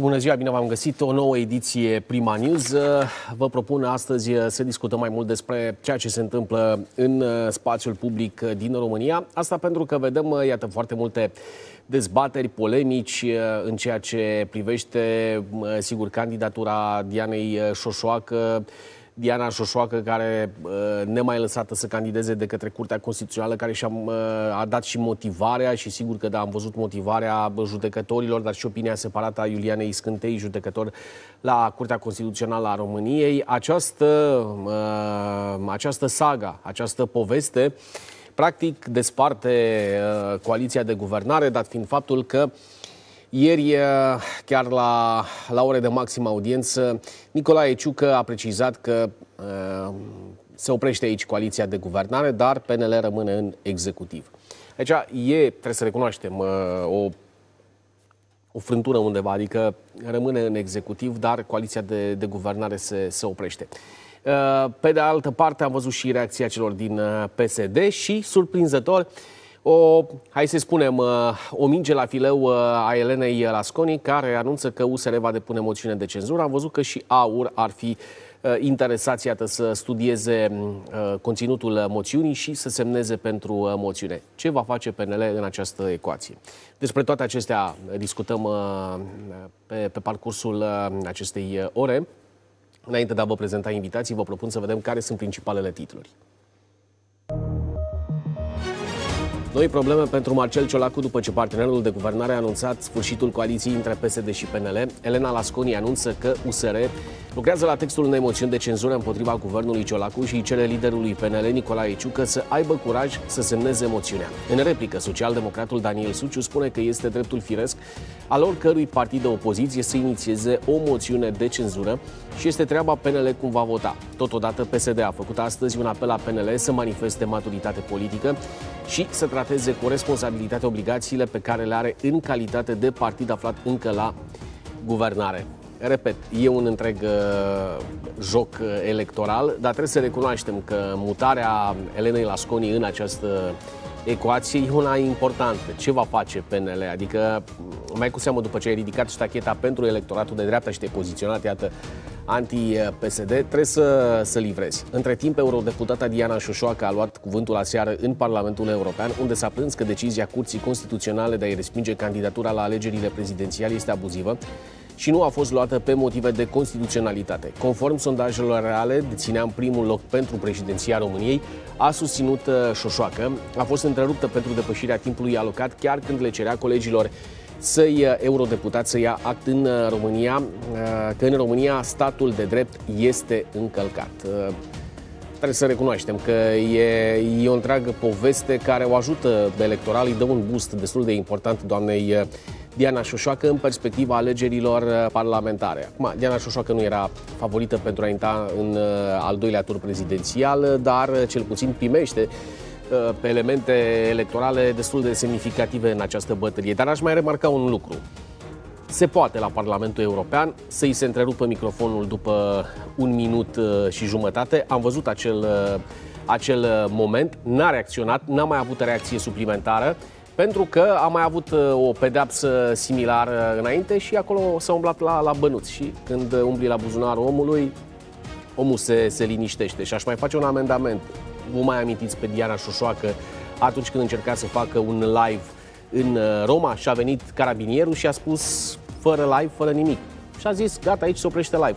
Bună ziua, bine v-am găsit. O nouă ediție Prima News. Vă propun astăzi să discutăm mai mult despre ceea ce se întâmplă în spațiul public din România. Asta pentru că vedem, iată, foarte multe dezbateri, polemici în ceea ce privește, sigur, candidatura Dianei Șoșoacă. Diana Șoșoacă, care nemai lăsată să candideze de către Curtea Constituțională, care a dat și motivarea și sigur că da, am văzut motivarea judecătorilor, dar și opinia separată a Iulianei Scântei, judecător la Curtea Constituțională a României. Această saga, această poveste, practic desparte coaliția de guvernare, dat fiind faptul că ieri, chiar la ore de maximă audiență, Nicolae Ciucă a precizat că se oprește aici coaliția de guvernare, dar PNL rămâne în executiv. Aici trebuie să recunoaștem, o frântură undeva, adică rămâne în executiv, dar coaliția de guvernare se oprește. Pe de altă parte, am văzut și reacția celor din PSD și, surprinzător, hai să spunem, o minge la fileu a Elenei Lasconi, care anunță că USR va depune moțiune de cenzură. Am văzut că și AUR ar fi interesați, iată, să studieze conținutul moțiunii și să semneze pentru moțiune. Ce va face PNL în această ecuație? Despre toate acestea discutăm pe parcursul acestei ore. Înainte de a vă prezenta invitații, vă propun să vedem care sunt principalele titluri. Noi probleme pentru Marcel Ciolacu după ce partenerul de guvernare a anunțat sfârșitul coaliției între PSD și PNL. Elena Lasconi anunță că USR lucrează la textul unei moțiuni de cenzură împotriva guvernului Ciolacu și îi cere liderului PNL, Nicolae Ciucă, să aibă curaj să semneze moțiunea. În replică, socialdemocratul Daniel Suciu spune că este dreptul firesc al oricărui partid de opoziție să inițieze o moțiune de cenzură și este treaba PNL cum va vota. Totodată, PSD a făcut astăzi un apel la PNL să manifeste maturitate politică și să trateze cu responsabilitate obligațiile pe care le are în calitate de partid aflat încă la guvernare. Repet, e un întreg joc electoral, dar trebuie să recunoaștem că mutarea Elenei Lasconi în această ecuație e una importantă. Ce va face PNL? Adică, mai cu seamă, după ce ai ridicat ștacheta pentru electoratul de dreapta și te-ai poziționat, iată, anti-PSD, trebuie să livrezi. Între timp, eurodeputata Diana Șoșoacă a luat cuvântul aseară în Parlamentul European, unde s-a plâns că decizia Curții Constituționale de a-i respinge candidatura la alegerile prezidențiale este abuzivă și nu a fost luată pe motive de constituționalitate. Conform sondajelor reale, deținea în primul loc pentru președinția României, a susținut Șoșoacă, a fost întreruptă pentru depășirea timpului alocat, chiar când le cerea colegilor săi eurodeputați să ia act în România, că în România statul de drept este încălcat. Trebuie să recunoaștem că e o întreagă poveste care o ajută electoral, îi dă un boost destul de important doamnei Diana Șoșoacă în perspectiva alegerilor parlamentare. Acum, Diana Șoșoacă nu era favorită pentru a intra în al doilea tur prezidențial, dar cel puțin primește pe elemente electorale destul de semnificative în această bătălie. Dar aș mai remarca un lucru. Se poate la Parlamentul European să-i se întrerupă microfonul după 1 minut și jumătate. Am văzut acel moment, n-a reacționat, n-a mai avut reacție suplimentară, pentru că a mai avut o pedeapsă similară înainte și acolo s-a umblat la bănuți. Și când umbli la buzunarul omului, omul se liniștește. Și aș mai face un amendament. Vă mai amintiți pe Diana Șoșoacă atunci când încerca să facă un live în Roma și a venit carabinierul și a spus fără live, fără nimic. Și a zis, gata, aici se oprește live.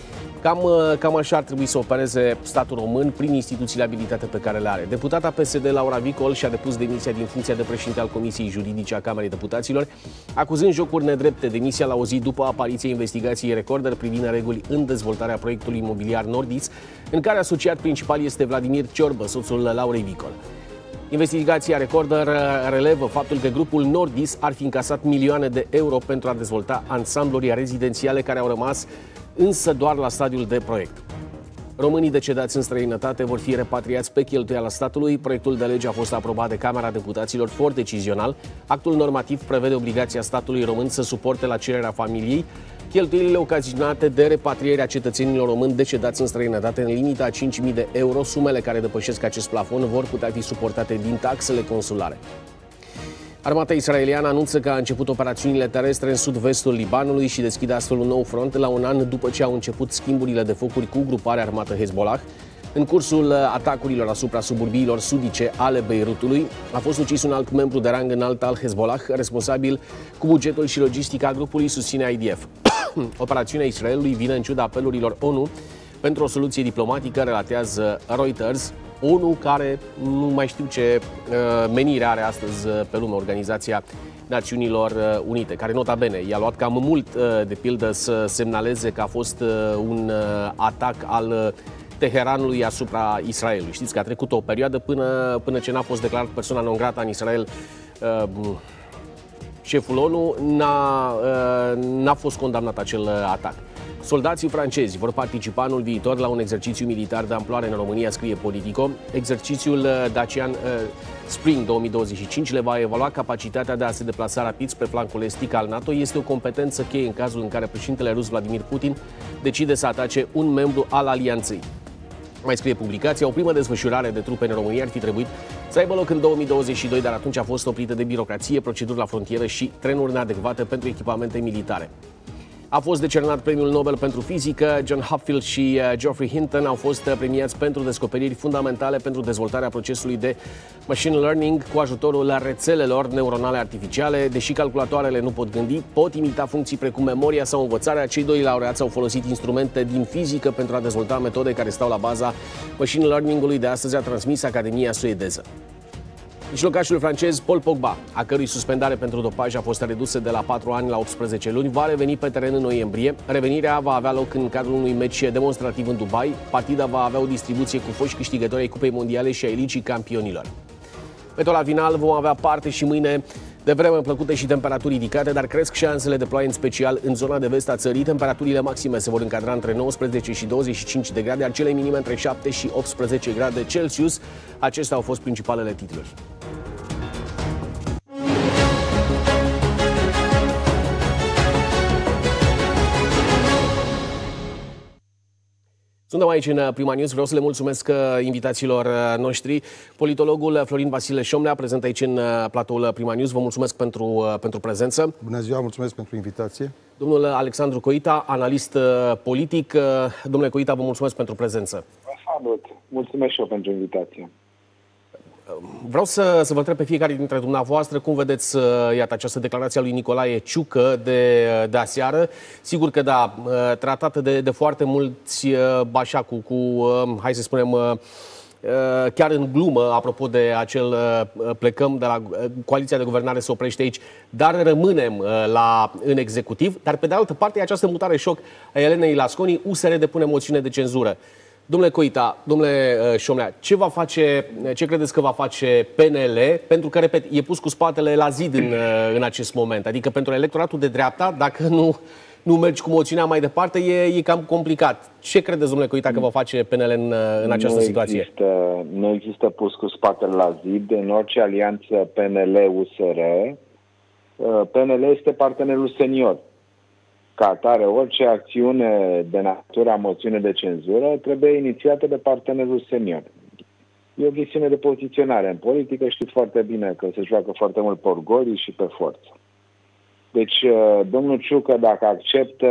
Cam așa ar trebui să opereze statul român prin instituțiile abilitate pe care le are. Deputata PSD Laura Vicol și-a depus demisia din funcția de președinte al Comisiei Juridice a Camerei Deputaților, acuzând jocuri nedrepte. Demisia la o zi după apariția investigației Recorder privind nereguli în dezvoltarea proiectului imobiliar Nordis, în care asociat principal este Vladimir Ciorbă, soțul Laurei Vicol. Investigația Recorder relevă faptul că grupul Nordis ar fi încasat milioane de euro pentru a dezvolta ansambluri rezidențiale care au rămas însă doar la stadiul de proiect. Românii decedați în străinătate vor fi repatriați pe cheltuiala statului. Proiectul de lege a fost aprobat de Camera Deputaților foarte decizional. Actul normativ prevede obligația statului român să suporte la cererea familiei cheltuielile ocazionate de repatrierea cetățenilor români decedați în străinătate în limita a 5.000 de euro. Sumele care depășesc acest plafon vor putea fi suportate din taxele consulare. Armata israeliană anunță că a început operațiunile terestre în sud-vestul Libanului și deschide astfel un nou front la un an după ce au început schimburile de focuri cu gruparea armată Hezbollah. În cursul atacurilor asupra suburbiilor sudice ale Beirutului a fost ucis un alt membru de rang înalt al Hezbollah, responsabil cu bugetul și logistica grupului, susține IDF. Operațiunea Israelului vine în ciuda apelurilor ONU pentru o soluție diplomatică, relatează Reuters. ONU, care nu mai știu ce menire are astăzi pe lume, Organizația Națiunilor Unite, care, nota bene, i-a luat cam mult, de pildă, să semnaleze că a fost un atac al Teheranului asupra Israelului. Știți că a trecut o perioadă până ce n-a fost declarat persoana non grata în Israel. Șeful ONU n-a fost condamnat acel atac. Soldații francezi vor participa anul viitor la un exercițiu militar de amploare în România, scrie Politico. Exercițiul dacian Spring 2025 le va evalua capacitatea de a se deplasa rapid spre flancul estic al NATO. Este o competență cheie în cazul în care președintele rus Vladimir Putin decide să atace un membru al alianței. Mai scrie publicația, o primă desfășurare de trupe în România ar fi trebuit să aibă loc în 2022, dar atunci a fost oprită de birocrație, proceduri la frontieră și trenuri neadecvate pentru echipamente militare. A fost decernat premiul Nobel pentru fizică. John Hopfield și Geoffrey Hinton au fost premiați pentru descoperiri fundamentale pentru dezvoltarea procesului de machine learning cu ajutorul rețelelor neuronale artificiale. Deși calculatoarele nu pot gândi, pot imita funcții precum memoria sau învățarea. Cei doi laureați au folosit instrumente din fizică pentru a dezvolta metode care stau la baza machine learning-ului de astăzi, a transmis Academia suedeză. Mijlocașul francez Paul Pogba, a cărui suspendare pentru dopaj a fost redusă de la 4 ani la 18 luni, va reveni pe teren în noiembrie. Revenirea va avea loc în cadrul unui meci demonstrativ în Dubai. Partida va avea o distribuție cu foști câștigători ai Cupei Mondiale și ai Ligii Campionilor. Pe tot la final vom avea parte și mâine de vreme plăcută și temperaturi ridicate, dar cresc șansele de ploaie, în special în zona de vest a țării. Temperaturile maxime se vor încadra între 19 și 25 de grade, iar cele minime între 7 și 18 grade Celsius. Acestea au fost principalele titluri. Suntem aici în Prima News. Vreau să le mulțumesc invitațiilor noștri. Politologul Florin Vasile Șomlea, prezent aici în platoul Prima News. Vă mulțumesc pentru prezență. Bună ziua, mulțumesc pentru invitație. Domnul Alexandru Coita, analist politic. Domnule Coita, vă mulțumesc pentru prezență. Salut! Mulțumesc și eu pentru invitație. Vreau să vă întreb pe fiecare dintre dumneavoastră cum vedeți, iată, această declarație a lui Nicolae Ciucă de aseară. Sigur că da, tratată de foarte mulți, așa, hai să spunem, chiar în glumă, apropo de acel plecăm de la coaliția de guvernare se oprește aici, dar rămânem în executiv. Dar pe de altă parte e această mutare șoc a Elenei Lasconi. USR depune moțiune de cenzură. Domnule Coita, domnule Șomlea, ce credeți că va face PNL? Pentru că, repet, e pus cu spatele la zid în acest moment. Adică pentru electoratul de dreapta, dacă nu mergi cu moțiunea mai departe, e cam complicat. Ce credeți, domnule Coita, că va face PNL în această situație? Nu există pus cu spatele la zid. În orice alianță PNL-USR, PNL este partenerul senior. Ca atare, orice acțiune de natură, moțiune de cenzură, trebuie inițiată de partenerul senior. E o chestiune de poziționare în politică. Știți foarte bine că se joacă foarte mult pe orgolii și pe forță. Deci, domnul Ciucă, dacă acceptă,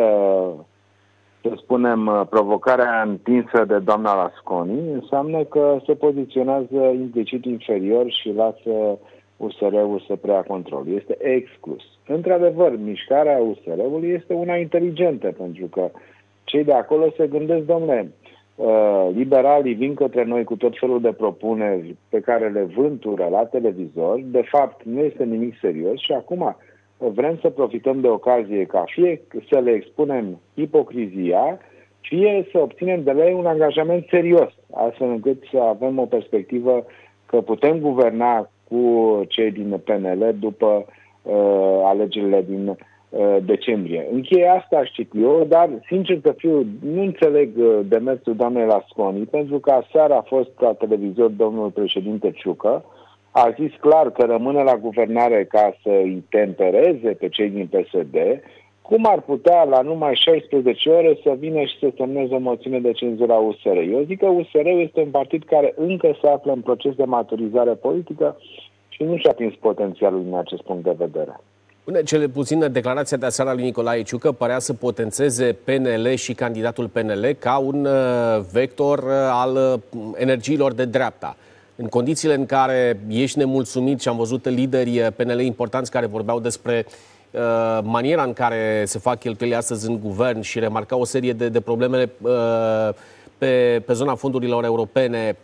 să spunem, provocarea întinsă de doamna Lasconi, înseamnă că se poziționează implicit inferior și lasă USR-ul să preia controlul. Este exclus. Într-adevăr, mișcarea USR-ului este una inteligentă, pentru că cei de acolo se gândesc, domnule, liberalii vin către noi cu tot felul de propuneri pe care le vântură la televizor. De fapt, nu este nimic serios și acum vrem să profităm de ocazie ca fie să le expunem ipocrizia, fie să obținem de la ei un angajament serios, astfel încât să avem o perspectivă că putem guverna cu cei din PNL după alegerile din decembrie. Încheie asta, știu eu, dar, sincer să fiu, nu înțeleg demersul doamnei Lasconi, pentru că aseară a fost la televizor domnul președinte Ciucă, a zis clar că rămâne la guvernare ca să îi tempereze pe cei din PSD. Cum ar putea la numai 16 ore să vină și să semneze o moțiune de cenzură a USR? Eu zic că USR este un partid care încă se află în proces de maturizare politică și nu și-a atins potențialul din acest punct de vedere. Cel puțin declarația de aseară a lui Nicolae Ciucă părea să potențeze PNL și candidatul PNL ca un vector al energiilor de dreapta. În condițiile în care ești nemulțumit și am văzut lideri PNL importanți care vorbeau despre maniera în care se fac cheltuieli astăzi în guvern și remarca o serie de probleme pe zona fondurilor europene,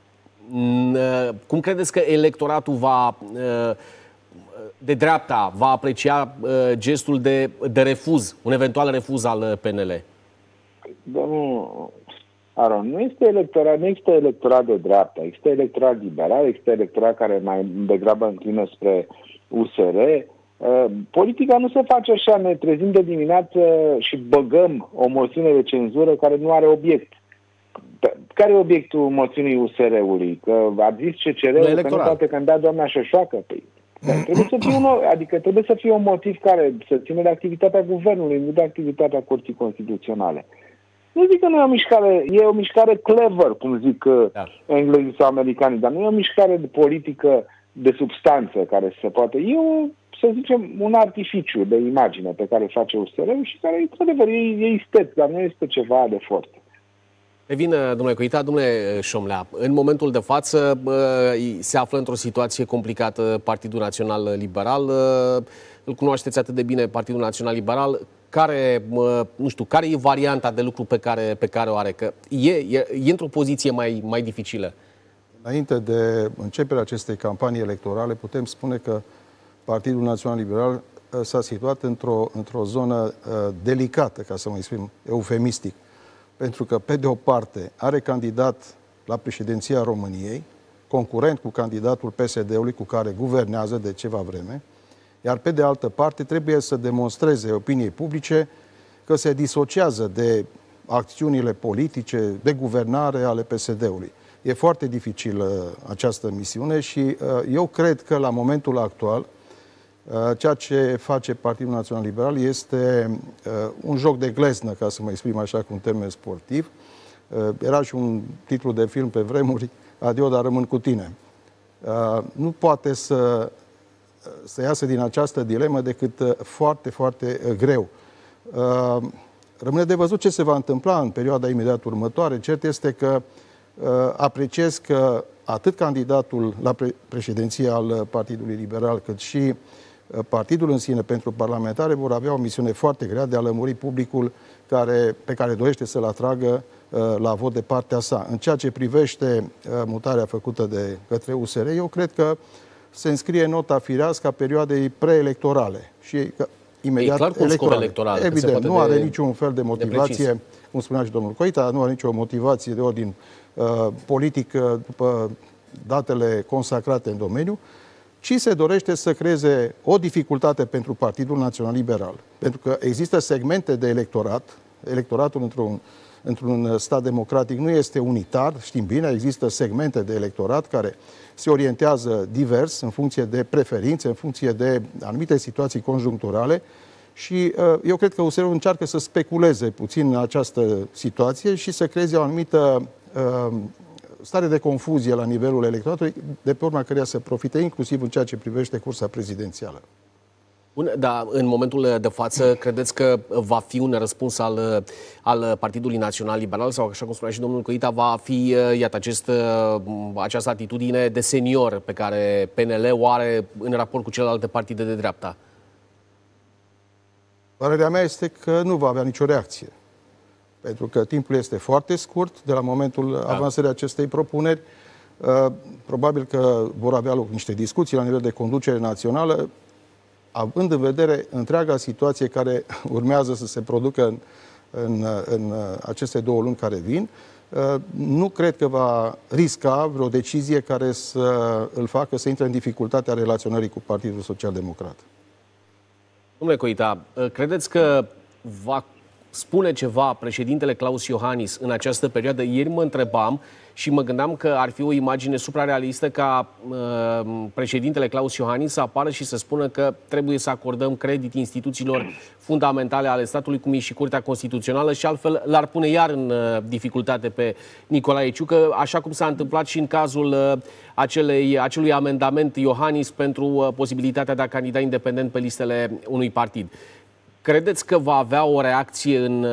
cum credeți că electoratul de dreapta va aprecia gestul de refuz, un eventual refuz al PNL? Domnul Aron, nu există electorat de dreapta, există electorat liberal, există electorat care mai degrabă înclină spre USR. Politica nu se face așa, ne trezim de dimineață și băgăm o moțiune de cenzură care nu are obiect. Care e obiectul moțiunii USR-ului? Că a zis CCR-ul că nu poate candida doamna Șoșoacă? Păi, trebuie să fie un motiv care să țină de activitatea guvernului, nu de activitatea Curții Constituționale. Nu zic că nu e o mișcare, e o mișcare clever, cum zic englezii sau americanii, dar nu e o mișcare de politică de substanță care se poate. E să zicem, un artificiu de imagine pe care îl face USR-ul și care, într-adevăr, e istet, dar nu este ceva de forță. Revin, domnule Coita, domnule Șomlea, în momentul de față se află într-o situație complicată Partidul Național Liberal. Îl cunoașteți atât de bine, Partidul Național Liberal. Care e varianta de lucru pe care o are? Că e într-o poziție mai dificilă. Înainte de începerea acestei campanii electorale, putem spune că Partidul Național Liberal s-a situat într-o zonă delicată, ca să mă exprim eufemistic. Pentru că, pe de o parte, are candidat la președinția României, concurent cu candidatul PSD-ului, cu care guvernează de ceva vreme, iar pe de altă parte trebuie să demonstreze opiniei publice că se disociază de acțiunile politice, de guvernare ale PSD-ului. E foarte dificilă această misiune și eu cred că la momentul actual ceea ce face Partidul Național Liberal este un joc de gleznă, ca să mă exprim așa cu un termen sportiv. Era și un titlu de film pe vremuri, Adio, dar rămân cu tine. Nu poate să iasă din această dilemă decât foarte, foarte greu. Rămâne de văzut ce se va întâmpla în perioada imediat următoare. Cert este că apreciez că atât candidatul la președinție al Partidului Liberal, cât și partidul în sine pentru parlamentare vor avea o misiune foarte grea de a lămuri publicul pe care dorește să-l atragă la vot de partea sa. În ceea ce privește mutarea făcută de către USR, eu cred că se înscrie în nota firească a perioadei preelectorale și imediat electorale. Evident, nu are niciun fel de motivație, cum spunea și domnul Coita, nu are nicio motivație de ordin politic după datele consacrate în domeniu, ci se dorește să creeze o dificultate pentru Partidul Național Liberal. Pentru că există segmente de electoratul într-un stat democratic nu este unitar, știm bine, există segmente de electorat care se orientează divers în funcție de preferințe, în funcție de anumite situații conjuncturale și eu cred că USR încearcă să speculeze puțin în această situație și să creeze o anumită stare de confuzie la nivelul electoratului, de pe urma căreia să profite inclusiv în ceea ce privește cursa prezidențială. Bun, dar în momentul de față, credeți că va fi un răspuns al Partidului Național Liberal sau, așa cum spunea și domnul Coita, va fi, iată, această atitudine de senior pe care PNL o are în raport cu celelalte partide de dreapta? Părerea mea este că nu va avea nicio reacție. Pentru că timpul este foarte scurt de la momentul avansării acestei propuneri. Probabil că vor avea loc niște discuții la nivel de conducere națională, având în vedere întreaga situație care urmează să se producă în aceste 2 luni care vin. Nu cred că va risca vreo decizie care să îl facă să intre în dificultatea relaționării cu Partidul Social Democrat. Domnule Coita, credeți că spune ceva președintele Klaus Iohannis în această perioadă? Ieri mă întrebam și mă gândeam că ar fi o imagine suprarealistă ca președintele Klaus Iohannis să apară și să spună că trebuie să acordăm credit instituțiilor fundamentale ale statului, cum e și Curtea Constituțională, și altfel l-ar pune iar în dificultate pe Nicolae Ciucă, așa cum s-a întâmplat și în cazul acelui amendament Iohannis pentru posibilitatea de a candida independent pe listele unui partid. Credeți că va avea o reacție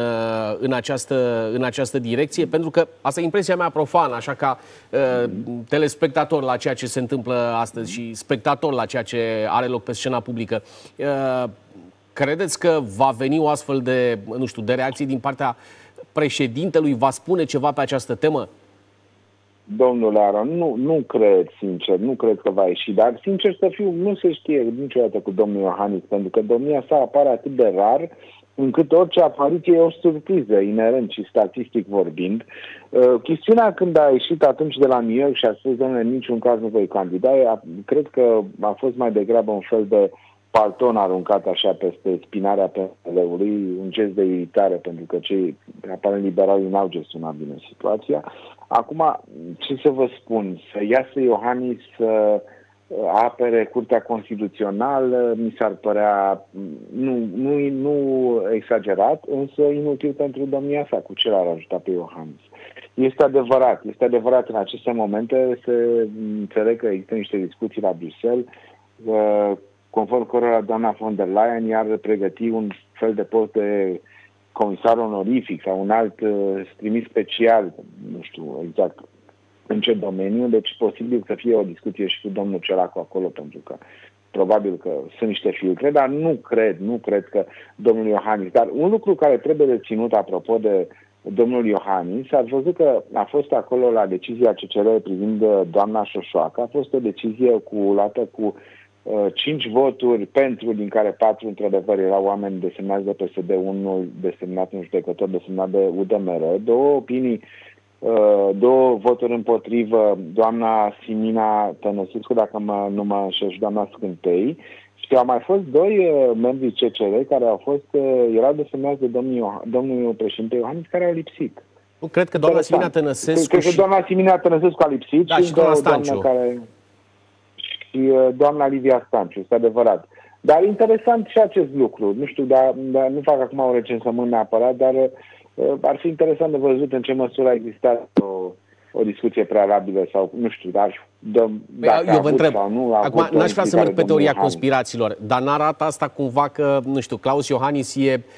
în această direcție? Pentru că asta e impresia mea profană, așa ca telespectator la ceea ce se întâmplă astăzi și spectator la ceea ce are loc pe scena publică. Credeți că va veni o astfel de, nu știu, de reacție din partea președintelui? Va spune ceva pe această temă? Domnule Aron, nu cred, sincer, nu cred că va ieși, dar sincer să fiu, nu se știe niciodată cu domnul Iohannis, pentru că domnia sa apare atât de rar, încât orice apariție e o surpriză, inerent și statistic vorbind. Chestiunea când a ieșit atunci de la New York și a spus, domnule, în niciun caz nu voi candida, cred că a fost mai degrabă un fel de palton aruncat așa peste spinarea PNL-ului, un gest de iritare, pentru că cei aparent liberali n-au gestionat bine situația. Acum, ce să vă spun, să iasă Iohannis să apere Curtea Constituțională, mi s-ar părea nu exagerat, însă inutil pentru domnia sa, cu ce l-ar ajuta pe Iohannis. Este adevărat în aceste momente se înțeleg că există niște discuții la Bruxelles, conform cărora doamna von der Leyen iar pregăti un fel de post de comisar onorific sau un alt trimis special, nu știu exact în ce domeniu, deci posibil să fie o discuție și cu domnul Ciolacu acolo, pentru că probabil că sunt niște filtre, dar nu cred că domnul Iohannis. Dar un lucru care trebuie reținut apropo de domnul Iohannis, a văzut că a fost acolo la decizia CCR privind doamna Șoșoacă, a fost o decizie luată cu 5 voturi pentru, din care 4 într-adevăr erau oameni desemnați de PSD, unul desemnat un judecător desemnat de UDMR, două voturi împotrivă, doamna Simina Tănăsescu, dacă nu mă înșel, și doamna Scântei, și au mai fost 2 membri CCR care erau desemnați de domnul președinte Iohannis, care au lipsit. Nu cred că doamna Simina Tănăsescu Cred că doamna Simina Tănăsescu a lipsit, da, și doamna Stanciu. Și doamna Livia Stanciu, este adevărat. Dar interesant și acest lucru. Nu știu, dar nu fac acum o recensământ neapărat, dar ar fi interesant de văzut în ce măsură a existat o discuție prealabilă sau, nu știu, dar eu vă întreb, acum n-aș vrea să merg pe teoria conspirațiilor, dar n-arată asta cumva că, nu știu, Klaus Iohannis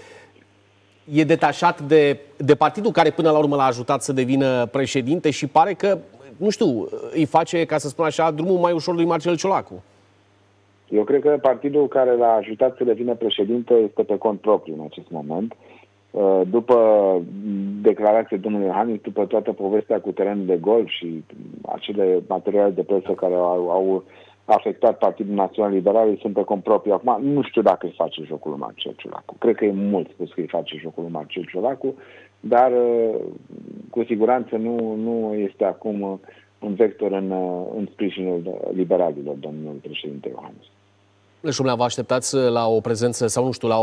e detașat de partidul care până la urmă l-a ajutat să devină președinte și pare că, nu știu, îi face, ca să spun așa, drumul mai ușor lui Marcel Ciolacu. Eu cred că partidul care l-a ajutat să devină președinte este pe cont propriu în acest moment. După declarația domnului Iohannis, după toată povestea cu terenul de golf și acele materiale de presă care au afectat Partidul Național Liberal, sunt pe cont propriu. Acum, nu știu dacă îi face jocul lui Marcel Ciolacu. Cred că e mult spus că îi face jocul lui Marcel Ciolacu, dar cu siguranță nu este acum un vector în sprijinul liberalilor, domnul președinte Iohannis. Deci, vă așteptați la o prezență sau, nu știu,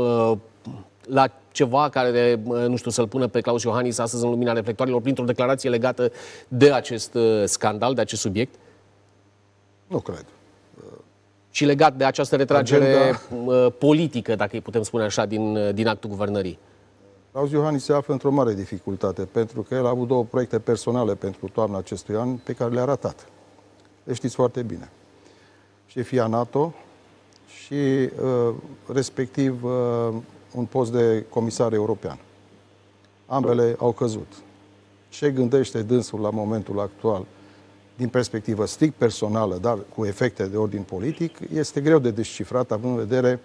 la ceva care, nu știu, să-l pună pe Klaus Iohannis astăzi în lumina reflectoarelor printr-o declarație legată de acest scandal, de acest subiect? Nu cred. Și legat de această retragere politică, dacă îi putem spune așa, din actul guvernării? Klaus Iohannis se află într-o mare dificultate, pentru că el a avut 2 proiecte personale pentru toamna acestui an pe care le-a ratat. Le știți foarte bine. Șefia NATO și respectiv un post de comisar european. Ambele au căzut. Ce gândește dânsul la momentul actual, din perspectivă strict personală, dar cu efecte de ordin politic, este greu de descifrat, având în vedere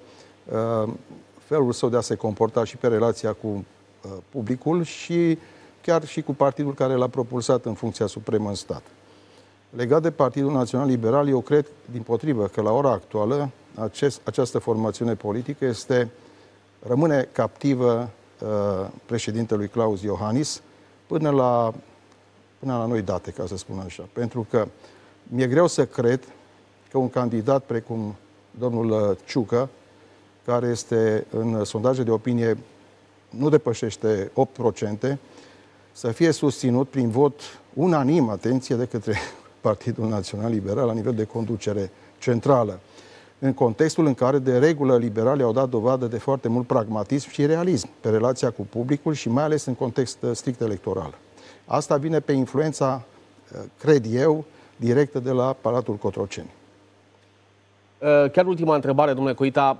felul său de a se comporta și pe relația cu publicul și chiar și cu partidul care l-a propulsat în funcția supremă în stat. Legat de Partidul Național Liberal, eu cred, dimpotrivă, că la ora actuală această formațiune politică rămâne captivă președintelui Klaus Iohannis până la noi date, ca să spun așa. Pentru că mi-e greu să cred că un candidat precum domnul Ciucă, care este în sondaje de opinie nu depășește 8%, să fie susținut prin vot unanim, atenție, de către Partidul Național Liberal la nivel de conducere centrală, în contextul în care de regulă liberalii au dat dovadă de foarte mult pragmatism și realism pe relația cu publicul și mai ales în context strict electoral. Asta vine pe influența, cred eu, directă de la Palatul Cotroceni. Chiar ultima întrebare, domnule Coita.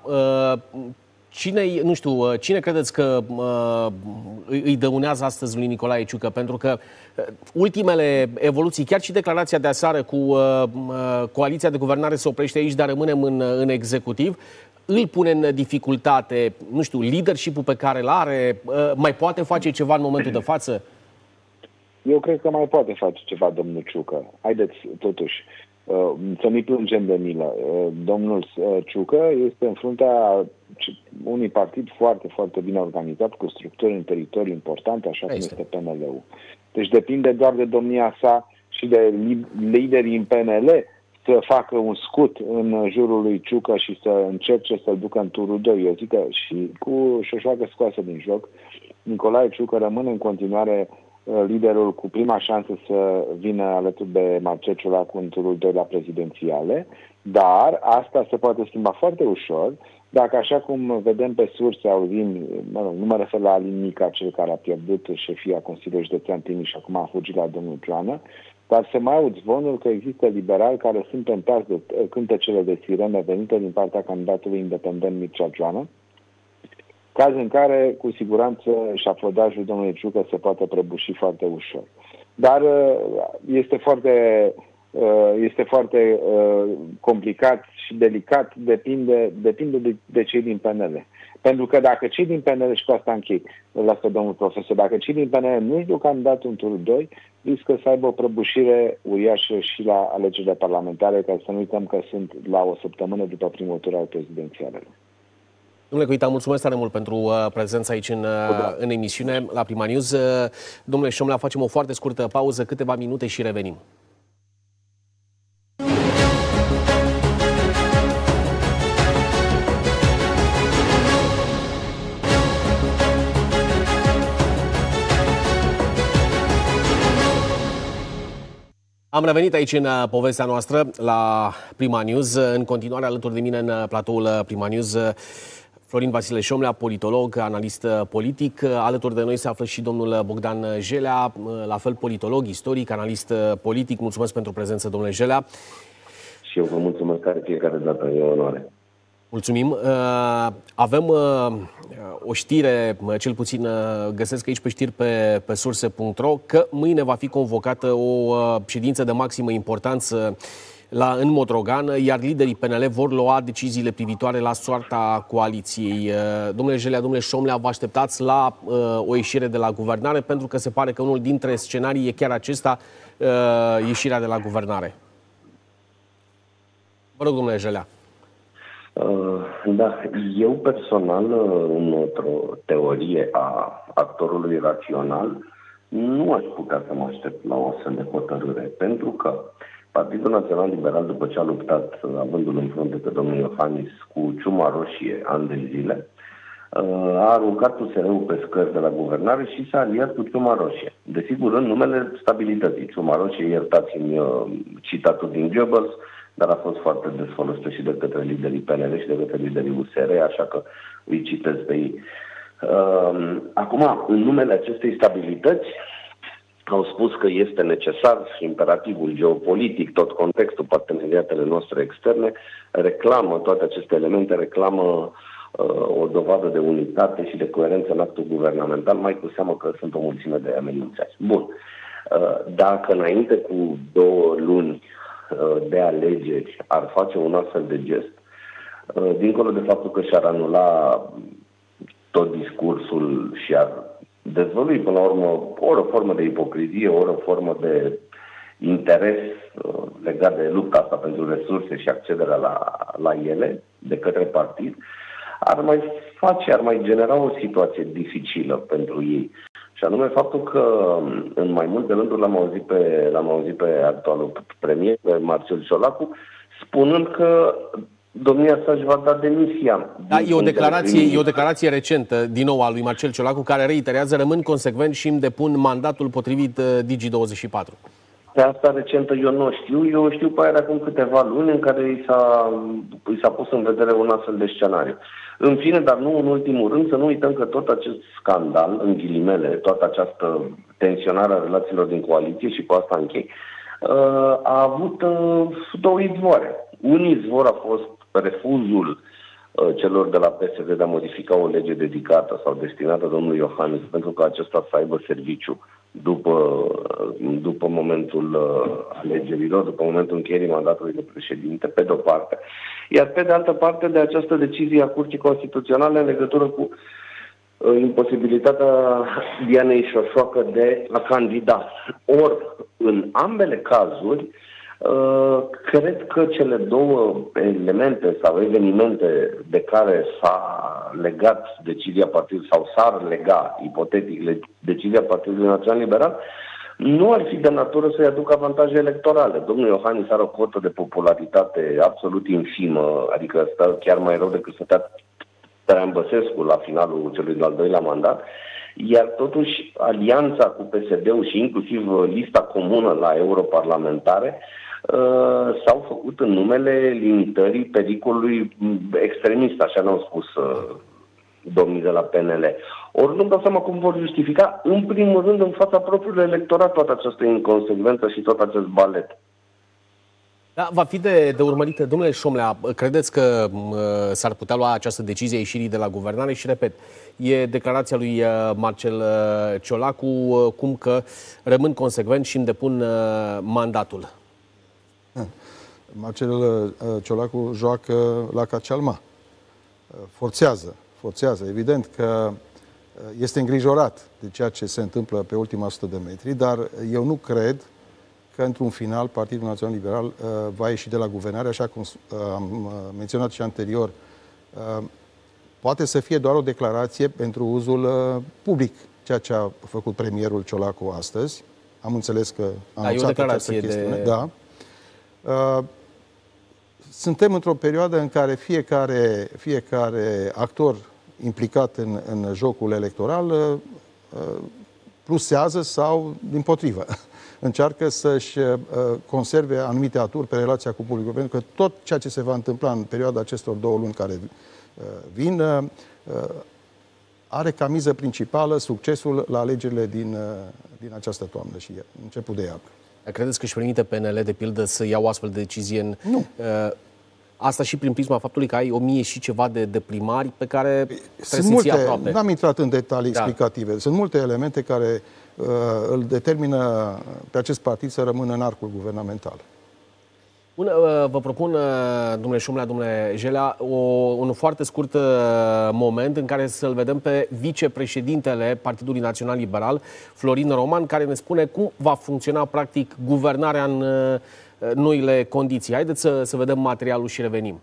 Cine credeți că îi dăunează astăzi lui Nicolae Ciucă? Pentru că ultimele evoluții, chiar și declarația de aseară cu coaliția de guvernare se oprește aici, dar rămânem în executiv, îl pune în dificultate, leadership-ul pe care îl are, mai poate face ceva în momentul de față? Eu cred că mai poate face ceva domnul Ciucă. Haideți, totuși, să nu-i plângem de milă. Domnul Ciucă este în fruntea unui partid foarte, foarte bine organizat, cu structuri în teritoriu importante, așa cum este PNL-ul. Deci depinde doar de domnia sa și de liderii în PNL să facă un scut în jurul lui Ciucă și să încerce să-l ducă în turul 2. Eu zic că și cu șoșoagă scoasă din joc, Nicolae Ciucă rămâne în continuare liderul cu prima șansă să vină alături de Marcel Ciolacu în turul 2 la prezidențiale, dar asta se poate schimba foarte ușor dacă, așa cum vedem pe surse, auzim, nu mă refer la Alin Mica, cel care a pierdut șefia Consiliului Județean Timiș și acum a fugit la domnul Joană, dar se mai aud zvonul că există liberali care sunt tentați de cântecele de sirene venite din partea candidatului independent Mircea Joană, caz în care, cu siguranță, șafodajul domnului Ciucă se poate prăbuși foarte ușor. Dar este foarte complicat și delicat, depinde de cei din PNL. Pentru că dacă cei din PNL, și cu asta închei, lasă domnul profesor, dacă cei din PNL nu-și duc candidatul în turul 2, riscă să aibă o prăbușire uriașă și la alegerile parlamentare, ca să nu uităm că sunt la o săptămână după primul tur al prezidențialelor. Domnule Coita, mulțumesc tare mult pentru prezența aici în emisiune la Prima News. Domnule Șomlea, facem o foarte scurtă pauză, câteva minute și revenim. Am revenit aici în povestea noastră la Prima News. În continuare alături de mine în platoul Prima News Florin Vasile Șomlea, politolog, analist politic. Alături de noi se află și domnul Bogdan Jelea, la fel politolog, istoric, analist politic. Mulțumesc pentru prezență, domnule Jelea. Și eu vă mulțumesc care fiecare dată, e o onoare. Mulțumim. Avem o știre, cel puțin găsesc aici pe știri pe surse.ro, că mâine va fi convocată o ședință de maximă importanță în Modrogan, iar liderii PNL vor lua deciziile privitoare la soarta coaliției. Domnule Jelea, domnule Șomlea, vă așteptați la o ieșire de la guvernare, pentru că se pare că unul dintre scenarii e chiar acesta, ieșirea de la guvernare. Vă rog, domnule Jelea. Da, eu personal, într-o teorie a actorului rațional, nu aș putea să mă aștept la o astfel de hotărâre, pentru că Partidul Național Liberal, după ce a luptat, avându-l în frunte pe domnul Iohannis, cu ciuma roșie ani de zile, a aruncat USR-ul pe scări de la guvernare și s-a aliat cu ciuma roșie. Desigur, în numele stabilității. Ciuma roșie, iertați-mi citatul din Goebbels, dar a fost foarte des folosită și de către liderii PNL și de către liderii USR, așa că îi citez pe ei. Acum, în numele acestei stabilități, au spus că este necesar și imperativul geopolitic, tot contextul, parteneriatele noastre externe, reclamă toate aceste elemente, reclamă o dovadă de unitate și de coerență în actul guvernamental, mai cu seamă că sunt o mulțime de amenințări. Bun. Dacă înainte cu 2 luni de alegeri ar face un astfel de gest, dincolo de faptul că și-ar anula tot discursul și ar dezvălui până la urmă ori o formă de ipocrizie, ori o formă de interes legat de lupta asta pentru resurse și accederea la ele de către partid, ar mai genera o situație dificilă pentru ei. Și anume faptul că în mai multe rânduri l-am auzit pe actualul premier, pe Marcel Ciolacu, spunând că domnia sa își va da demisia. Da, e o declarație recentă, din nou, a lui Marcel Ciolacu, care reiterează: rămân consecvent și îmi depun mandatul potrivit Digi24. Pe asta recentă eu nu știu. Eu știu pe aia de acum câteva luni în care i s-a pus în vedere un astfel de scenariu. În fine, dar nu în ultimul rând, să nu uităm că tot acest scandal, în ghilimele, toată această tensionare a relațiilor din coaliție, și cu asta închei, a avut două izvoare. Un izvor a fost refuzul celor de la PSD de a modifica o lege dedicată sau destinată domnului Iohannis pentru ca acesta să aibă serviciu după momentul alegerilor, după momentul încheierii mandatului de președinte, pe de-o parte. Iar pe de altă parte, de această decizie a Curții Constituționale în legătură cu imposibilitatea Dianei Șoșoacă de a candida. Ori, în ambele cazuri, cred că cele două elemente sau evenimente de care s-a legat decizia partidului, sau s-ar lega, ipotetic, decizia Partidului Național Liberal, nu ar fi de natură să-i aducă avantaje electorale. Domnul Iohannis are o cotă de popularitate absolut infimă, adică stă chiar mai rău decât stătea Traian Băsescu la finalul celui de-al doilea mandat, iar totuși alianța cu PSD-ul și inclusiv lista comună la europarlamentare s-au făcut în numele limitării pericolului extremist, așa ne-au spus domnii de la PNL. Ori nu-mi dau seama cum vor justifica, în primul rând, în fața propriului electorat, toată această inconsecvență și tot acest balet. Da, va fi de urmărit. Domnule Șomlea, credeți că s-ar putea lua această decizie a ieșirii de la guvernare? Și repet, e declarația lui Marcel Ciolacu, cum că rămân consecvent și îmi depun mandatul. Marcel Ciolacu joacă la Cacealma. Forțează. Evident că este îngrijorat de ceea ce se întâmplă pe ultima 100 de metri, dar eu nu cred că într-un final Partidul Național Liberal va ieși de la guvernare, așa cum am menționat și anterior. Poate să fie doar o declarație pentru uzul public, ceea ce a făcut premierul Ciolacu astăzi. Am înțeles că a anunțat această chestiune. Da. Suntem într-o perioadă în care fiecare actor implicat în jocul electoral plusează sau dimpotrivă. Încearcă să-și conserve anumite aturi pe relația cu publicul, pentru că tot ceea ce se va întâmpla în perioada acestor 2 luni care vin are ca miză principală succesul la alegerile din această toamnă și început de iarnă. Credeți că își permite PNL, de pildă, să ia o astfel de decizie Nu. Asta și prin prisma faptului că ai 1000 și ceva de primari pe care trebuie să ții aproape. N-am intrat în detalii explicative. Sunt multe elemente care îl determină pe acest partid să rămână în arcul guvernamental. Vă propun, domnule Șumlea, domnule Jelea, un foarte scurt moment în care să-l vedem pe vicepreședintele Partidului Național Liberal, Florin Roman, care ne spune cum va funcționa practic guvernarea în noile condiții. Haideți să vedem materialul și revenim.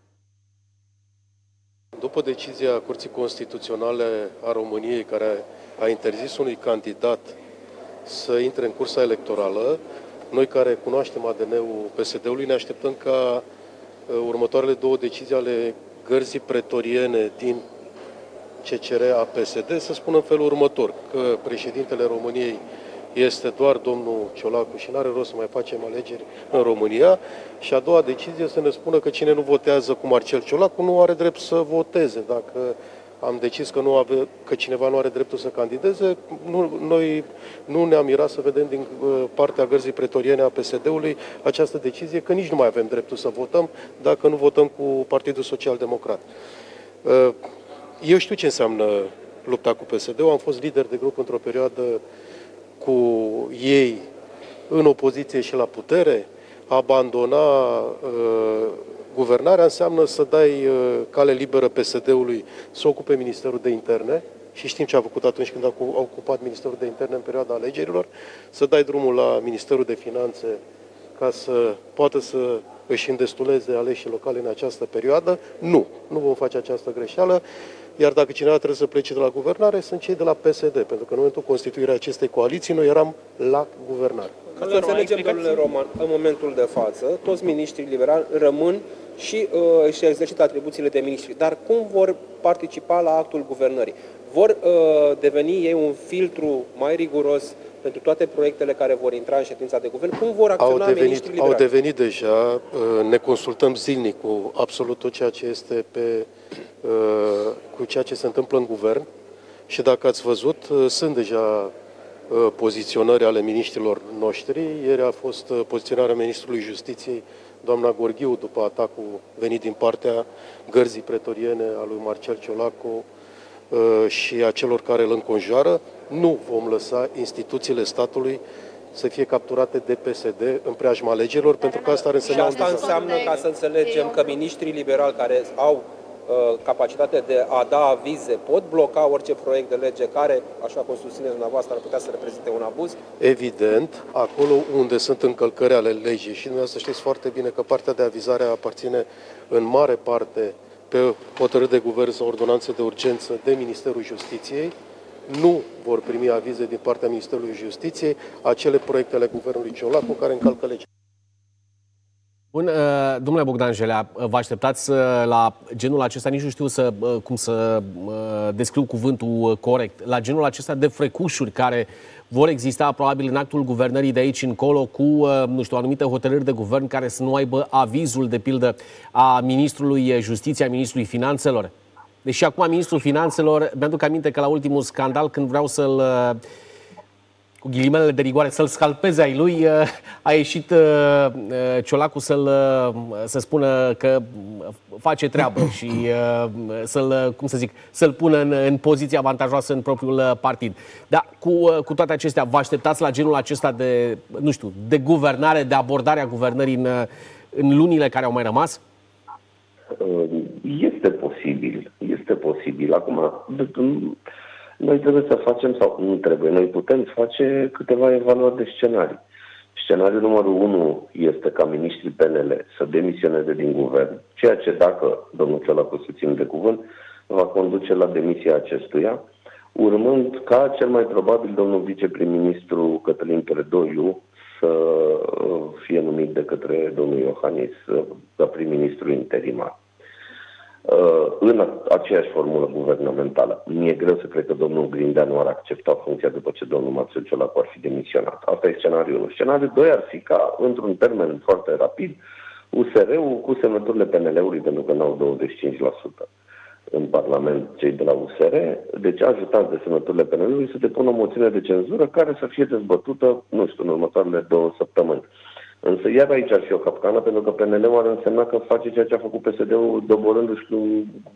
După decizia Curții Constituționale a României, care a interzis unui candidat să intre în cursa electorală, noi care cunoaștem ADN-ul PSD-ului ne așteptăm ca următoarele 2 decizii ale gărzii pretoriene din CCR-PSD să spună în felul următor, că președintele României este doar domnul Ciolacu și nu are rost să mai facem alegeri în România, și a doua decizie să ne spună că cine nu votează cu Marcel Ciolacu nu are drept să voteze. Dacă am decis că cineva nu are dreptul să candideze, noi nu ne-am mirat să vedem din partea gărzii pretoriene a PSD-ului această decizie, că nici nu mai avem dreptul să votăm dacă nu votăm cu Partidul Social Democrat. Eu știu ce înseamnă lupta cu PSD-ul, am fost lider de grup într-o perioadă cu ei în opoziție și la putere. A abandona guvernarea înseamnă să dai cale liberă PSD-ului să ocupe Ministerul de Interne, și știm ce a făcut atunci când a ocupat Ministerul de Interne în perioada alegerilor, să dai drumul la Ministerul de Finanțe ca să poată să își îndestuleze aleșii locale în această perioadă. Nu vom face această greșeală. Iar dacă cineva trebuie să plece de la guvernare, sunt cei de la PSD, pentru că în momentul constituirii acestei coaliții noi eram la guvernare. Ca să înțelegem, domnule Roman, în momentul de față, toți miniștrii liberali rămân și își exercită atribuțiile de miniștri. Dar cum vor participa la actul guvernării? Vor deveni ei un filtru mai riguros pentru toate proiectele care vor intra în ședința de guvern? Cum vor acționa miniștrii liberali? Au devenit deja, ne consultăm zilnic cu absolut tot ceea ce este cu ceea ce se întâmplă în guvern și dacă ați văzut, sunt deja poziționări ale miniștrilor noștri. Ieri a fost poziționarea ministrului Justiției, doamna Gorghiu, după atacul venit din partea gărzii pretoriene a lui Marcel Ciolacu și a celor care îl înconjoară. Nu vom lăsa instituțiile statului să fie capturate de PSD în preajma alegerilor, pentru că asta ar însemna și asta înseamnă, ca să înțelegem, că miniștrii liberali care au capacitatea de a da avize pot bloca orice proiect de lege care, așa cum susțineți dumneavoastră, ar putea să reprezinte un abuz? Evident, acolo unde sunt încălcări ale legii și dumneavoastră știți foarte bine că partea de avizare aparține în mare parte pe hotărâri de guvern sau ordonanțe de urgență de Ministerul Justiției, nu vor primi avize din partea Ministerului Justiției acele proiecte ale guvernului Ciolacu care încalcă legea. Bun, domnule Bogdan Jelea, vă așteptați la genul acesta, nici nu știu cum să descriu cuvântul corect, la genul acesta de frecușuri care vor exista probabil în actul guvernării de aici încolo cu, nu știu, anumite hotărâri de guvern care să nu aibă avizul, de pildă, a Ministrului Justiției, a Ministrului Finanțelor? Deși acum Ministrul Finanțelor, mi-aduc aminte că la ultimul scandal, când vreau să-l, cu ghilimelele de rigoare, să-l scalpeze ai lui, a ieșit Ciolacu să spună că face treabă și să-l pună în poziție avantajoasă în propriul partid. Dar cu toate acestea, vă așteptați la genul acesta de, nu știu, de guvernare, de abordare a guvernării în lunile care au mai rămas? Este posibil. Este posibil. Acum, noi trebuie să facem, sau nu trebuie, noi putem face câteva evaluări de scenarii. Scenariul numărul 1 este ca miniștrii PNL să demisioneze din guvern, ceea ce, dacă domnul Ciolacu se ține de cuvânt, va conduce la demisia acestuia, urmând ca cel mai probabil domnul viceprim-ministru Cătălin Predoiu să fie numit de către domnul Iohannis ca prim-ministru interimar. În aceeași formulă guvernamentală. Mi-e greu să cred că domnul Grindeanu ar accepta funcția după ce domnul Marcel Ciolacu ar fi demisionat. Asta e scenariul 1. Scenariul 2 ar fi ca, într-un termen foarte rapid, USR-ul cu semnăturile PNL-ului, pentru că n-au 25% în Parlament cei de la USR, deci ajutați de semnăturile PNL-ului să depună o moțiune de cenzură care să fie dezbătută, nu știu, în următoarele 2 săptămâni. Însă iar aici ar fi o capcană, pentru că PNL-ul ar însemna că face ceea ce a făcut PSD-ul, doborându-și cu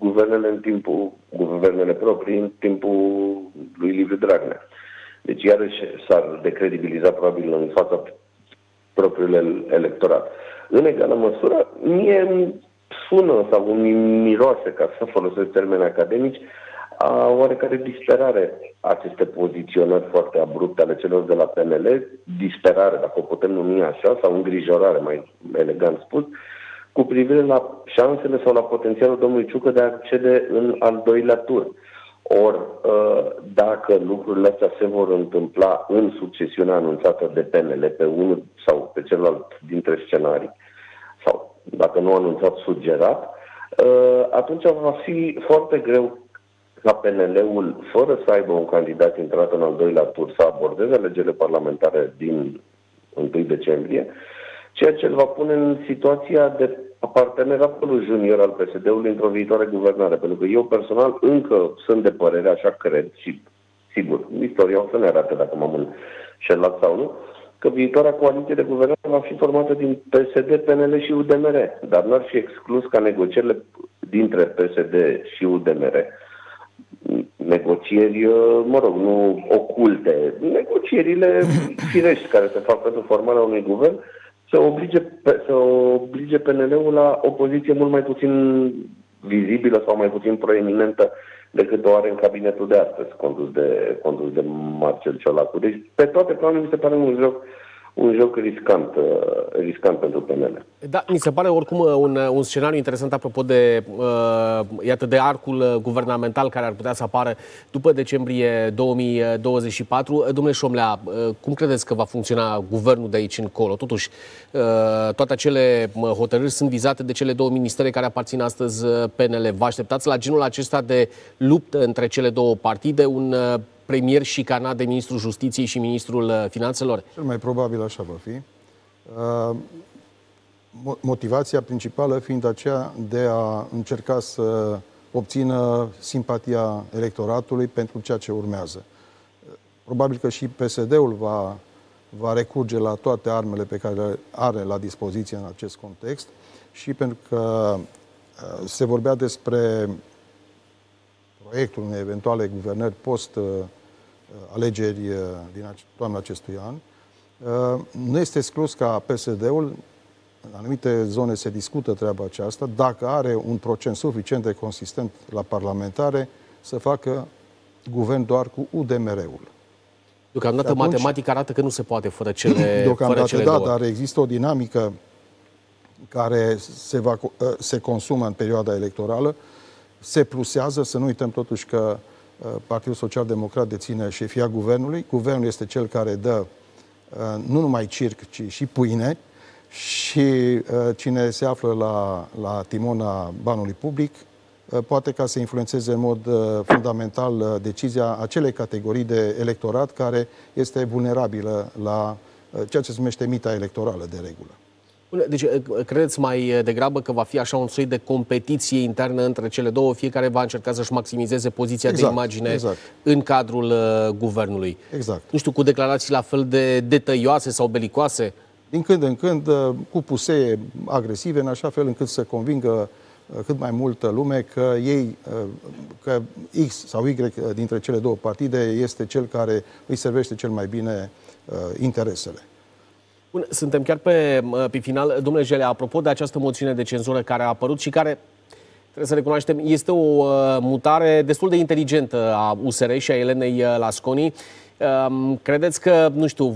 guvernele proprii în timpul lui Liviu Dragnea. Deci iarăși s-ar decredibiliza probabil în fața propriului electorat. În egală măsură, mie sună sau miroase, ca să folosesc termeni academici, a oarecare disperare aceste poziționări foarte abrupte ale celor de la PNL, disperare, dacă o putem numi așa, sau îngrijorare, mai elegant spus, cu privire la șansele sau la potențialul domnului Ciucă de a accede în al doilea tur. Ori, dacă lucrurile astea se vor întâmpla în succesiunea anunțată de PNL pe unul sau pe celălalt dintre scenarii, sau dacă nu anunțat, sugerat, atunci va fi foarte greu ca PNL-ul, fără să aibă un candidat intrat în al doilea tur, să abordeze alegerile parlamentare din 1 decembrie, ceea ce îl va pune în situația de parteneratul junior al PSD-ului într-o viitoare guvernare. Pentru că eu personal încă sunt de părere, așa cred, și sigur, istoria o să ne arate dacă m-am înșelat sau nu, că viitoarea coaliție de guvernare va fi formată din PSD, PNL și UDMR. Dar n-ar fi exclus ca negocierile dintre PSD și UDMR, negocieri, mă rog, nu oculte, negocierile firești care se fac pentru formarea unui guvern, să oblige PNL-ul la o poziție mult mai puțin vizibilă sau mai puțin proeminentă decât o are în cabinetul de astăzi, condus de Marcel Ciolacu. Deci, pe toate planurile, mi se pare un un joc riscant pentru PNL. Da, mi se pare oricum un scenariu interesant apropo de, iată, de arcul guvernamental care ar putea să apară după decembrie 2024. Domnule Șomlea, cum credeți că va funcționa guvernul de aici încolo? Totuși, toate acele hotărâri sunt vizate de cele două ministere care aparțin astăzi PNL. Vă așteptați la genul acesta de luptă între cele două partide, un premier șicanat de ministrul Justiției și ministrul Finanțelor? Cel mai probabil așa va fi. Motivația principală fiind aceea de a încerca să obțină simpatia electoratului pentru ceea ce urmează. Probabil că și PSD-ul va recurge la toate armele pe care le are la dispoziție în acest context și pentru că se vorbea despre proiectul unei eventuale guvernări post-alegeri din toamna acestui an. Nu este exclus ca PSD-ul, în anumite zone se discută treaba aceasta, dacă are un procent suficient de consistent la parlamentare, să facă guvern doar cu UDMR-ul. Deocamdată matematica arată că nu se poate fără cele două. Dar există o dinamică care se consumă în perioada electorală, se plusează, să nu uităm totuși că Partidul Social Democrat deține șefia guvernului. Guvernul este cel care dă nu numai circ, ci și pâine și cine se află la timona banului public poate ca să influențeze în mod fundamental decizia acelei categorii de electorat care este vulnerabilă la ceea ce se numește mita electorală de regulă. Deci, credeți mai degrabă că va fi așa un soi de competiție internă între cele două, fiecare va încerca să-și maximizeze poziția de imagine în cadrul guvernului? Exact. Nu știu, cu declarații la fel de detăioase sau belicoase? Din când în când, cu pusee agresive, în așa fel încât să convingă cât mai multă lume că că X sau Y dintre cele două partide este cel care îi servește cel mai bine interesele. Bun, suntem chiar pe final. Domnule Jelea, apropo de această moțiune de cenzură care a apărut și care, trebuie să recunoaștem, este o mutare destul de inteligentă a USR și a Elenei Lasconi, credeți că, nu știu,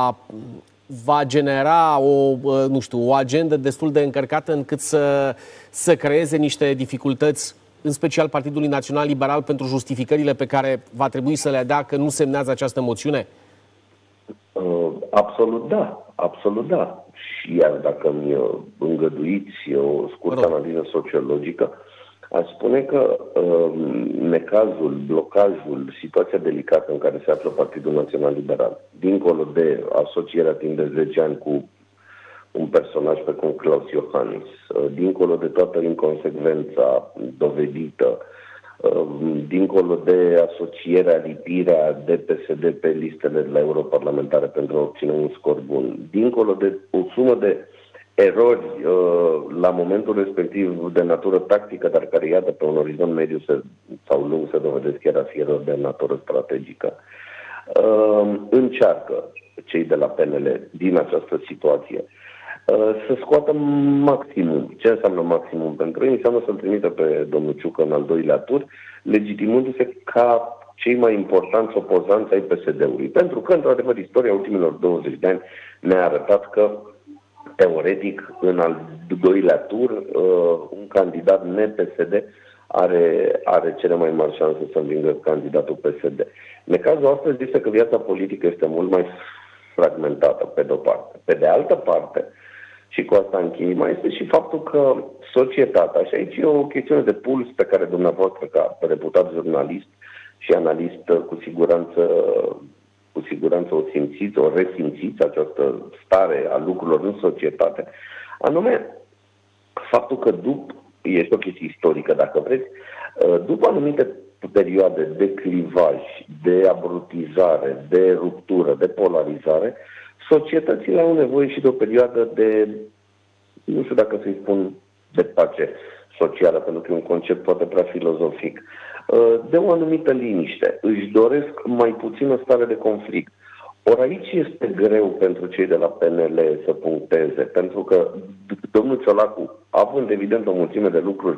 va genera o agendă destul de încărcată încât să creeze niște dificultăți, în special Partidului Național Liberal, pentru justificările pe care va trebui să le dea că nu semnează această moțiune? Absolut da. Absolut da. Și iar dacă mi îngăduiți o scurtă analiză sociologică, aș spune că necazul, blocajul, situația delicată în care se află Partidul Național Liberal, dincolo de asocierea timp de 10 ani cu un personaj pe cum Klaus Iohannis, dincolo de toată inconsecvența dovedită, dincolo de asocierea, lipirea de PSD pe listele de la europarlamentare pentru a obține un scor bun, dincolo de o sumă de erori la momentul respectiv de natură tactică, dar care, iată, pe un orizont mediu sau lung se dovedesc chiar a fi erori de natură strategică, încearcă cei de la PNL din această situație să scoată maximum. Ce înseamnă maximum pentru ei? Înseamnă să-l trimită pe domnul Ciucă în al doilea tur, legitimându-se ca cei mai importanți opozanți ai PSD-ului. Pentru că, într-adevăr, istoria ultimilor 20 de ani ne-a arătat că, teoretic, în al doilea tur, un candidat ne-PSD are cele mai mari șanse să învingă candidatul PSD. Necazul astăzi este că viața politică este mult mai fragmentată, pe de-o parte. Pe de altă parte, și cu asta închei, mai este și faptul că societatea, și aici e o chestiune de puls pe care dumneavoastră, ca reputat jurnalist și analist, cu siguranță o simțiți, o resimțiți, această stare a lucrurilor în societate, anume faptul că este o chestie istorică, dacă vreți, după anumite perioade de clivaj, de abrutizare, de ruptură, de polarizare, societățile au nevoie și de o perioadă de, nu știu dacă să-i spun, de pace socială, pentru că e un concept poate prea filozofic, de o anumită liniște. Își doresc mai puțină stare de conflict. Ori aici este greu pentru cei de la PNL să puncteze, pentru că domnul Ciolacu, având evident o mulțime de lucruri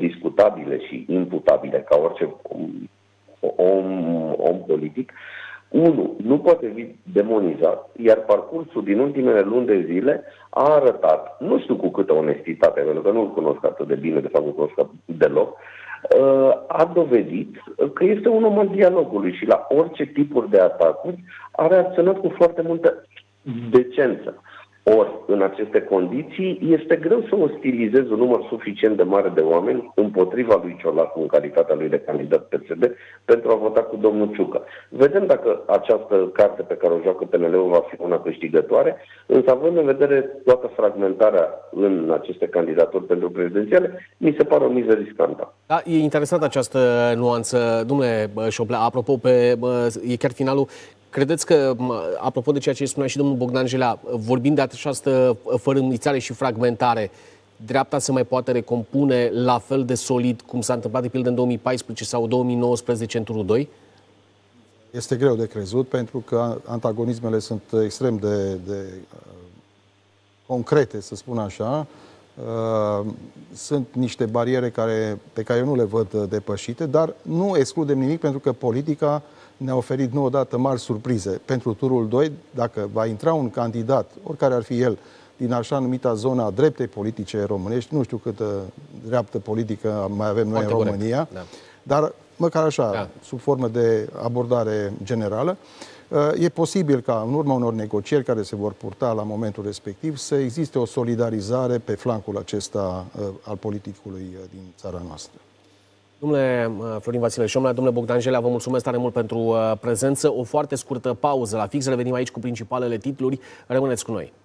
discutabile și imputabile ca orice om politic, Unu, nu poate fi demonizat, iar parcursul din ultimele luni de zile a arătat, nu știu cu câtă onestitate, pentru că nu-l cunosc atât de bine, de fapt nu cunosc deloc, a dovedit că este un om al dialogului și la orice tipuri de atacuri a reacționat cu foarte multă decență. Ori, în aceste condiții, este greu să ostilizezi un număr suficient de mare de oameni împotriva lui Ciolacu în calitatea lui de candidat PSD pentru a vota cu domnul Ciucă. Vedem dacă această carte pe care o joacă PNL-ul va fi una câștigătoare, însă având în vedere toată fragmentarea în aceste candidaturi pentru prezidențiale, mi se pare o miză riscantă. Da, e interesantă această nuanță. Domnule Șoplea, apropo, e chiar finalul. Credeți că, apropo de ceea ce spunea și domnul Bogdan Jelea, vorbind de această fărâmițare și fragmentare, dreapta se mai poate recompune la fel de solid cum s-a întâmplat de pildă în 2014 sau 2019 în turul 2? Este greu de crezut pentru că antagonismele sunt extrem de concrete, să spun așa. Sunt niște bariere pe care eu nu le văd depășite, dar nu excludem nimic pentru că politica ne-a oferit nu odată mari surprize. Pentru turul 2, dacă va intra un candidat, oricare ar fi el, din așa numita zona dreptei politice românești, nu știu câtă dreaptă politică mai avem noi în România, dar măcar așa, sub formă de abordare generală, e posibil ca în urma unor negocieri care se vor purta la momentul respectiv să existe o solidarizare pe flancul acesta al politicului din țara noastră. Domnule Florin Vasile Șomlea, domnule Bogdan Jelea, vă mulțumesc tare mult pentru prezență. O foarte scurtă pauză la fix, revenim aici cu principalele titluri. Rămâneți cu noi.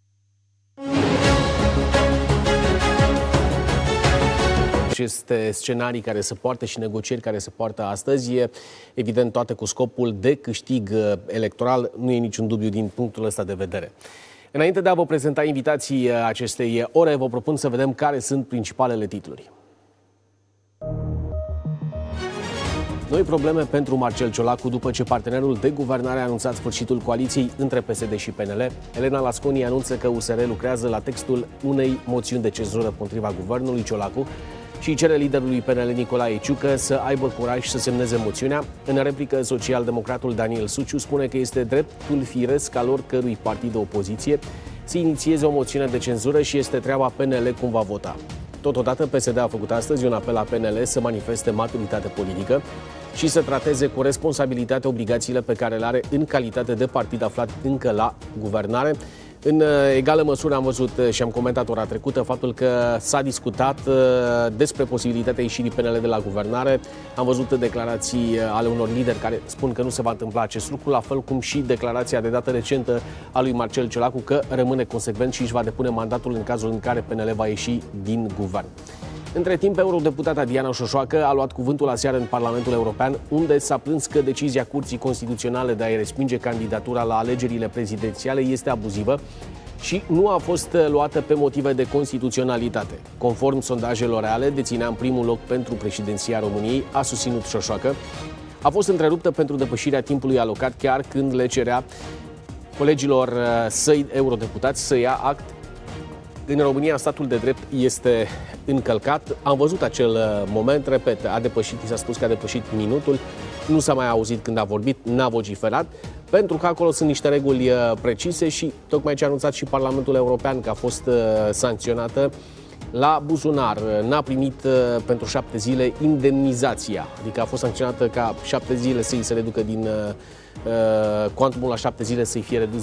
Aceste scenarii care se poartă și negocieri care se poartă astăzi, evident toate cu scopul de câștig electoral, nu e niciun dubiu din punctul ăsta de vedere. Înainte de a vă prezenta invitații acestei ore, vă propun să vedem care sunt principalele titluri. Noi probleme pentru Marcel Ciolacu după ce partenerul de guvernare a anunțat sfârșitul coaliției între PSD și PNL. Elena Lasconi anunță că USR lucrează la textul unei moțiuni de cenzură împotriva guvernului Ciolacu și cere liderului PNL Nicolae Ciucă să aibă curaj să semneze moțiunea. În replică, socialdemocratul Daniel Suciu spune că este dreptul firesc al oricărui partid de opoziție să inițieze o moțiune de cenzură și este treaba PNL cum va vota. Totodată, PSD a făcut astăzi un apel la PNL să manifeste maturitate politică și să trateze cu responsabilitate obligațiile pe care le are în calitate de partid aflat încă la guvernare. În egală măsură am văzut și am comentat ora trecută faptul că s-a discutat despre posibilitatea ieșirii PNL de la guvernare. Am văzut declarații ale unor lideri care spun că nu se va întâmpla acest lucru, la fel cum și declarația de dată recentă a lui Marcel Ciolacu că rămâne consecvent și își va depune mandatul în cazul în care PNL va ieși din guvern. Între timp, eurodeputata Diana Șoșoacă a luat cuvântul aseară în Parlamentul European, unde s-a plâns că decizia Curții Constituționale de a-i respinge candidatura la alegerile prezidențiale este abuzivă și nu a fost luată pe motive de constituționalitate. Conform sondajelor reale, deținea în primul loc pentru președinția României, a susținut Șoșoacă. A fost întreruptă pentru depășirea timpului alocat, chiar când le cerea colegilor săi eurodeputați să ia act. În România, statul de drept este încălcat. Am văzut acel moment, repet, a depășit, s-a spus că a depășit minutul, nu s-a mai auzit când a vorbit, n-a vociferat, pentru că acolo sunt niște reguli precise și tocmai ce a anunțat și Parlamentul European că a fost sancționată la buzunar. N-a primit pentru 7 zile indemnizația, adică a fost sancționată ca 7 zile să-i se reducă din cuantumul la 7 zile să-i fie redus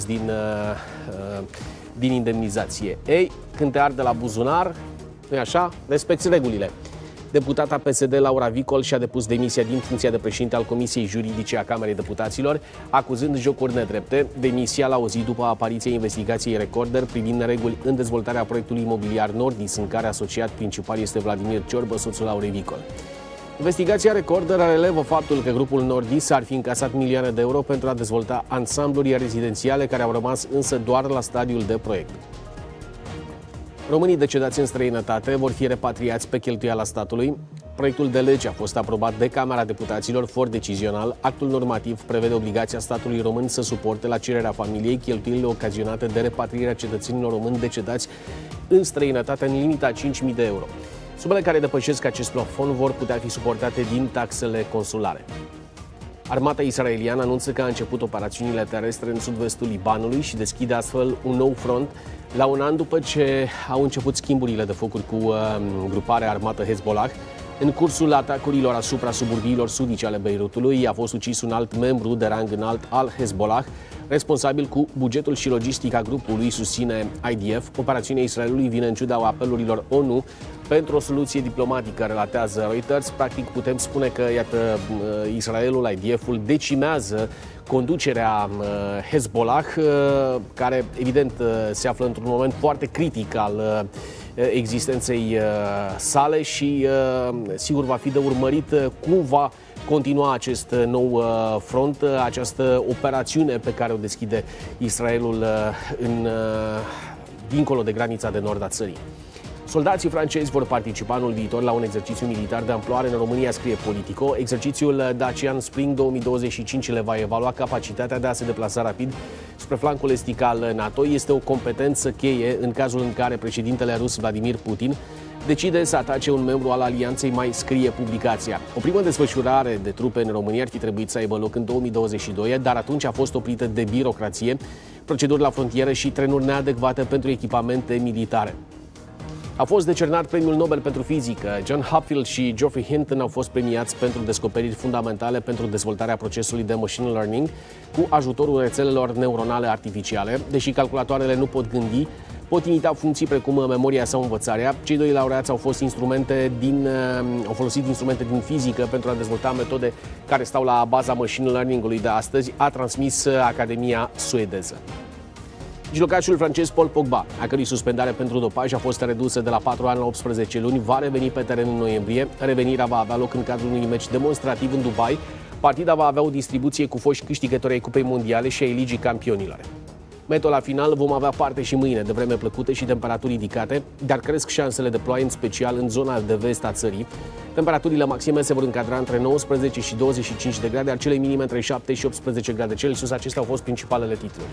din indemnizație. Ei, când te arde la buzunar, nu-i așa? Respecti regulile. Deputata PSD Laura Vicol și-a depus demisia din funcția de președinte al Comisiei Juridice a Camerei Deputaților, acuzând jocuri nedrepte. Demisia la o zi după apariția investigației Recorder privind nereguli în dezvoltarea proiectului imobiliar Nordis, în care asociat principal este Vladimir Ciorbă, soțul Laurei Vicol. Investigația Recorder relevă faptul că grupul Nordis ar fi încasat milioane de euro pentru a dezvolta ansambluri rezidențiale care au rămas însă doar la stadiul de proiect. Românii decedați în străinătate vor fi repatriați pe cheltuiala statului. Proiectul de lege a fost aprobat de Camera Deputaților for decizional. Actul normativ prevede obligația statului român să suporte la cererea familiei cheltuielile ocazionate de repatrierea cetățenilor români decedați în străinătate în limita 5.000 de euro. Sumele care depășesc acest plafon vor putea fi suportate din taxele consulare. Armata israeliană anunță că a început operațiunile terestre în sud-vestul Libanului și deschide astfel un nou front la un an după ce au început schimburile de focuri cu gruparea armată Hezbollah. În cursul atacurilor asupra suburbiilor sudice ale Beirutului a fost ucis un alt membru de rang înalt al Hezbollah, responsabil cu bugetul și logistica grupului, susține IDF. Operațiunea Israelului vine în ciuda apelurilor ONU pentru o soluție diplomatică, relatează Reuters. Practic putem spune că, iată, Israelul, IDF-ul, decimează conducerea Hezbollah, care evident se află într-un moment foarte critic al existenței sale și sigur va fi de urmărit cum va continua acest nou front, această operațiune pe care o deschide Israelul dincolo de granița de nord a țării. Soldații francezi vor participa anul viitor la un exercițiu militar de amploare în România, scrie Politico. Exercițiul Dacian Spring 2025 le va evalua capacitatea de a se deplasa rapid spre flancul estic al NATO. Este o competență cheie în cazul în care președintele rus Vladimir Putin decide să atace un membru al alianței, mai scrie publicația. O primă desfășurare de trupe în România ar fi trebuit să aibă loc în 2022, dar atunci a fost oprită de birocrație, proceduri la frontieră și trenuri neadecvate pentru echipamente militare. A fost decernat Premiul Nobel pentru Fizică. John Hopfield și Geoffrey Hinton au fost premiați pentru descoperiri fundamentale pentru dezvoltarea procesului de machine learning cu ajutorul rețelelor neuronale artificiale. Deși calculatoarele nu pot gândi, pot imita funcții precum memoria sau învățarea. Cei doi laureați au folosit instrumente din fizică pentru a dezvolta metode care stau la baza machine learning-ului de astăzi, a transmis Academia suedeză. Mijlocașul francez Paul Pogba, a cărui suspendare pentru dopaj a fost redusă de la 4 ani la 18 luni, va reveni pe teren în noiembrie. Revenirea va avea loc în cadrul unui meci demonstrativ în Dubai. Partida va avea o distribuție cu foști câștigători ai Cupei Mondiale și ai Ligii Campionilor. Meteo la final, vom avea parte și mâine de vreme plăcută și temperaturi ridicate, dar cresc șansele de ploaie, în special în zona de vest a țării. Temperaturile maxime se vor încadra între 19 și 25 de grade, iar cele minime între 7 și 18 grade Celsius. Acestea au fost principalele titluri.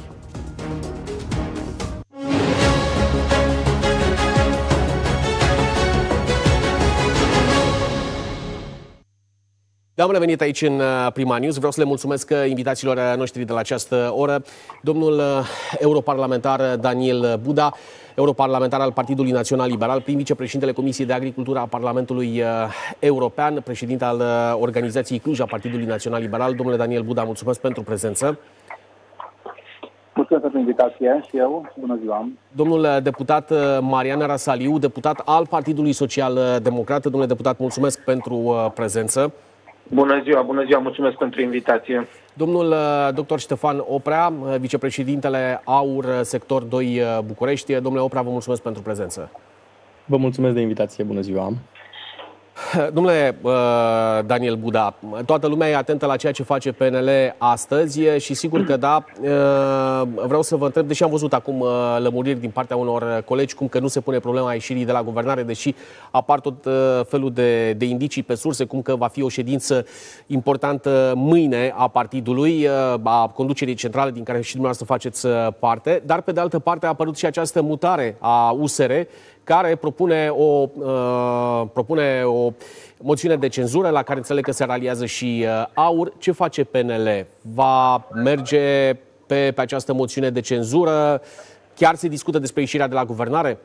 Am revenit aici în Prima News. Vreau să le mulțumesc invitațiilor noștri de la această oră. Domnul europarlamentar Daniel Buda, europarlamentar al Partidului Național Liberal, prim vicepreședintele Comisiei de Agricultură a Parlamentului European, președinte al organizației Cluj a Partidului Național Liberal. Domnule Daniel Buda, mulțumesc pentru prezență. Mulțumesc pentru invitație și eu. Bună ziua. Domnul deputat Marian Rasaliu, deputat al Partidului Social Democrat. Domnule deputat, mulțumesc pentru prezență. Bună ziua, mulțumesc pentru invitație. Domnul dr. Ștefan Oprea, vicepreședintele AUR, sector 2 București. Domnule Oprea, vă mulțumesc pentru prezență. Vă mulțumesc de invitație, bună ziua. Domnule Daniel Buda, toată lumea e atentă la ceea ce face PNL astăzi și sigur că da, vreau să vă întreb, deși am văzut acum lămuriri din partea unor colegi, cum că nu se pune problema ieșirii de la guvernare, deși apar tot felul de indicii pe surse, cum că va fi o ședință importantă mâine a partidului, a conducerii centrale din care și dumneavoastră faceți parte, dar pe de altă parte a apărut și această mutare a USR, care propune o moțiune de cenzură la care înțeleg că se raliază și AUR. Ce face PNL? Va merge pe această moțiune de cenzură? Chiar se discută despre ieșirea de la guvernare?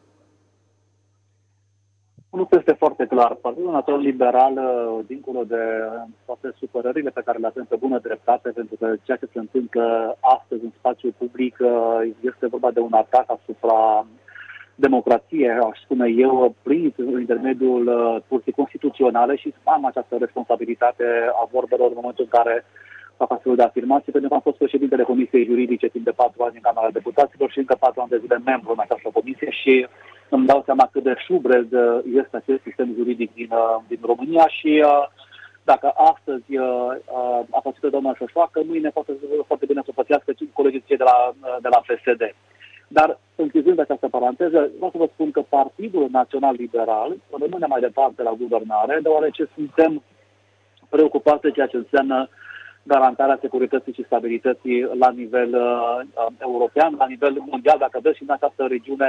Lucrul este foarte clar. Partidul Național Liberal, dincolo de toate supărările pe care le avem pe bună dreptate, pentru că ceea ce se întâmplă astăzi în spațiul public este vorba de un atac asupra democrație, aș spune eu, prin intermediul Curții Constituționale, și am această responsabilitate a vorbelor în momentul în care fac astfel de afirmații, pentru că am fost președintele Comisiei Juridice timp de 4 ani în Camera Deputaților și încă 4 ani de zile membru în această comisie și îmi dau seama cât de șubred este acest sistem juridic din România și dacă astăzi a făcut doamna Șoșoacă, mâine poate foarte bine să o pățească colegii de la PSD. Dar, închizând această paranteză, vreau să vă spun că Partidul Național Liberal rămâne mai departe la guvernare, deoarece suntem preocupați de ceea ce înseamnă garantarea securității și stabilității la nivel european, la nivel mondial, dacă vreți, și în această regiune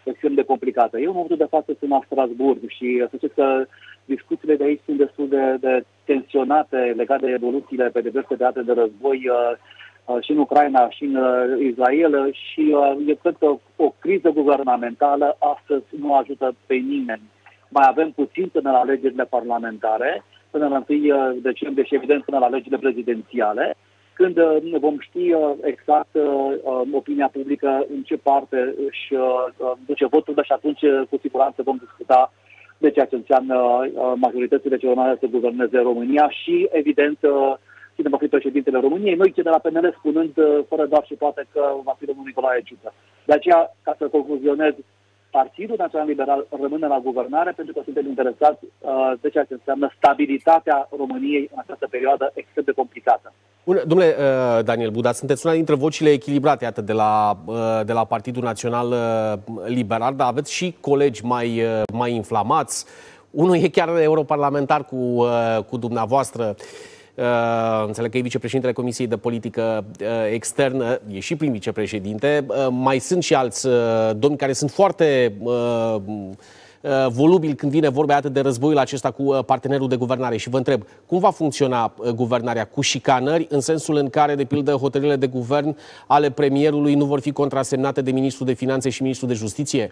extrem de complicată. Eu în momentul de față sunt la Strasburg și să știți că discuțiile de aici sunt destul de tensionate legate de evoluțiile pe diverse teatre de război și în Ucraina și în Israel și eu cred că o criză guvernamentală astăzi nu ajută pe nimeni. Mai avem puțin până la alegerile parlamentare, până la 1 decembrie și evident până la alegerile prezidențiale, când vom ști exact opinia publică în ce parte își duce votul și atunci cu siguranță vom discuta de ceea ce înseamnă majoritățile celor mai să guverneze România și evident cine va fi președintele României. Noi cei de la PNL spunând fără doar și poate că va fi domnul Nicolae Ciucă. De aceea, ca să concluzionez, Partidul Național Liberal rămâne la guvernare pentru că suntem interesați de ceea ce înseamnă stabilitatea României în această perioadă extrem de complicată. Bun, domnule Daniel Buda, sunteți una dintre vocile echilibrate iată, de la Partidul Național Liberal, dar aveți și colegi mai inflamați. Unul e chiar europarlamentar cu dumneavoastră. Înțeleg că e vicepreședintele Comisiei de Politică Externă, e și prim vicepreședinte. Mai sunt și alți domni care sunt foarte volubili când vine vorba atât de războiul acesta cu partenerul de guvernare. Și vă întreb, cum va funcționa guvernarea? Cu șicanări, în sensul în care, de pildă, hotărârile de guvern ale premierului nu vor fi contrasemnate de Ministrul de Finanțe și Ministrul de Justiție?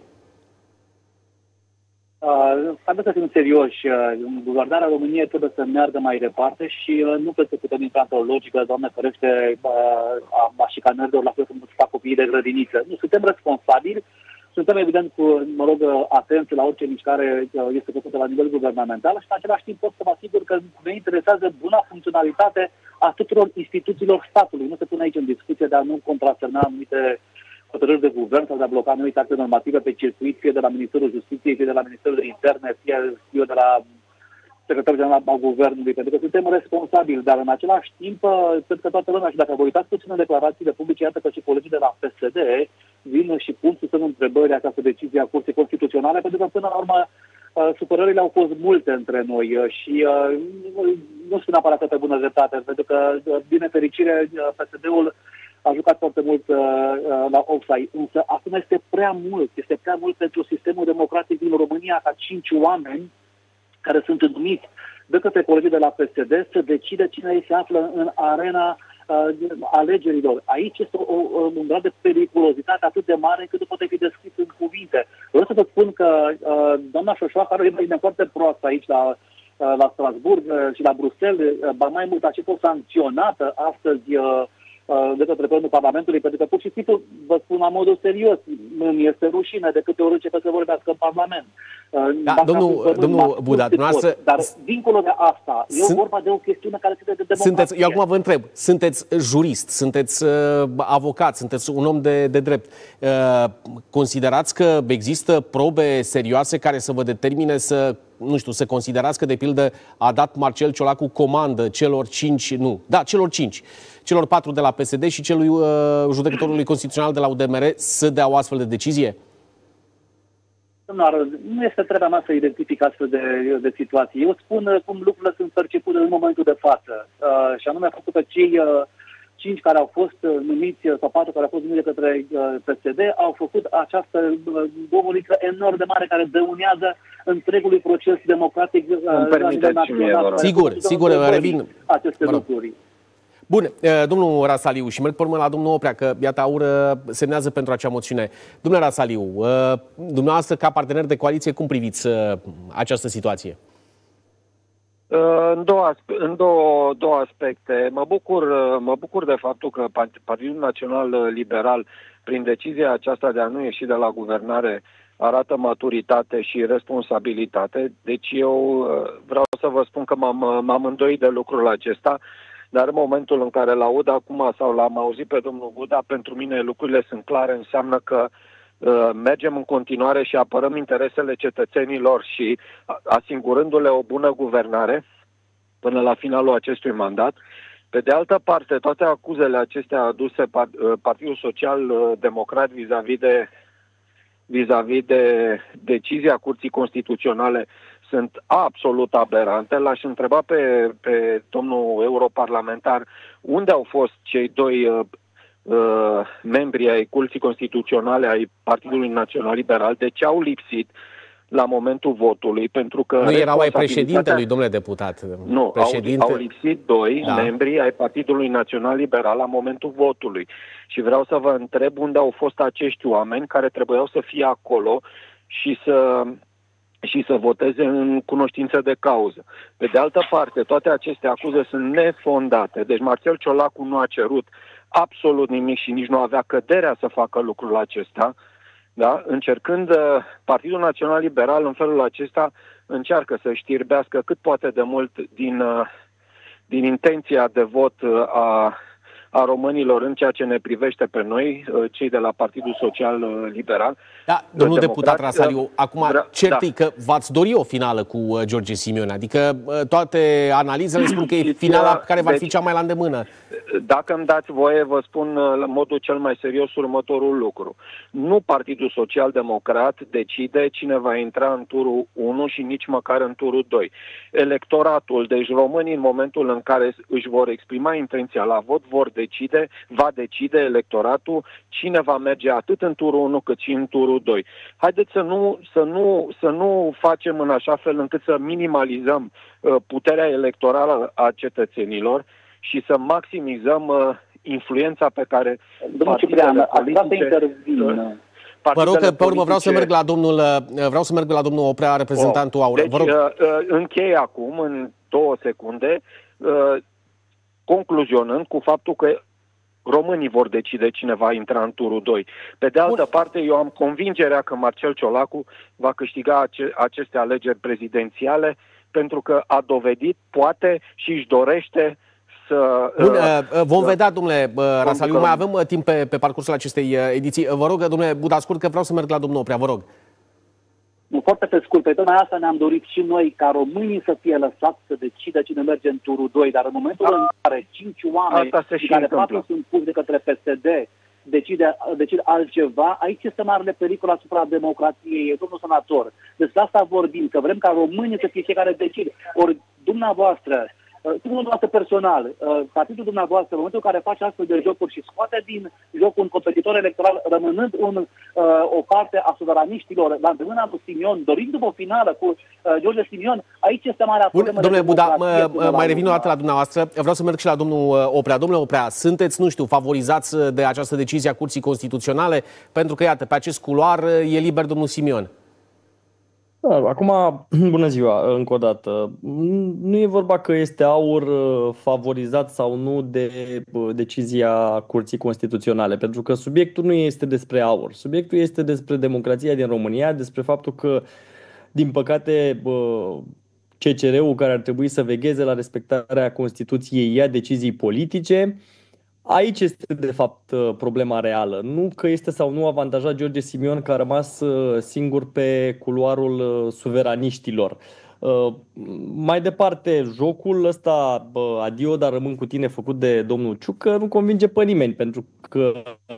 Haideți să fim serioși. Guvernarea României trebuie să meargă mai departe și nu cred că putem intra într-o logică, Doamne ferește, a șicanărilor la fel cum fac copiii de grădiniță. Nu, suntem responsabili, suntem evident atenți la orice mișcare este făcută la nivel guvernamental și în același timp pot să vă asigur că ne interesează buna funcționalitate a tuturor instituțiilor statului. Nu se pune aici în discuție de a nu contrasemna anumite hotărâri de guvern sau de a bloca anumite acte normative pe circuit, fie de la Ministerul Justiției, fie de la Ministerul de Interne, fie de la Secretarul General al Guvernului, pentru că suntem responsabili, dar în același timp, cred că toată lumea, și dacă vă uitați puțin în declarațiile publice, iată că și colegii de la PSD vin și pun sub semnul întrebării această decizie a Curții Constituționale, pentru că până la urmă supărările au fost multe între noi și nu sunt neapărat pe bună dreptate, pentru că, din nefericire, PSD-ul a jucat foarte mult la offside, însă acum este prea mult pentru sistemul democratic din România ca 5 oameni care sunt numiți de către colegii de la PSD să decide cine se află în arena alegerilor. Aici este un grad de periculozitate atât de mare încât nu poate fi descris în cuvinte. Vreau să vă spun că doamna Șoșoa, care e foarte proastă aici la Strasburg și la Bruxelles, ba mai mult, a fost sancționată astăzi de către Plenul Parlamentului, pentru că pur și simplu, vă spun la modul serios, îmi este rușine de câte ori începe să vorbească în Parlament. Da, domnul Buda, dumneavoastră... Dar dincolo de asta, e vorba de o chestiune care ține de democrație. Eu acum vă întreb, sunteți jurist, sunteți avocat, sunteți un om de drept. Considerați că există probe serioase care să vă determine să considerați că, de pildă, a dat Marcel Ciolacu comandă celor 4 de la PSD și celui judecătorului constituțional de la UDMR să dea o astfel de decizie? Nu este treaba mea să identific astfel de situații. Eu spun cum lucrurile sunt percepute în momentul de față. Și anume faptul că cei 5 care au fost numiți, sau 4 care au fost numiți de către PSD, au făcut această govorică enorm de mare care dăunează întregului proces democratic național. Sigur, revin. Aceste lucruri. Bun, domnul Rasaliu, și merg pe urmă la domnul Oprea, că iată Aur semnează pentru acea moțiune. Domnule Rasaliu, dumneavoastră ca partener de coaliție, cum priviți această situație? În două aspecte. Mă bucur de faptul că Partidul Național Liberal, prin decizia aceasta de a nu ieși de la guvernare, arată maturitate și responsabilitate. Deci eu vreau să vă spun că m-am îndoit de lucrul acesta, dar în momentul în care l-aud acum sau l-am auzit pe domnul Buda, pentru mine lucrurile sunt clare, înseamnă că mergem în continuare și apărăm interesele cetățenilor și asigurându-le o bună guvernare până la finalul acestui mandat. Pe de altă parte, toate acuzele acestea aduse Partidul Social Democrat vis-a-vis de decizia Curții Constituționale sunt absolut aberante. L-aș întreba pe domnul europarlamentar unde au fost cei 2 membrii ai Curții Constituționale ai Partidului Național Liberal, de ce au lipsit la momentul votului, pentru că... Nu erau ai președintelui, domnule deputat. Nu, au lipsit doi membri ai Partidului Național Liberal la momentul votului. Și vreau să vă întreb unde au fost acești oameni care trebuiau să fie acolo și să voteze în cunoștință de cauză. Pe de altă parte, toate aceste acuze sunt nefondate. Deci Marcel Ciolacu nu a cerut absolut nimic și nici nu avea căderea să facă lucrul acesta. Da? Încercând, Partidul Național Liberal în felul acesta încearcă să știrbească cât poate de mult din intenția de vot a românilor în ceea ce ne privește pe noi, cei de la Partidul Social Liberal. Da, domnul deputat Rasaliu, acum cert e că v-ați dori o finală cu George Simion, adică toate analizele spun că e finala care va fi cea mai la îndemână. Dacă îmi dați voie, vă spun în modul cel mai serios următorul lucru. Nu Partidul Social Democrat decide cine va intra în turul 1 și nici măcar în turul 2. Electoratul, deci românii în momentul în care își vor exprima intenția la vot, va decide electoratul cine va merge atât în turul 1 cât și în turul 2. Haideți să nu facem în așa fel încât să minimalizăm puterea electorală a cetățenilor și să maximizăm influența pe care partidele politice... Vă rog că pe urmă vreau să merg la domnul Oprea, reprezentantul AUR. Deci închei acum în 2 secunde, concluzionând cu faptul că românii vor decide cine va intra în turul 2. Pe de altă parte, eu am convingerea că Marcel Ciolacu va câștiga aceste alegeri prezidențiale pentru că a dovedit, poate și își dorește să... Bun, vom vedea, domnule Rasaliu, mai avem timp pe parcursul acestei ediții. Vă rog, domnule Budascur, că vreau să merg la domnul Oprea, vă rog. Foarte pe scurt, pe tocmai asta ne-am dorit și noi, ca românii să fie lăsați să decidă cine merge în turul 2, dar în momentul în care 5 oameni, care 4 sunt puși de către PSD, decide altceva, aici este marele pericol asupra democrației, domnul senator. Despre asta vorbim, că vrem ca românii să fie cei care decide. Ori dumneavoastră, dumneavoastră personal, partidul dumneavoastră, în momentul în care face astfel de jocuri și scoate din joc un competitor electoral, rămânând o parte a suveraniștilor la îndemâna lui Simion, dorind după o finală cu George Simion, aici este marea problemă. Domnule Buda, mai revin o dată la dumneavoastră. Vreau să merg și la domnul Oprea. Domnule Oprea, sunteți, nu știu, favorizați de această decizie a Curții Constituționale? Pentru că, iată, pe acest culoar e liber domnul Simion. Acum, bună ziua, încă o dată. Nu e vorba că este AUR favorizat sau nu de decizia Curții Constituționale, pentru că subiectul nu este despre AUR. Subiectul este despre democrația din România, despre faptul că, din păcate, CCR-ul, care ar trebui să vegheze la respectarea Constituției, ia decizii politice. Aici este, de fapt, problema reală. Nu că este sau nu avantajat George Simion, că a rămas singur pe culoarul suveraniștilor. Mai departe, jocul ăsta, adio, dar rămân cu tine, făcut de domnul Ciucă, nu convinge pe nimeni, pentru că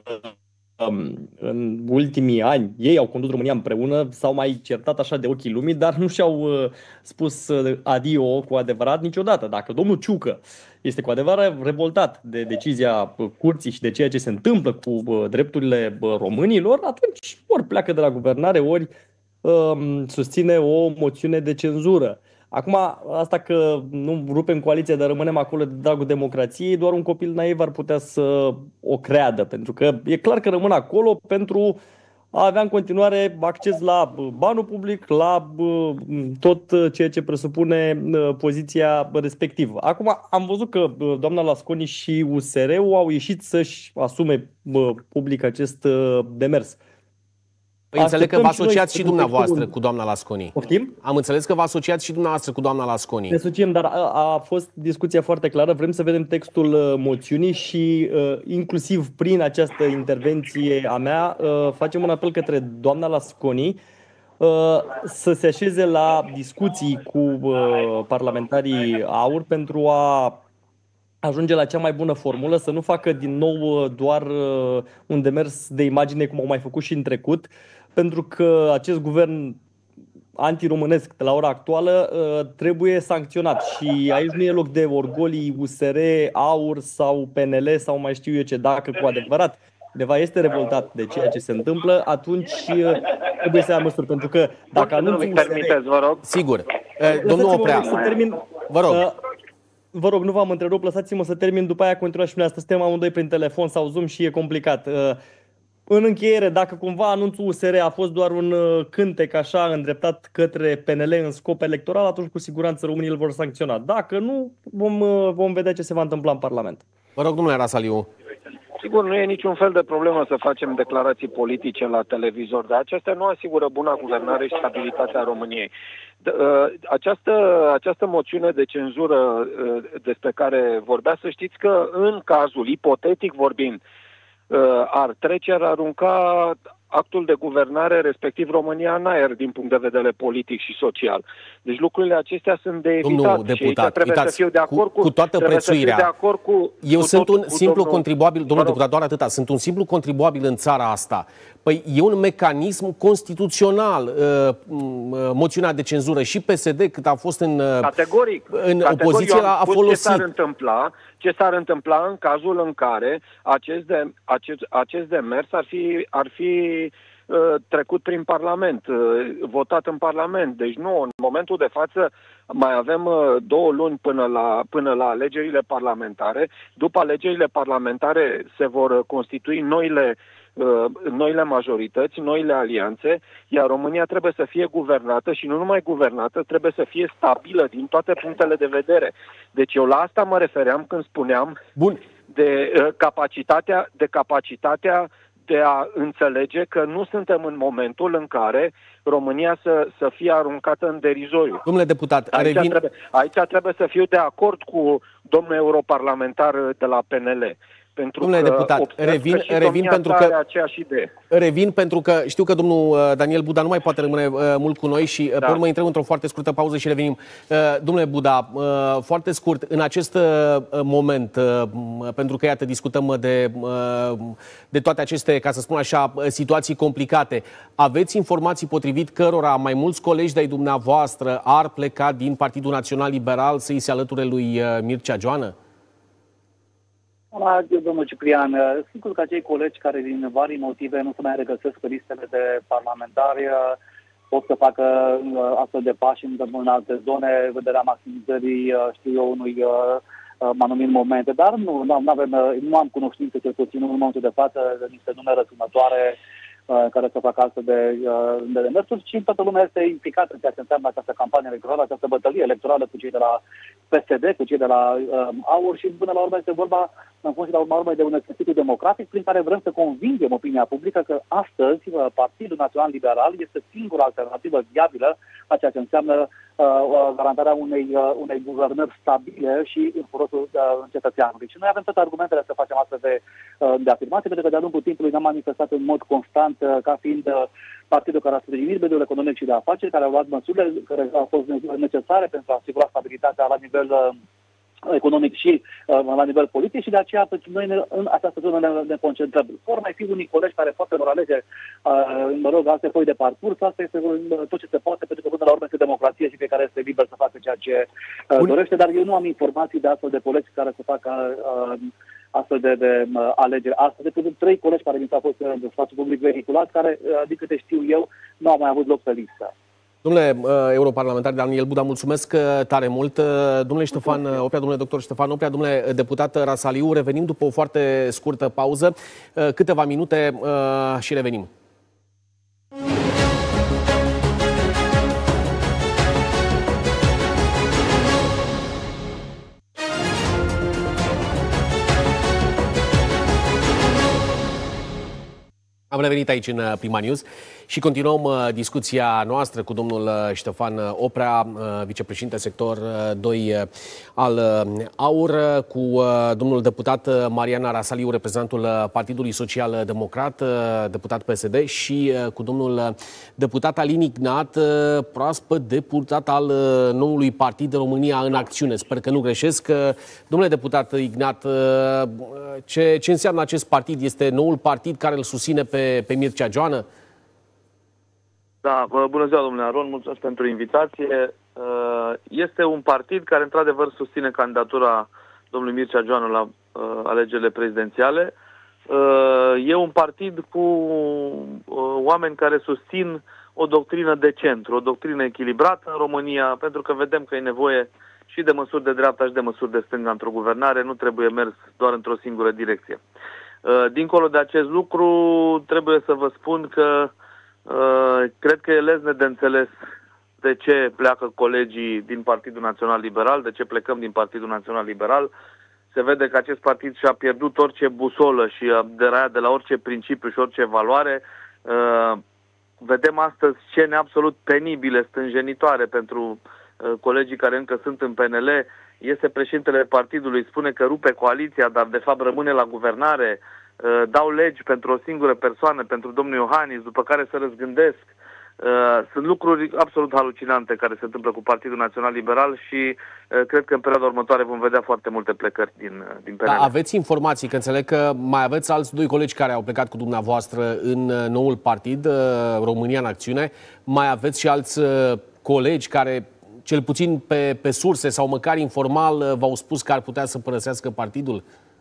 în ultimii ani ei au condus România împreună, s-au mai certat așa de ochii lumii, dar nu și-au spus adio cu adevărat niciodată. Dacă domnul Ciucă este cu adevărat revoltat de decizia curții și de ceea ce se întâmplă cu drepturile românilor, atunci ori pleacă de la guvernare, ori susține o moțiune de cenzură. Acum, asta că nu rupem coaliția, dar rămânem acolo de dragul democrației, doar un copil naiv ar putea să o creadă, pentru că e clar că rămân acolo pentru a avea în continuare acces la banul public, la tot ceea ce presupune poziția respectivă. Acum, am văzut că doamna Lasconi și USR-ul au ieșit să-și asume public acest demers. Păi înțeleg că vă asociați și dumneavoastră cu doamna Lasconi. Poftim? Am înțeles că vă asociați și dumneavoastră cu doamna Lasconi. Ne asociem, dar a fost discuția foarte clară. Vrem să vedem textul moțiunii și inclusiv prin această intervenție a mea facem un apel către doamna Lasconi să se așeze la discuții cu parlamentarii AUR pentru a ajunge la cea mai bună formulă, să nu facă din nou doar un demers de imagine cum au mai făcut și în trecut, pentru că acest guvern antiromânesc de la ora actuală trebuie sancționat și aici nu e loc de orgolii USR, AUR sau PNL sau mai știu eu ce. Dacă cu adevărat cineva este revoltat de ceea ce se întâmplă, atunci trebuie să ia măsuri, pentru că dacă anunțul permiteți, vă rog. Sigur. Domnul Oprea, vă rog. Vă rog, nu v-am întrerupt, lăsați-mă să termin, după aia continuați și dumneavoastră. Suntem amândoi prin telefon sau Zoom și e complicat. În încheiere, dacă cumva anunțul USR a fost doar un cântec așa îndreptat către PNL în scop electoral, atunci cu siguranță românii îl vor sancționa. Dacă nu, vom vedea ce se va întâmpla în Parlament. Vă rog, domnule Rasaliu. Sigur, nu e niciun fel de problemă să facem declarații politice la televizor, dar acestea nu asigură buna guvernare și stabilitatea României. Această moțiune de cenzură despre care vorbea, să știți că în cazul, ipotetic vorbind, ar arunca actul de guvernare, respectiv România, în aer din punct de vedere politic și social. Deci lucrurile acestea sunt de evitat. Domnul deputat, trebuie să fiu de acord cu toată prețuirea. Eu sunt un simplu contribuabil, domnul deputat, doar atâta, sunt un simplu contribuabil în țara asta. Păi e un mecanism constituțional, moțiunea de cenzură, și PSD, cât a fost în opoziție, a folosit. Ce s-ar întâmpla în cazul în care acest demers ar fi trecut prin Parlament, votat în Parlament. Deci nu, în momentul de față mai avem 2 luni până la alegerile parlamentare. După alegerile parlamentare se vor constitui noile majorități, noile alianțe, iar România trebuie să fie guvernată și nu numai guvernată, trebuie să fie stabilă din toate punctele de vedere. Deci eu la asta mă refeream când spuneam de capacitatea de a înțelege că nu suntem în momentul în care România să fie aruncată în derizoriu. Domnule deputat, aici trebuie să fiu de acord cu domnul europarlamentar de la PNL. Domnule deputat, revin pentru că știu că domnul Daniel Buda nu mai poate rămâne mult cu noi și pe urmă intrăm într-o foarte scurtă pauză și revenim. Domnule Buda, foarte scurt, în acest moment, pentru că iată discutăm de toate aceste, ca să spun așa, situații complicate, aveți informații potrivit cărora mai mulți colegi de-ai dumneavoastră ar pleca din Partidul Național Liberal să-i se alăture lui Mircea Joană? Domnul Ciprian, sigur că acei colegi care din vari motive nu se mai regăsesc pe listele de parlamentari pot să facă astfel de pași în alte zone, vederea maximizării, unui anumit momente, dar nu am cunoștință, cel puțin în momentul de față, de niște nume răsunătoare care să facă astfel de demersuri, și toată lumea este implicată în ceea ce înseamnă această campanie electorală, această bătălie electorală cu cei de la PSD, cu cei de la AUR, și până la urmă este vorba, în funcție de la urmă, de un exercițiu democratic prin care vrem să convingem opinia publică că astăzi Partidul Național Liberal este singura alternativă viabilă a ceea ce înseamnă garantarea unei guvernări stabile și în folosul cetățeanului. Și noi avem toate argumentele să facem astfel de afirmații, pentru că de-a lungul timpului ne-am manifestat în mod constant ca fiind partidul care a sprijinit mediul economic și de afaceri, care a luat măsurile care au fost necesare pentru a asigura stabilitatea la nivel economic și la nivel politic, și de aceea noi în această zonă ne concentrăm. Vor mai fi unii colegi care poate vor alege alte foi de parcurs, asta este tot ce se poate, pentru că până la urmă este democrație și fiecare este liber să facă ceea ce dorește, dar eu nu am informații de astfel de colegi care să facă astfel de alegeri. Astăzi, de 3 colegi care mi s-au fost de spațiu public vehiculat, care, din câte știu eu, nu au mai avut loc pe listă. Domnule europarlamentar Daniel Buda, mulțumesc tare mult. Domnule Ștefan Oprea, domnule doctor Ștefan Oprea, domnule deputat Rasaliu, revenim după o foarte scurtă pauză, câteva minute și revenim. Am revenit aici în Prima News și continuăm discuția noastră cu domnul Ștefan Oprea, vicepreședinte sector 2 al AUR, cu domnul deputat Marian Rasaliu, reprezentantul Partidului Social Democrat, deputat PSD, și cu domnul deputat Alin Ignat, proaspăt deputat al noului Partid România în Acțiune. Sper că nu greșesc. Domnule deputat Ignat, ce înseamnă acest partid? Este noul partid care îl susține pe Mircea Joană? Da, bună ziua, domnule Aron, mulțumesc pentru invitație. Este un partid care, într-adevăr, susține candidatura domnului Mircea Joană la alegerile prezidențiale. E un partid cu oameni care susțin o doctrină de centru, o doctrină echilibrată în România, pentru că vedem că e nevoie și de măsuri de dreapta și de măsuri de stânga într-o guvernare, nu trebuie mers doar într-o singură direcție. Dincolo de acest lucru, trebuie să vă spun că cred că e lezne de înțeles de ce pleacă colegii din Partidul Național Liberal, de ce plecăm din Partidul Național Liberal. Se vede că acest partid și-a pierdut orice busolă și a deraiat de la orice principiu și orice valoare. Vedem astăzi scene absolut penibile, stânjenitoare pentru colegii care încă sunt în PNL. Este președintele partidului, spune că rupe coaliția, dar de fapt rămâne la guvernare. Dau legi pentru o singură persoană, pentru domnul Iohannis, după care se răzgândesc. Sunt lucruri absolut halucinante care se întâmplă cu Partidul Național Liberal și cred că în perioada următoare vom vedea foarte multe plecări din PNL. Da, aveți informații, că înțeleg că mai aveți alți doi colegi care au plecat cu dumneavoastră în noul partid, România în Acțiune. Mai aveți și alți colegi care, cel puțin pe surse sau măcar informal, v-au spus că ar putea să părăsească partidul?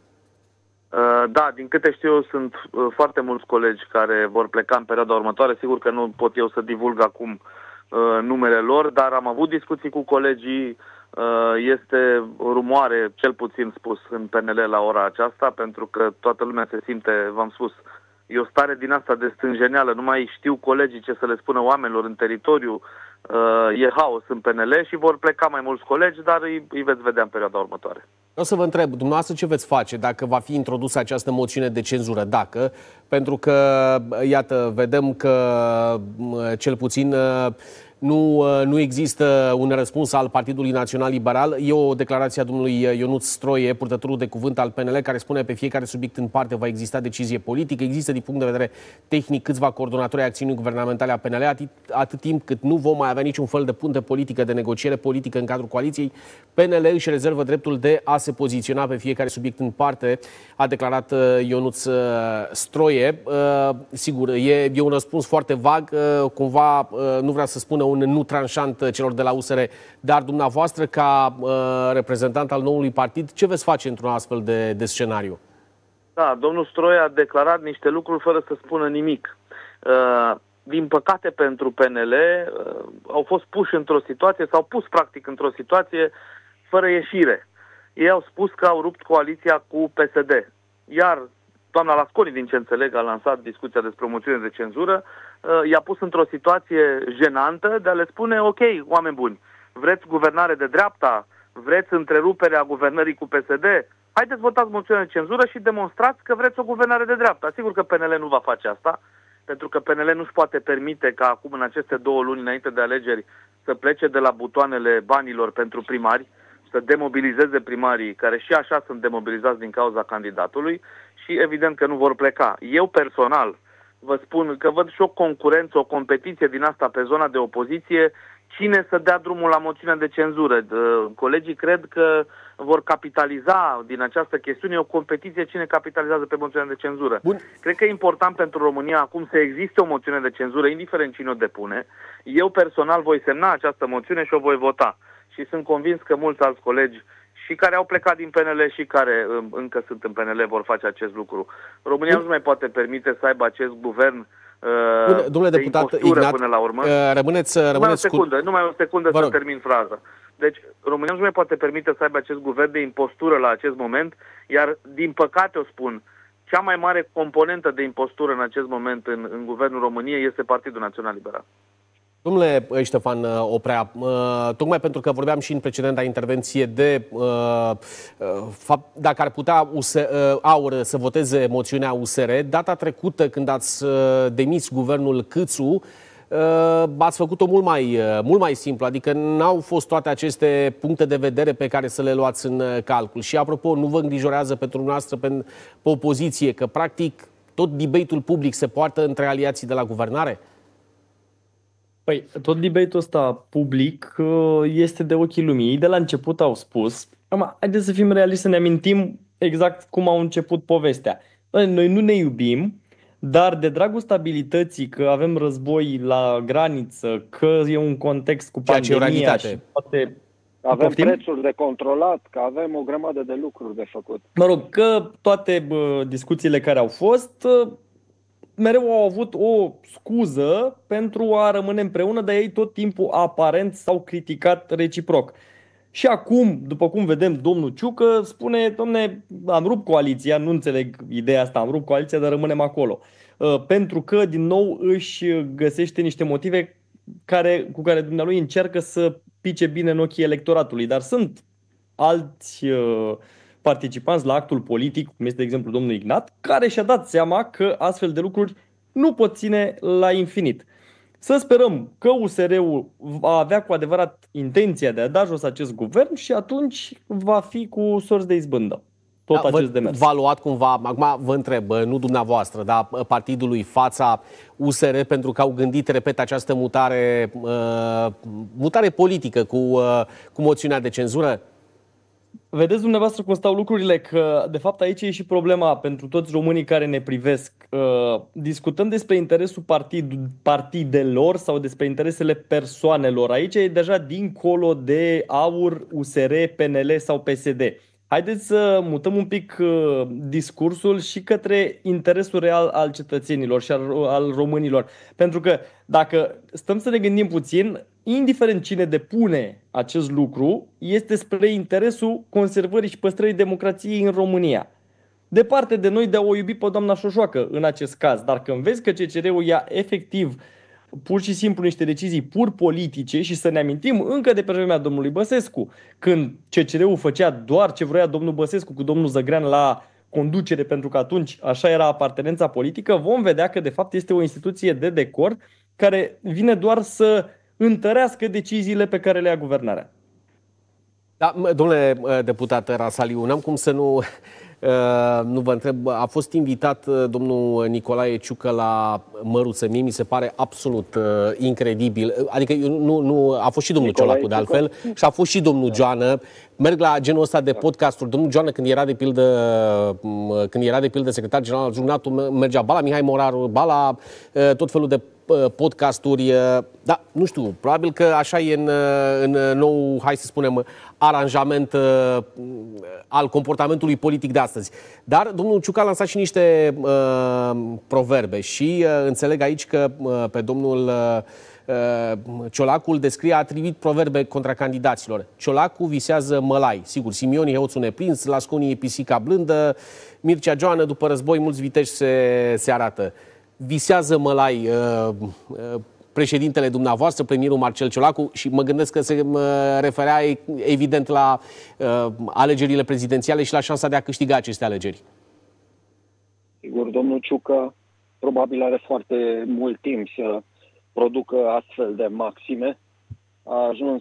Da, din câte știu eu, sunt foarte mulți colegi care vor pleca în perioada următoare. Sigur că nu pot eu să divulg acum numele lor, dar am avut discuții cu colegii. Este rumoare, cel puțin spus, în PNL la ora aceasta, pentru că toată lumea se simte, v-am spus, e o stare din asta de stânjeneală. Nu mai știu colegii ce să le spună oamenilor în teritoriu. E haos în PNL și vor pleca mai mulți colegi, dar îi veți vedea în perioada următoare. O să vă întreb, dumneavoastră, ce veți face dacă va fi introdusă această moțiune de cenzură? Dacă, pentru că, iată, vedem că cel puțin nu există un răspuns al Partidului Național Liberal. E o declarație a domnului Ionuț Stroie, purtătorul de cuvânt al PNL, care spune pe fiecare subiect în parte va exista decizie politică. Există, din punct de vedere tehnic, câțiva coordonatori ai acțiunii guvernamentale a PNL, atât timp cât nu vom mai avea niciun fel de punte politică, de negociere politică în cadrul coaliției, PNL își rezervă dreptul de a se poziționa pe fiecare subiect în parte, a declarat Ionuț Stroie. Sigur, e un răspuns foarte vag, cumva nu vrea să spună un nu tranșant celor de la USR, dar dumneavoastră, ca reprezentant al noului partid, ce veți face într-un astfel de scenariu? Da, domnul Stroie a declarat niște lucruri fără să spună nimic. Din păcate pentru PNL, au fost puși într-o situație, s-au pus practic într-o situație fără ieșire. Ei au spus că au rupt coaliția cu PSD, iar doamna Lasconi, din ce înțeleg, a lansat discuția despre o moțiune de cenzură, i-a pus într-o situație jenantă de a le spune, ok, oameni buni, vreți guvernare de dreapta, vreți întreruperea guvernării cu PSD, haideți votați moțiunea de cenzură și demonstrați că vreți o guvernare de dreapta. Sigur că PNL nu va face asta, pentru că PNL nu-și poate permite ca acum, în aceste 2 luni înainte de alegeri, să plece de la butoanele banilor pentru primari, să demobilizeze primarii, care și așa sunt demobilizați din cauza candidatului și evident că nu vor pleca. Eu personal vă spun că văd și o concurență, o competiție din asta pe zona de opoziție, cine să dea drumul la moțiunea de cenzură. Colegii cred că vor capitaliza din această chestiune, o competiție cine capitalizează pe moțiunea de cenzură. Bun. Cred că e important pentru România acum să existe o moțiune de cenzură, indiferent cine o depune. Eu personal voi semna această moțiune și o voi vota. Și sunt convins că mulți alți colegi și care au plecat din PNL și care încă sunt în PNL vor face acest lucru. România nu mai poate permite să aibă acest guvern domnule de deputat impostură Ignat, până la urmă. Numai o secundă să termin fraza. Deci România nu mai poate permite să aibă acest guvern de impostură la acest moment, iar din păcate o spun, cea mai mare componentă de impostură în acest moment în guvernul României este Partidul Național Liberal. Domnule Ștefan Oprea, tocmai pentru că vorbeam și în precedenta intervenție de dacă ar putea AUR să voteze moțiunea USR, data trecută când ați demis guvernul Câțu, ați făcut-o mult mai simplu, adică n-au fost toate aceste puncte de vedere pe care să le luați în calcul. Și apropo, nu vă îngrijorează pentru dumneavoastră pe opoziție că practic tot debate-ul public se poartă între aliații de la guvernare? Păi, tot debate-ul ăsta public este de ochii lumii. Ei de la început au spus, haideți să fim realiști, să ne amintim exact cum au început povestea. Noi nu ne iubim, dar de dragul stabilității, că avem război la graniță, că e un context cu pandemia și poate... Avem prețuri de controlat, că avem o grămadă de lucruri de făcut. Mă rog, că toate discuțiile care au fost mereu au avut o scuză pentru a rămâne împreună, dar ei tot timpul aparent s-au criticat reciproc. Și acum, după cum vedem, domnul Ciucă spune, domne, am rupt coaliția, nu înțeleg ideea asta, am rupt coaliția, dar rămânem acolo. Pentru că, din nou, își găsește niște motive cu care dumnealui încearcă să pice bine în ochii electoratului. Dar sunt alți participanți la actul politic, cum este, de exemplu, domnul Ignat, care și-a dat seama că astfel de lucruri nu pot ține la infinit. Să sperăm că USR-ul va avea cu adevărat intenția de a da jos acest guvern și atunci va fi cu sorți de izbândă tot acest demers. V-a luat cumva, acum vă întreb, nu dumneavoastră, dar partidului fața USR pentru că au gândit, repet, această mutare politică cu moțiunea de cenzură? Vedeți dumneavoastră cum stau lucrurile, că de fapt aici e și problema pentru toți românii care ne privesc. Discutăm despre interesul partidelor sau despre interesele persoanelor. Aici e deja dincolo de AUR, USR, PNL sau PSD. Haideți să mutăm un pic discursul și către interesul real al cetățenilor și al românilor. Pentru că dacă stăm să ne gândim puțin, indiferent cine depune acest lucru, este spre interesul conservării și păstrării democrației în România. Departe de noi de a o iubi pe doamna Șoșoacă în acest caz, dar când vezi că CCR-ul ia efectiv pur și simplu niște decizii pur politice și să ne amintim încă de pe vremea domnului Băsescu, când CCR-ul făcea doar ce vrea domnul Băsescu cu domnul Zăgrean la conducere, pentru că atunci așa era apartenența politică, vom vedea că de fapt este o instituție de decor care vine doar să întărească deciziile pe care le ia guvernarea. Da, domnule deputat Rasaliu, n-am cum să nu vă întreb. A fost invitat domnul Nicolae Ciucă la Măruță. Mie mi se pare absolut incredibil. Adică nu a fost și domnul Ciolacu de altfel și a fost și domnul Joană. Merg la genul ăsta de podcasturi. Domnul Joană, când era de pildă secretar general al Jurnatului, mergea ba la Mihai Moraru, ba la tot felul de podcasturi. Da, nu știu, probabil că așa e în nou, hai să spunem, aranjament al comportamentului politic de astăzi. Dar domnul Ciucă a lansat și niște proverbe și înțeleg aici că pe domnul Ciolacu îl descrie, a atrivit proverbe contra candidaților. Ciolacu visează mălai. Sigur, Simion e hoțul neprins, Lasconi e pisica blândă, Mircea Joană, după război, mulți viteși se arată. Visează mălai președintele dumneavoastră, premierul Marcel Ciolacu, și mă gândesc că se referea evident la alegerile prezidențiale și la șansa de a câștiga aceste alegeri. Sigur, domnul Ciucă probabil are foarte mult timp să producă astfel de maxime. A ajuns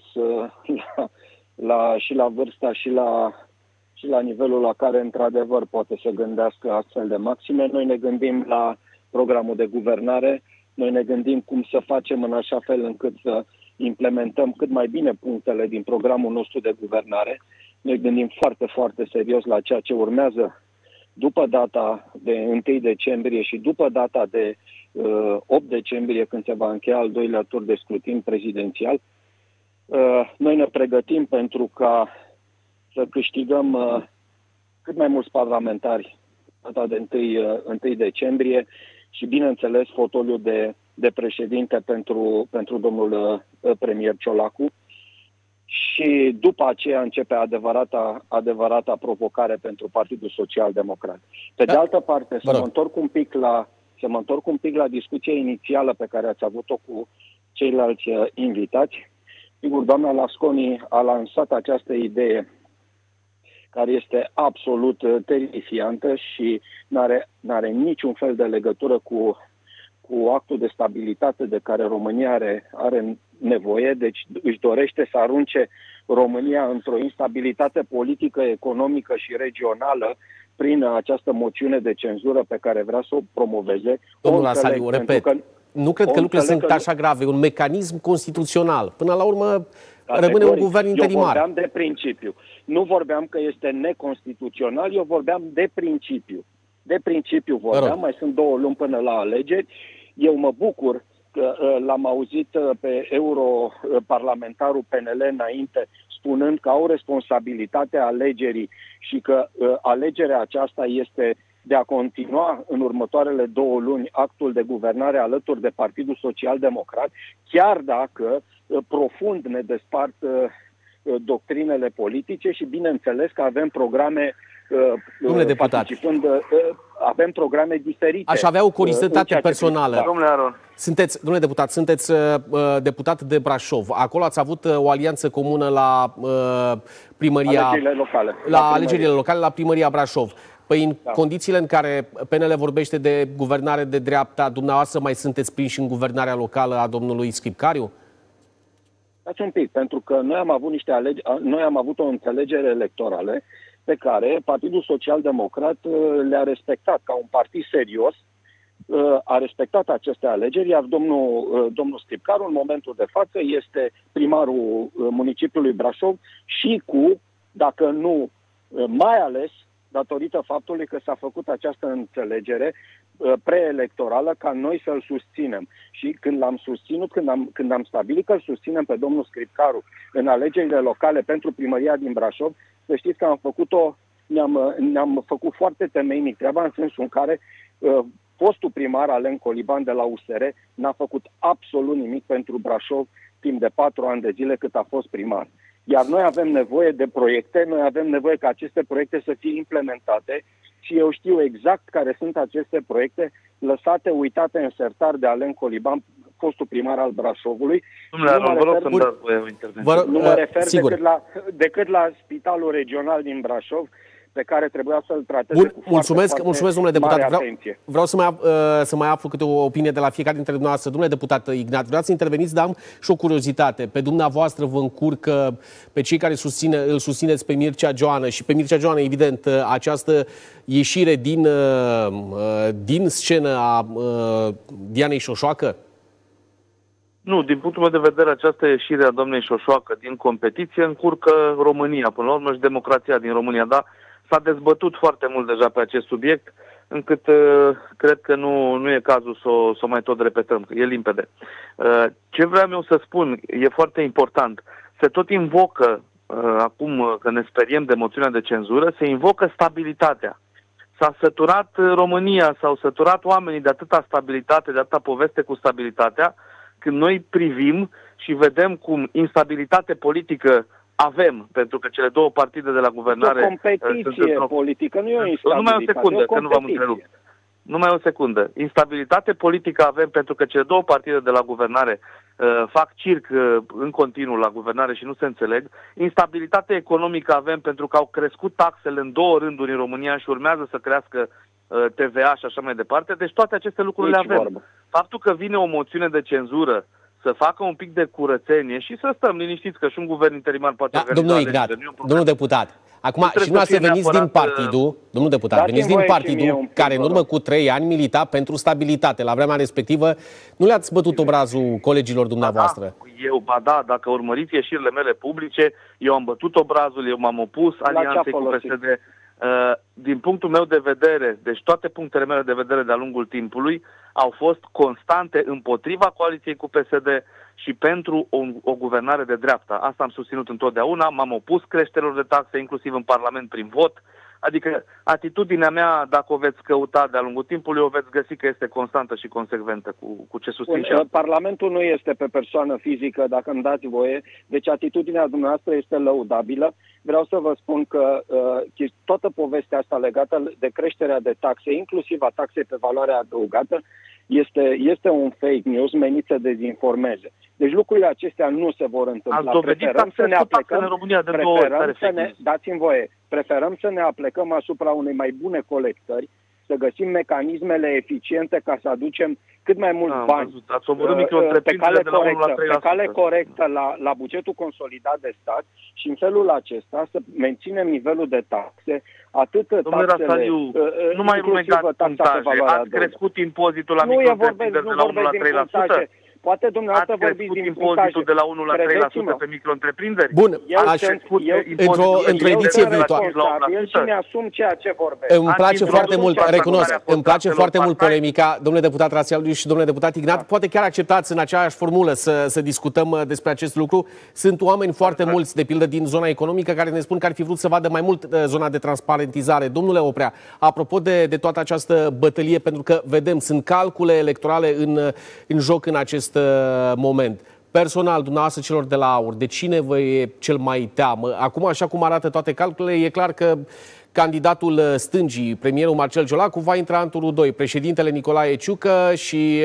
și la vârsta și la nivelul la care într-adevăr poate să gândească astfel de maxime. Noi ne gândim la programul de guvernare, noi ne gândim cum să facem în așa fel încât să implementăm cât mai bine punctele din programul nostru de guvernare. Noi gândim foarte, foarte serios la ceea ce urmează după data de 1 decembrie și după data de 8 decembrie, când se va încheia al doilea tur de scrutin prezidențial. Noi ne pregătim pentru ca să câștigăm cât mai mulți parlamentari data de 1 decembrie și, bineînțeles, fotoliul de președinte pentru domnul premier Ciolacu. Și după aceea începe adevărata provocare pentru Partidul Social Democrat. Pe de altă parte, să mă întorc un pic la discuția inițială pe care ați avut-o cu ceilalți invitați. Sigur, doamna Lasconi a lansat această idee care este absolut terifiantă și n-are niciun fel de legătură cu actul de stabilitate de care România are nevoie. Deci își dorește să arunce România într-o instabilitate politică, economică și regională prin această moțiune de cenzură pe care vrea să o promoveze. Domnul Rasaliu, repet, nu cred că lucrurile sunt așa grave. E un mecanism constituțional. Până la urmă rămâne un guvern interimar. Eu vorbeam de principiu. Nu vorbeam că este neconstituțional, eu vorbeam de principiu. De principiu vorbeam, mai sunt 2 luni până la alegeri. Eu mă bucur că l-am auzit pe europarlamentarul PNL înainte spunând că au responsabilitatea alegerii și că alegerea aceasta este de a continua în următoarele 2 luni actul de guvernare alături de Partidul Social Democrat, chiar dacă profund ne despart doctrinele politice și bineînțeles că avem programe avem programe diferite. Aș avea o curiozitate personală. Domnule Aron. Domnule deputat, sunteți deputat de Brașov. Acolo ați avut o alianță comună la primăria... Alegerile locale. La alegerile locale, la primăria Brașov. Păi în condițiile în care PNL vorbește de guvernare de dreapta, dumneavoastră mai sunteți prinși în guvernarea locală a domnului Scripcariu? Stați un pic, pentru că noi am avut o înțelegere electorală pe care Partidul Social Democrat le-a respectat ca un partid serios, a respectat aceste alegeri, iar domnul Scripcaru în momentul de față este primarul municipiului Brașov și dacă nu, mai ales datorită faptului că s-a făcut această înțelegere preelectorală ca noi să-l susținem. Și când l-am susținut, când am stabilit că îl susținem pe domnul Scripcaru în alegerile locale pentru primăria din Brașov, să știți că ne-am făcut foarte temeinic treaba în sensul în care fostul primar Alen Coliban de la USR n-a făcut absolut nimic pentru Brașov timp de 4 ani de zile cât a fost primar. Iar noi avem nevoie de proiecte, noi avem nevoie ca aceste proiecte să fie implementate și eu știu exact care sunt aceste proiecte lăsate, uitate în sertar de Alen Coliban, fostul primar al Brașovului. Nu mă refer decât la Spitalul Regional din Brașov, pe care trebuia să-l trateze cu mulțumesc, domnule deputat. Vreau să mai aflu câte o opinie de la fiecare dintre dumneavoastră. Domnule deputat Ignat, vreau să interveniți, dar am și o curiozitate. Pe dumneavoastră vă încurcă pe cei care îl susțineți pe Mircea Joană și pe Mircea Joană, evident, această ieșire din scenă a Dianei Șoșoacă? Nu, din punctul meu de vedere, această ieșire a doamnei Șoșoacă din competiție încurcă România, până la urmă și democrația din România, dar s-a dezbătut foarte mult deja pe acest subiect, încât cred că nu e cazul să o mai tot repetăm, că e limpede. Ce vreau eu să spun, e foarte important, se tot invocă, acum că ne speriem de moțiunea de cenzură, se invocă stabilitatea. S-a săturat România, s-au săturat oamenii de atâta stabilitate, de atâta poveste cu stabilitatea, când noi privim și vedem cum instabilitate politică avem, pentru că cele 2 partide de la guvernare... O competiție politică, nu e o instabilitate. Numai o secundă, că nu v-am întrerupt. Numai o secundă. Instabilitate politică avem pentru că cele 2 partide de la guvernare fac circ în continuu la guvernare și nu se înțeleg. Instabilitate economică avem pentru că au crescut taxele în 2 rânduri în România și urmează să crească TVA și așa mai departe. Deci toate aceste lucruri le avem. Vorbă. Faptul că vine o moțiune de cenzură să facă un pic de curățenie și să stăm liniștiți că și un guvern interimar poate organiza. Domnul Ignat, domnul deputat, acum și nu să veniți din partidul, domnul deputat, veniți din partidul care în urmă cu 3 ani milita pentru stabilitate. La vremea respectivă nu le-ați bătut obrazul colegilor dumneavoastră. Dacă urmăriți ieșirile mele publice, eu am bătut obrazul, eu m-am opus alianței cu PSD. Din punctul meu de vedere, deci toate punctele mele de vedere de-a lungul timpului au fost constante împotriva coaliției cu PSD și pentru o guvernare de dreapta. Asta am susținut întotdeauna, m-am opus creșterilor de taxe, inclusiv în Parlament prin vot. Adică atitudinea mea, dacă o veți căuta de-a lungul timpului, o veți găsi că este constantă și consecventă cu ce susțin și asta. Parlamentul nu este pe persoană fizică, dacă îmi dați voie, deci atitudinea dumneavoastră este lăudabilă. Vreau să vă spun că toată povestea asta legată de creșterea de taxe, inclusiv a taxei pe valoare adăugată, este un fake news menit să dezinformeze. Deci lucrurile acestea nu se vor întâmpla. Preferăm să ne aplecăm în România de 2 ori. Dați-mi voie. Preferăm să ne aplecăm asupra unei mai bune colectări, să găsim mecanismele eficiente ca să aducem cât mai mulți bani pe cale corectă la bugetul consolidat de stat și în felul acesta să menținem nivelul de taxe, atât taxele, nu mai rumegați punctaje, ați crescut impozitul la micro-întreprinderi de la 1 la 3%. Poate dumneavoastră vorbiți din impozitul de la 1 la 3% pe micro-întreprinderi? Bun, într-o ediție viitoare. Și mi-asum ceea ce vorbesc. Îmi place foarte mult, recunosc, îmi place foarte mult polemica, domnule deputat Rațialiu și domnule deputat Ignat. Poate chiar acceptați în aceeași formulă să discutăm despre acest lucru. Sunt oameni foarte mulți, de pildă din zona economică, care ne spun că ar fi vrut să vadă mai mult zona de transparentizare. Domnule Oprea, apropo de toată această bătălie, pentru că vedem, sunt calcule electorale în joc în acest moment. Personal, dumneavoastră celor de la AUR, de cine vă e cel mai teamă? Acum, așa cum arată toate calculele, e clar că candidatul stângii, premierul Marcel Ciolacu, va intra în turul 2. Președintele Nicolae Ciucă și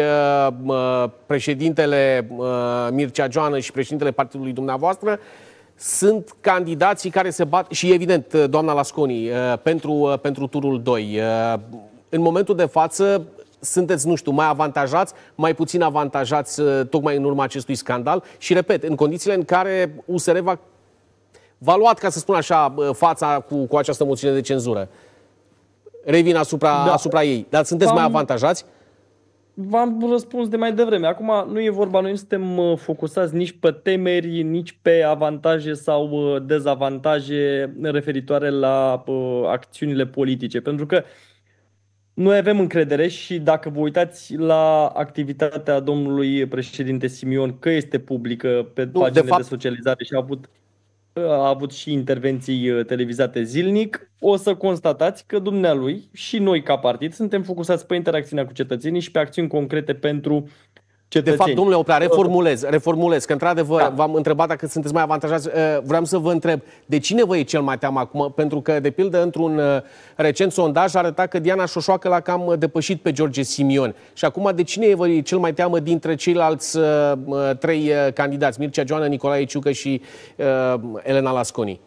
președintele Mircea Joană și președintele partidului dumneavoastră sunt candidații care se bat, și evident, doamna Lasconi, pentru turul 2. În momentul de față, sunteți, nu știu, mai avantajați, mai puțin avantajați tocmai în urma acestui scandal și, repet, în condițiile în care USR v-a luat, ca să spun așa, fața cu această moțiune de cenzură. Revin asupra ei. Dar sunteți mai avantajați? V-am răspuns de mai devreme. Acum nu e vorba, noi nu suntem focusați nici pe temeri, nici pe avantaje sau dezavantaje referitoare la acțiunile politice. Pentru că noi avem încredere și dacă vă uitați la activitatea domnului președinte Simion, că este publică pe paginile de socializare și a avut și intervenții televizate zilnic, o să constatați că dumnealui și noi ca partid suntem focusați pe interacțiunea cu cetățenii și pe acțiuni concrete pentru cetățeni. De fapt, domnule Oprea, reformulez, că într-adevăr v-am întrebat dacă sunteți mai avantajați. Vreau să vă întreb, de cine vă e cel mai teamă acum? Pentru că, de pildă, într-un recent sondaj arăta că Diana Șoșoacă l-a cam depășit pe George Simion. Și acum, de cine vă e cel mai teamă dintre ceilalți 3 candidați? Mircea Joană, Nicolae Ciucă și Elena Lasconi.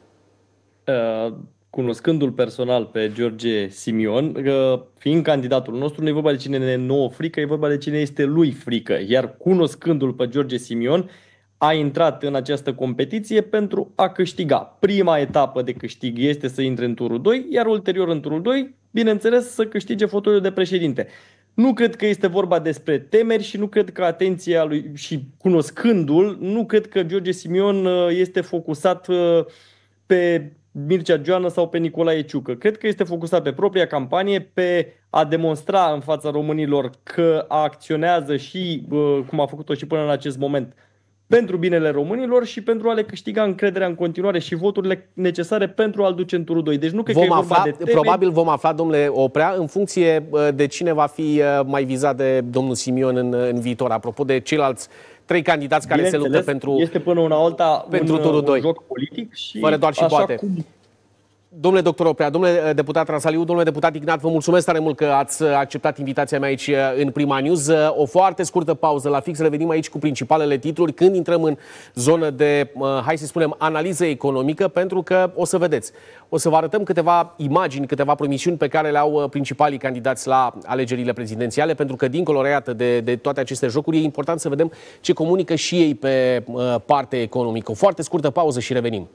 Cunoscându-l personal pe George Simion, fiind candidatul nostru, nu e vorba de cine ne nouă frică, e vorba de cine este lui frică. Iar cunoscându-l pe George Simion, a intrat în această competiție pentru a câștiga. Prima etapă de câștig este să intre în turul 2, iar ulterior în turul 2, bineînțeles, să câștige fotoliul de președinte. Nu cred că este vorba despre temeri și nu cred că atenția lui, și cunoscându-l, nu cred că George Simion este focusat pe Mircea Joană sau pe Nicolae Ciucă. Cred că este focusat pe propria campanie, pe a demonstra în fața românilor că acționează și, cum a făcut-o și până în acest moment, pentru binele românilor și pentru a le câștiga încrederea în continuare și voturile necesare pentru a-l duce în turul 2. Deci nu cred că e vorba de temeri. Probabil vom afla, domnule Oprea, în funcție de cine va fi mai vizat de domnul Simion în viitor. Apropo de ceilalți 3 candidați care se luptă pentru este până una alta pentru turul 2. Un joc politic și fără doar și poate. Domnule doctor Oprea, domnule deputat Rasaliu, domnule deputat Ignat, vă mulțumesc tare mult că ați acceptat invitația mea aici în Prima News. O foarte scurtă pauză, la fix revenim aici cu principalele titluri, când intrăm în zonă de, hai să spunem, analiză economică, pentru că o să vedeți, o să vă arătăm câteva imagini, câteva promisiuni pe care le au principalii candidați la alegerile prezidențiale, pentru că dincolo, iată, de toate aceste jocuri, e important să vedem ce comunică și ei pe partea economică. O foarte scurtă pauză și revenim.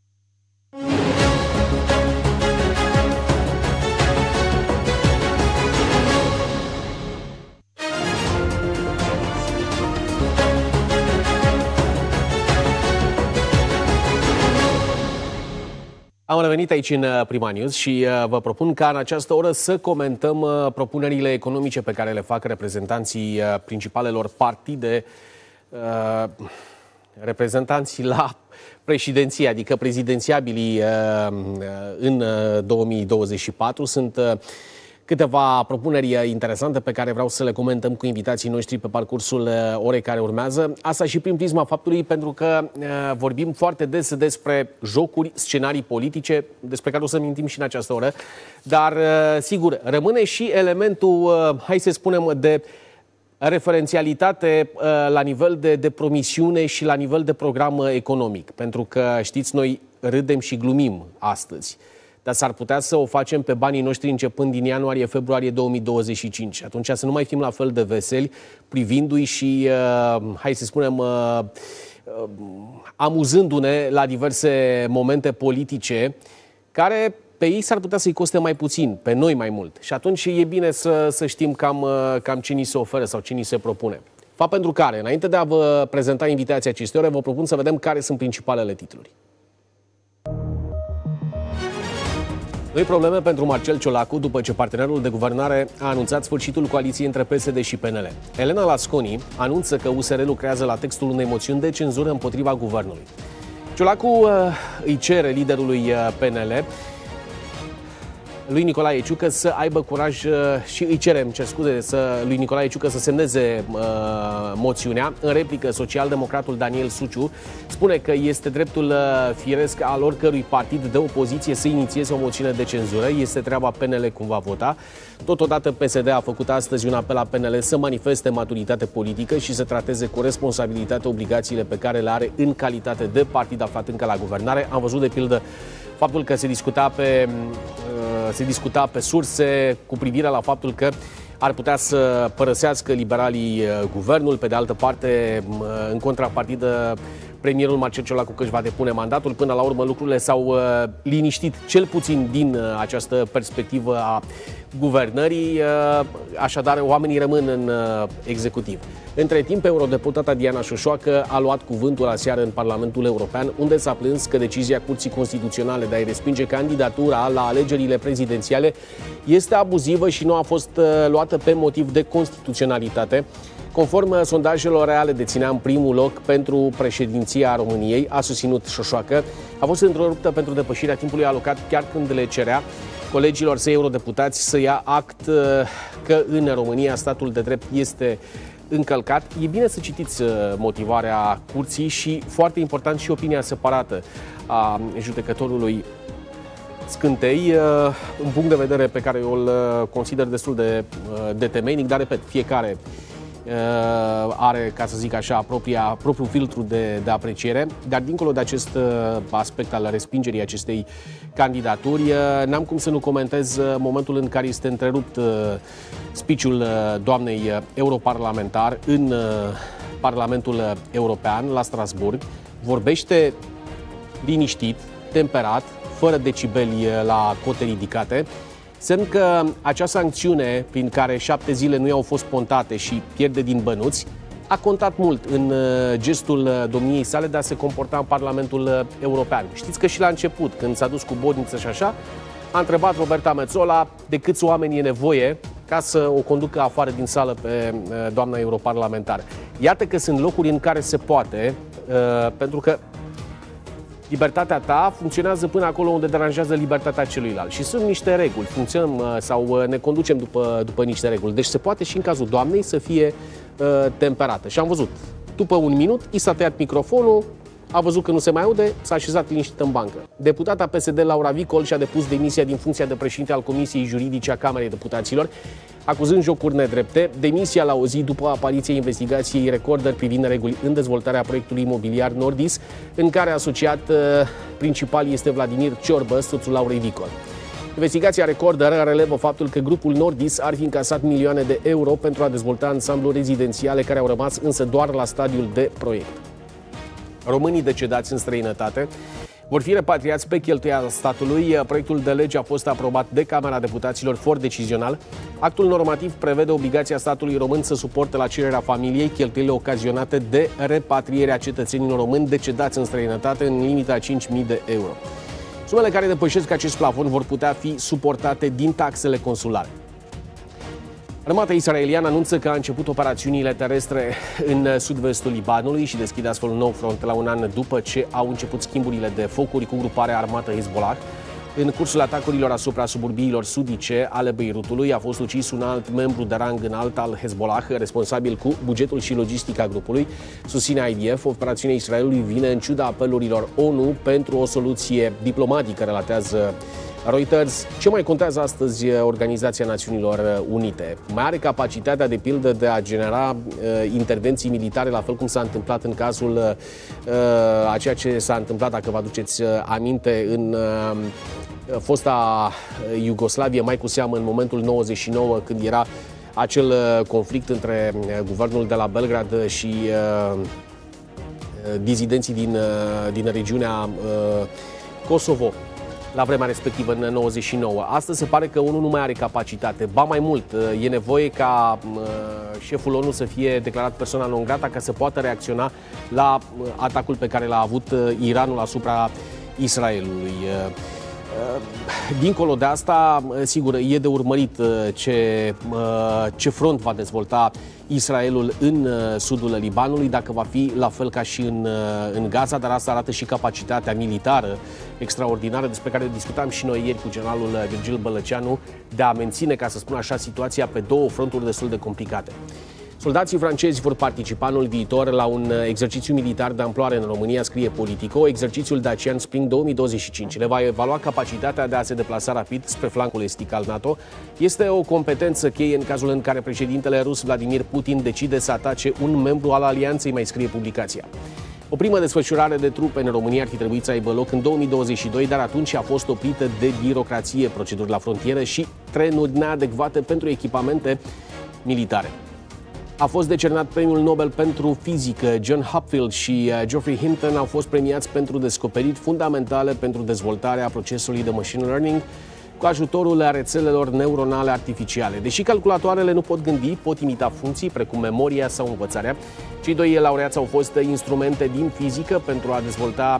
Am revenit aici în Prima News și vă propun ca în această oră să comentăm propunerile economice pe care le fac reprezentanții principalelor partide, reprezentanții la președinție, adică prezidențiabilii în 2024. Sunt câteva propuneri interesante pe care vreau să le comentăm cu invitații noștri pe parcursul orei care urmează. Asta și prin prisma faptului pentru că vorbim foarte des despre jocuri, scenarii politice, despre care o să mintim și în această oră, dar sigur, rămâne și elementul, hai să spunem, de referențialitate la nivel de promisiune și la nivel de program economic. Pentru că, știți, noi râdem și glumim astăzi, dar s-ar putea să o facem pe banii noștri începând din ianuarie-februarie 2025. Atunci să nu mai fim la fel de veseli, privindu-i și, hai să spunem, amuzându-ne la diverse momente politice, care pe ei s-ar putea să-i coste mai puțin, pe noi mai mult. Și atunci e bine să știm cam ce ni se oferă sau ce ni se propune. Fapt pentru care, înainte de a vă prezenta invitația acestei ore, vă propun să vedem care sunt principalele titluri. Noi probleme pentru Marcel Ciolacu după ce partenerul de guvernare a anunțat sfârșitul coaliției între PSD și PNL. Elena Lasconi anunță că USR lucrează la textul unei moțiuni de cenzură împotriva guvernului. Ciolacu îi cere liderului PNL, lui Nicolae Ciucă, să aibă curaj și îi cerem, lui Nicolae Ciucă să semneze moțiunea. În replică, socialdemocratul Daniel Suciu spune că este dreptul firesc al oricărui partid de opoziție să inițieze o moțiune de cenzură. Este treaba PNL cum va vota. Totodată, PSD a făcut astăzi un apel la PNL să manifeste maturitate politică și să trateze cu responsabilitate obligațiile pe care le are în calitate de partid aflat încă la guvernare. Am văzut, de pildă, faptul că se discuta pe surse cu privire la faptul că ar putea să părăsească liberalii guvernul. Pe de altă parte, în contrapartidă, premierul Marcel Ciolacu că își va depune mandatul. Până la urmă, lucrurile s-au liniștit, cel puțin din această perspectivă a guvernării. Așadar, oamenii rămân în executiv. Între timp, eurodeputata Diana Șoșoacă a luat cuvântul aseară în Parlamentul European, unde s-a plâns că decizia Curții Constituționale de a-i respinge candidatura la alegerile prezidențiale este abuzivă și nu a fost luată pe motiv de constituționalitate. Conform sondajelor reale, deținea în primul loc pentru președinția României, a susținut Șoșoacă. A fost întreruptă pentru depășirea timpului alocat chiar când le cerea colegilor săi eurodeputați să ia act că în România statul de drept este încălcat. E bine să citiți motivarea curții și, foarte important, și opinia separată a judecătorului Scântei, un punct de vedere pe care eu îl consider destul de temeinic, dar, repet, fiecare are, ca să zic așa, propriul filtru de apreciere, dar dincolo de acest aspect al respingerii acestei candidaturi, n-am cum să nu comentez momentul în care este întrerupt speech-ul doamnei europarlamentar în Parlamentul European, la Strasbourg. Vorbește liniștit, temperat, fără decibeli la cote ridicate, semn că acea sancțiune prin care 7 zile nu i-au fost pontate și pierde din bănuți a contat mult în gestul domniei sale de a se comporta în Parlamentul European. Știți că și la început, când s-a dus cu bodniță și așa, a întrebat Roberta Metsola de câți oameni e nevoie ca să o conducă afară din sală pe doamna europarlamentară. Iată că sunt locuri în care se poate, pentru că libertatea ta funcționează până acolo unde deranjează libertatea celuilalt. Și sunt niște reguli, funcționăm sau ne conducem după niște reguli. Deci se poate și în cazul doamnei să fie temperată. Și am văzut, după un minut, i s-a tăiat microfonul, a văzut că nu se mai aude, s-a așezat liniștit în bancă. Deputata PSD Laura Vicol și-a depus demisia din funcția de președinte al Comisiei Juridice a Camerei Deputaților, acuzând jocuri nedrepte. Demisia la o zi după apariția investigației Recorder privind reguli în dezvoltarea proiectului imobiliar Nordis, în care asociat principal este Vladimir Ciorbă, soțul Laurei Vicol. Investigația Recorder relevă faptul că grupul Nordis ar fi încasat milioane de euro pentru a dezvolta ansambluri rezidențiale care au rămas însă doar la stadiul de proiect. Românii decedați în străinătate vor fi repatriați pe cheltuiala statului. Proiectul de lege a fost aprobat de Camera Deputaților for decizional. Actul normativ prevede obligația statului român să suporte la cererea familiei cheltuielile ocazionate de repatrierea cetățenilor români decedați în străinătate în limita 5.000 de euro. Sumele care depășesc acest plafon vor putea fi suportate din taxele consulare. Armata israeliană anunță că a început operațiunile terestre în sud-vestul Libanului și deschide astfel un nou front la un an după ce au început schimburile de focuri cu gruparea armată Hezbollah. În cursul atacurilor asupra suburbiilor sudice ale Beirutului a fost ucis un alt membru de rang înalt al Hezbollah, responsabil cu bugetul și logistica grupului, susține IDF. Operațiunea Israelului vine în ciuda apelurilor ONU pentru o soluție diplomatică, relatează Reuters. Ce mai contează astăzi Organizația Națiunilor Unite? Mai are capacitatea, de pildă, de a genera intervenții militare, la fel cum s-a întâmplat în cazul a ceea ce s-a întâmplat, dacă vă aduceți aminte, în fosta Iugoslavie, mai cu seamă în momentul 99, când era acel conflict între guvernul de la Belgrad și dizidenții din regiunea Kosovo. la vremea respectivă, în 99. Astăzi se pare că ONU nu mai are capacitate. Ba mai mult, e nevoie ca șeful ONU să fie declarat persoana non grata ca să poată reacționa la atacul pe care l-a avut Iranul asupra Israelului. Dincolo de asta, sigur, e de urmărit ce front va dezvolta Israelul în sudul Libanului, dacă va fi la fel ca și în Gaza, dar asta arată și capacitatea militară extraordinară despre care discutam și noi ieri cu generalul Virgil Bălăceanu, de a menține, ca să spun așa, situația pe două fronturi destul de complicate. Soldații francezi vor participa anul viitor la un exercițiu militar de amploare în România, scrie Politico, exercițiul Dacian Spring 2025. Le va evalua capacitatea de a se deplasa rapid spre flancul estic al NATO. Este o competență cheie în cazul în care președintele rus Vladimir Putin decide să atace un membru al alianței, mai scrie publicația. O primă desfășurare de trupe în România ar fi trebuit să aibă loc în 2022, dar atunci a fost oprită de birocrație, proceduri la frontieră și trenuri neadecvate pentru echipamente militare. A fost decernat premiul Nobel pentru fizică. John Hopfield și Geoffrey Hinton au fost premiați pentru descoperiri fundamentale pentru dezvoltarea procesului de machine learning cu ajutorul rețelelor neuronale artificiale. Deși calculatoarele nu pot gândi, pot imita funcții precum memoria sau învățarea. Cei doi laureați au fost instrumente din fizică pentru a dezvolta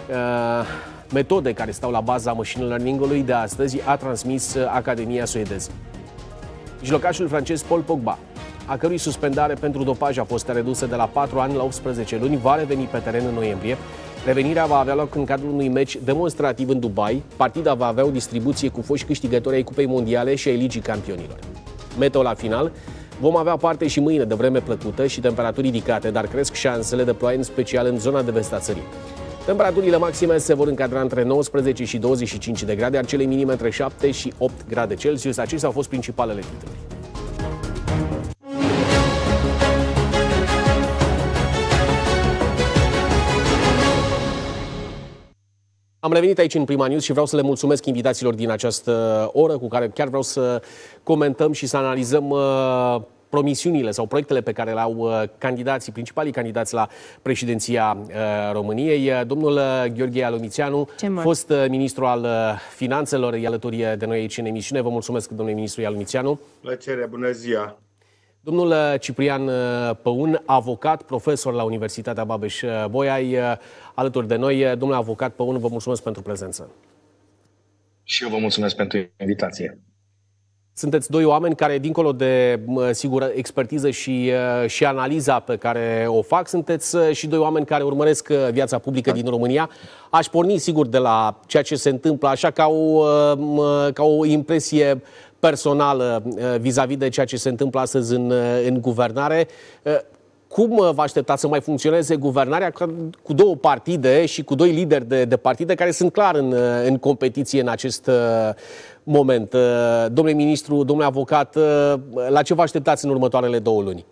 metode care stau la baza machine learning-ului de astăzi, a transmis Academia suedeză. Mijlocașul francez Paul Pogba, a cărui suspendare pentru dopaj a fost redusă de la 4 ani la 18 luni, va reveni pe teren în noiembrie. Revenirea va avea loc în cadrul unui meci demonstrativ în Dubai. Partida va avea o distribuție cu foști câștigători ai Cupei Mondiale și ai Ligii Campionilor. Meteo la final. Vom avea parte și mâine de vreme plăcută și temperaturi ridicate, dar cresc șansele de ploaie, în special în zona de vest a țării. Temperaturile maxime se vor încadra între 19 și 25 de grade, iar cele minime între 7 și 8 grade Celsius. Acestea au fost principalele titluri. Am revenit aici în Prima News și vreau să le mulțumesc invitațiilor din această oră cu care chiar vreau să comentăm și să analizăm promisiunile sau proiectele pe care le-au principalii candidați la președinția României. Domnul Gheorghe Alomițeanu, fost ministru al Finanțelor, e alături de noi aici în emisiune. Vă mulțumesc, domnule ministru Alomițeanu. Plăcere, bună ziua! Domnul Ciprian Păun, avocat, profesor la Universitatea Babeș-Bolyai, alături de noi. Domnule avocat Păun, vă mulțumesc pentru prezență. Și eu vă mulțumesc pentru invitație. Sunteți doi oameni care, dincolo de, sigur, expertiză și analiza pe care o fac, sunteți și doi oameni care urmăresc viața publică din România. Aș porni, sigur, de la ceea ce se întâmplă, așa ca o impresie personală vis-a-vis de ceea ce se întâmplă astăzi în guvernare. Cum vă așteptați să mai funcționeze guvernarea cu două partide și cu doi lideri de partide care sunt clar în competiție în acest moment? Domnule ministru, domnule avocat, la ce vă așteptați în următoarele 2 luni?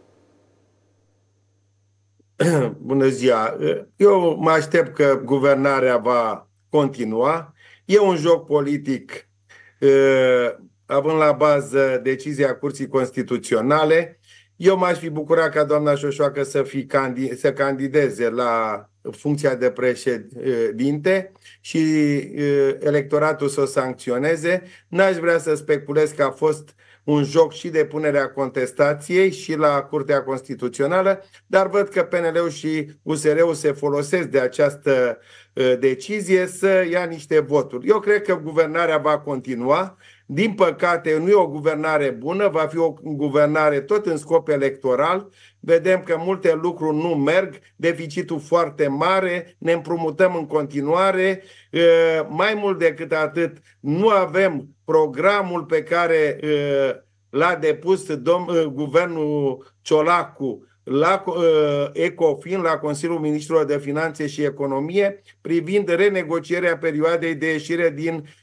Bună ziua! Eu mă aștept că guvernarea va continua. E un joc politic având la bază decizia Curții Constituționale. Eu m-aș fi bucurat ca doamna Șoșoacă să candideze la funcția de președinte și electoratul să o sancționeze. N-aș vrea să speculez că a fost un joc și de punerea contestației și la Curtea Constituțională, dar văd că PNL-ul și USR-ul se folosesc de această decizie să ia niște voturi. Eu cred că guvernarea va continua. Din păcate, nu e o guvernare bună, va fi o guvernare tot în scop electoral. Vedem că multe lucruri nu merg, deficitul foarte mare, ne împrumutăm în continuare. Mai mult decât atât, nu avem programul pe care l-a depus guvernul Ciolacu la ECOFIN, la Consiliul Ministrilor de Finanțe și Economie, privind renegocierea perioadei de ieșire din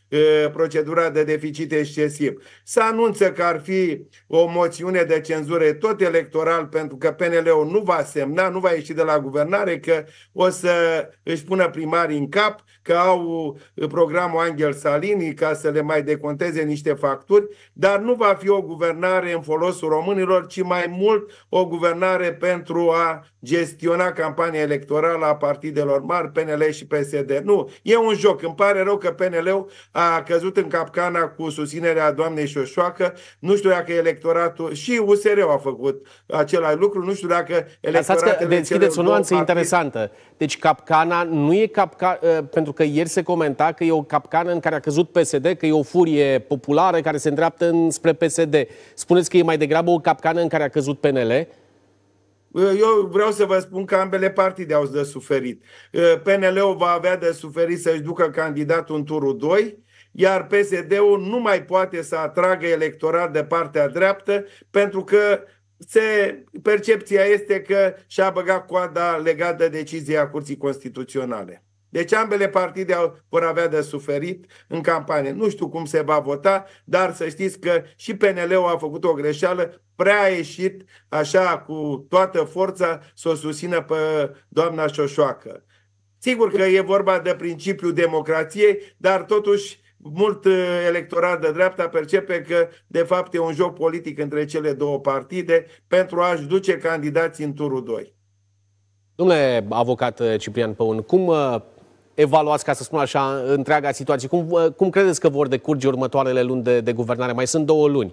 procedura de deficit excesiv. Se anunță că ar fi o moțiune de cenzură tot electoral pentru că PNL-ul nu va semna, nu va ieși de la guvernare, că o să își pună primarii în cap, că au programul Angel Salini ca să le mai deconteze niște facturi, dar nu va fi o guvernare în folosul românilor, ci mai mult o guvernare pentru a gestiona campania electorală a partidelor mari, PNL și PSD. Nu, e un joc. Îmi pare rău că PNL-ul a căzut în capcana cu susținerea doamnei Șoșoacă. Nu știu dacă electoratul, și USR-ul a făcut același lucru, nu știu dacă electoratele... Deschideți o nuanță interesantă. Deci capcana nu e capcana, pentru că ieri se comenta că e o capcană în care a căzut PSD, că e o furie populară care se îndreaptă spre PSD. Spuneți că e mai degrabă o capcană în care a căzut PNL? Eu vreau să vă spun că ambele partide au de suferit. PNL-ul va avea de suferit să-și ducă candidatul în turul 2, iar PSD-ul nu mai poate să atragă electorat de partea dreaptă pentru că percepția este că și-a băgat coada legat de decizia Curții Constituționale. Deci ambele partide vor avea de suferit în campanie. Nu știu cum se va vota, dar să știți că și PNL-ul a făcut o greșeală, prea a ieșit așa cu toată forța să o susțină pe doamna Șoșoacă. Sigur că e vorba de principiul democrației, dar totuși mult electorat de dreapta percepe că de fapt e un joc politic între cele două partide pentru a-și duce candidații în turul 2. Domnule avocat Ciprian Păun, cum evaluați, ca să spun așa, întreaga situație? Cum credeți că vor decurge următoarele luni de guvernare? Mai sunt 2 luni.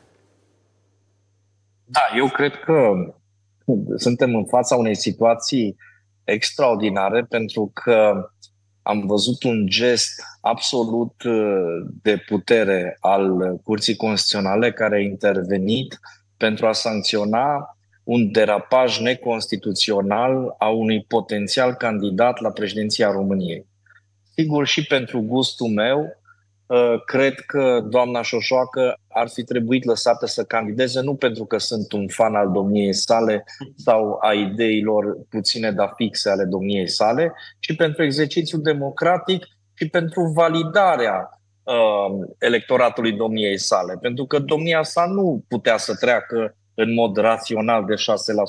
Da, eu cred că suntem în fața unei situații extraordinare pentru că am văzut un gest absolut de putere al Curții Constituționale care a intervenit pentru a sancționa un derapaj neconstituțional a unui potențial candidat la președinția României. Sigur, și pentru gustul meu, cred că doamna Șoșoacă ar fi trebuit lăsată să candideze, nu pentru că sunt un fan al domniei sale sau a ideilor puține da fixe ale domniei sale, ci pentru exercițiul democratic și pentru validarea electoratului domniei sale. Pentru că domnia sa nu putea să treacă în mod rațional de 6%.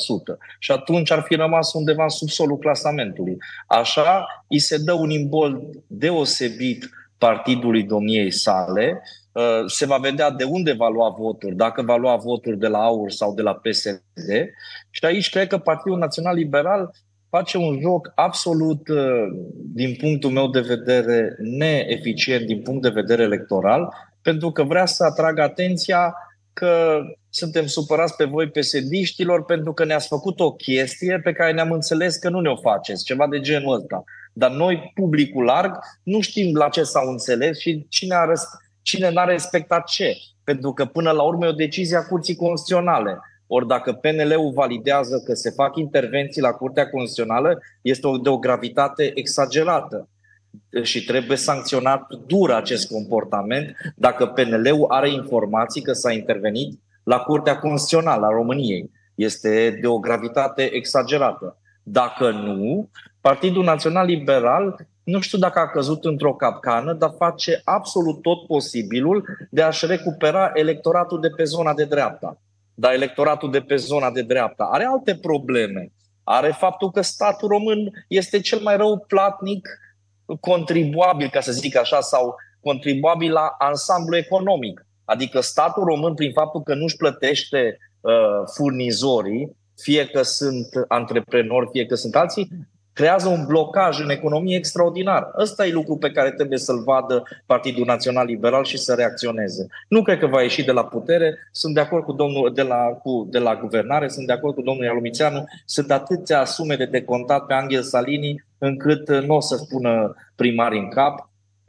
Și atunci ar fi rămas undeva în subsolul clasamentului. Așa, îi se dă un imbol deosebit partidului domniei sale, se va vedea de unde va lua voturi, dacă va lua voturi de la AUR sau de la PSD. Și aici cred că Partidul Național Liberal face un joc absolut, din punctul meu de vedere, neeficient din punct de vedere electoral, pentru că vrea să atragă atenția că suntem supărați pe voi PSD-știlor pentru că ne-ați făcut o chestie pe care ne-am înțeles că nu ne-o faceți, ceva de genul ăsta. Dar noi, publicul larg, nu știm la ce s-au înțeles și cine n-a respectat ce. Pentru că până la urmă e o decizie a Curții Constituționale. Ori dacă PNL-ul validează că se fac intervenții la Curtea Constituțională, este de o gravitate exagerată. Și trebuie sancționat dur acest comportament dacă PNL-ul are informații că s-a intervenit la Curtea Constituțională a României. Este de o gravitate exagerată. Dacă nu, Partidul Național Liberal, nu știu dacă a căzut într-o capcană, dar face absolut tot posibilul de a-și recupera electoratul de pe zona de dreapta. Dar electoratul de pe zona de dreapta are alte probleme. Are faptul că statul român este cel mai rău platnic contribuabil, ca să zic așa, sau contribuabil la ansamblu economic. Adică statul român, prin faptul că nu-și plătește furnizorii, fie că sunt antreprenori, fie că sunt alții, creează un blocaj în economie extraordinar. Ăsta e lucru pe care trebuie să-l vadă Partidul Național Liberal și să reacționeze. Nu cred că va ieși de la putere, sunt de acord cu domnul de la guvernare, sunt de acord cu domnul Ialomițeanu, sunt atâția sume de decontat pe Angel Salini încât nu o să-și pună primarii în cap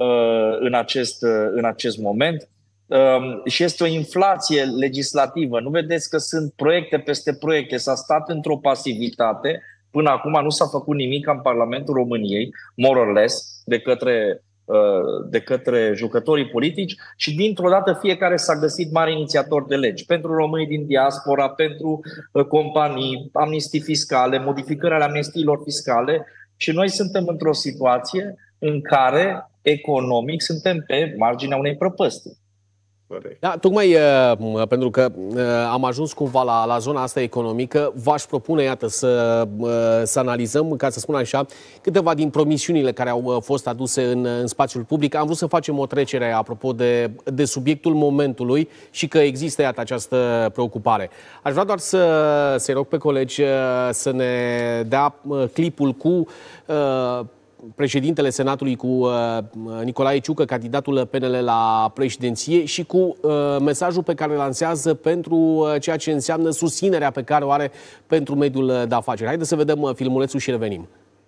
în acest moment. Și este o inflație legislativă. Nu vedeți că sunt proiecte peste proiecte, s-a stat într-o pasivitate. Până acum nu s-a făcut nimic în Parlamentul României, more or less, de către jucătorii politici și dintr-o dată fiecare s-a găsit mare inițiator de legi. Pentru românii din diaspora, pentru companii, amnistii fiscale, modificări ale amnistiilor fiscale și noi suntem într-o situație în care economic suntem pe marginea unei prăpăstii. Da, tocmai pentru că am ajuns cumva la zona asta economică, v-aș propune, iată, să analizăm, ca să spun așa, câteva din promisiunile care au fost aduse în spațiul public. Am vrut să facem o trecere apropo de subiectul momentului și că există, iată, această preocupare. Aș vrea doar să-i rog pe colegi să ne dea clipul cu președintele Senatului, cu Nicolae Ciucă, candidatul PNL la președinție, și cu mesajul pe care îl lansează pentru ceea ce înseamnă susținerea pe care o are pentru mediul de afaceri. Haideți să vedem filmulețul și revenim.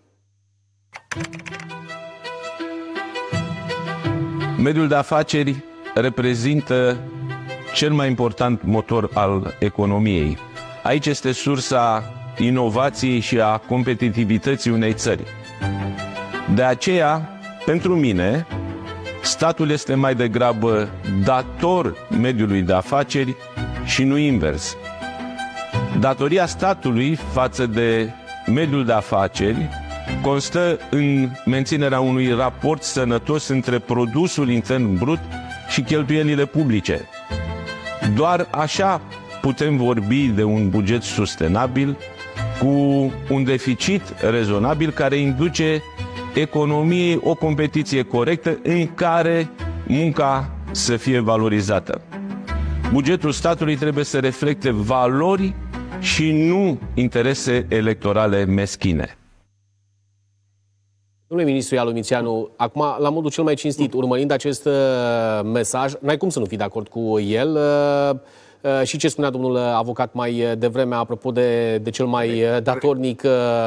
Mediul de afaceri reprezintă cel mai important motor al economiei. Aici este sursa inovației și a competitivității unei țări. De aceea, pentru mine, statul este mai degrabă dator mediului de afaceri și nu invers. Datoria statului față de mediul de afaceri constă în menținerea unui raport sănătos între produsul intern brut și cheltuielile publice. Doar așa putem vorbi de un buget sustenabil, cu un deficit rezonabil care induce economiei o competiție corectă în care munca să fie valorizată. Bugetul statului trebuie să reflecte valori și nu interese electorale meschine. Domnule ministru Ialu Mițianu, acum, la modul cel mai cinstit, urmărind acest mesaj, n-ai cum să nu fii de acord cu el. Și ce spunea domnul avocat mai devreme apropo de cel mai datornic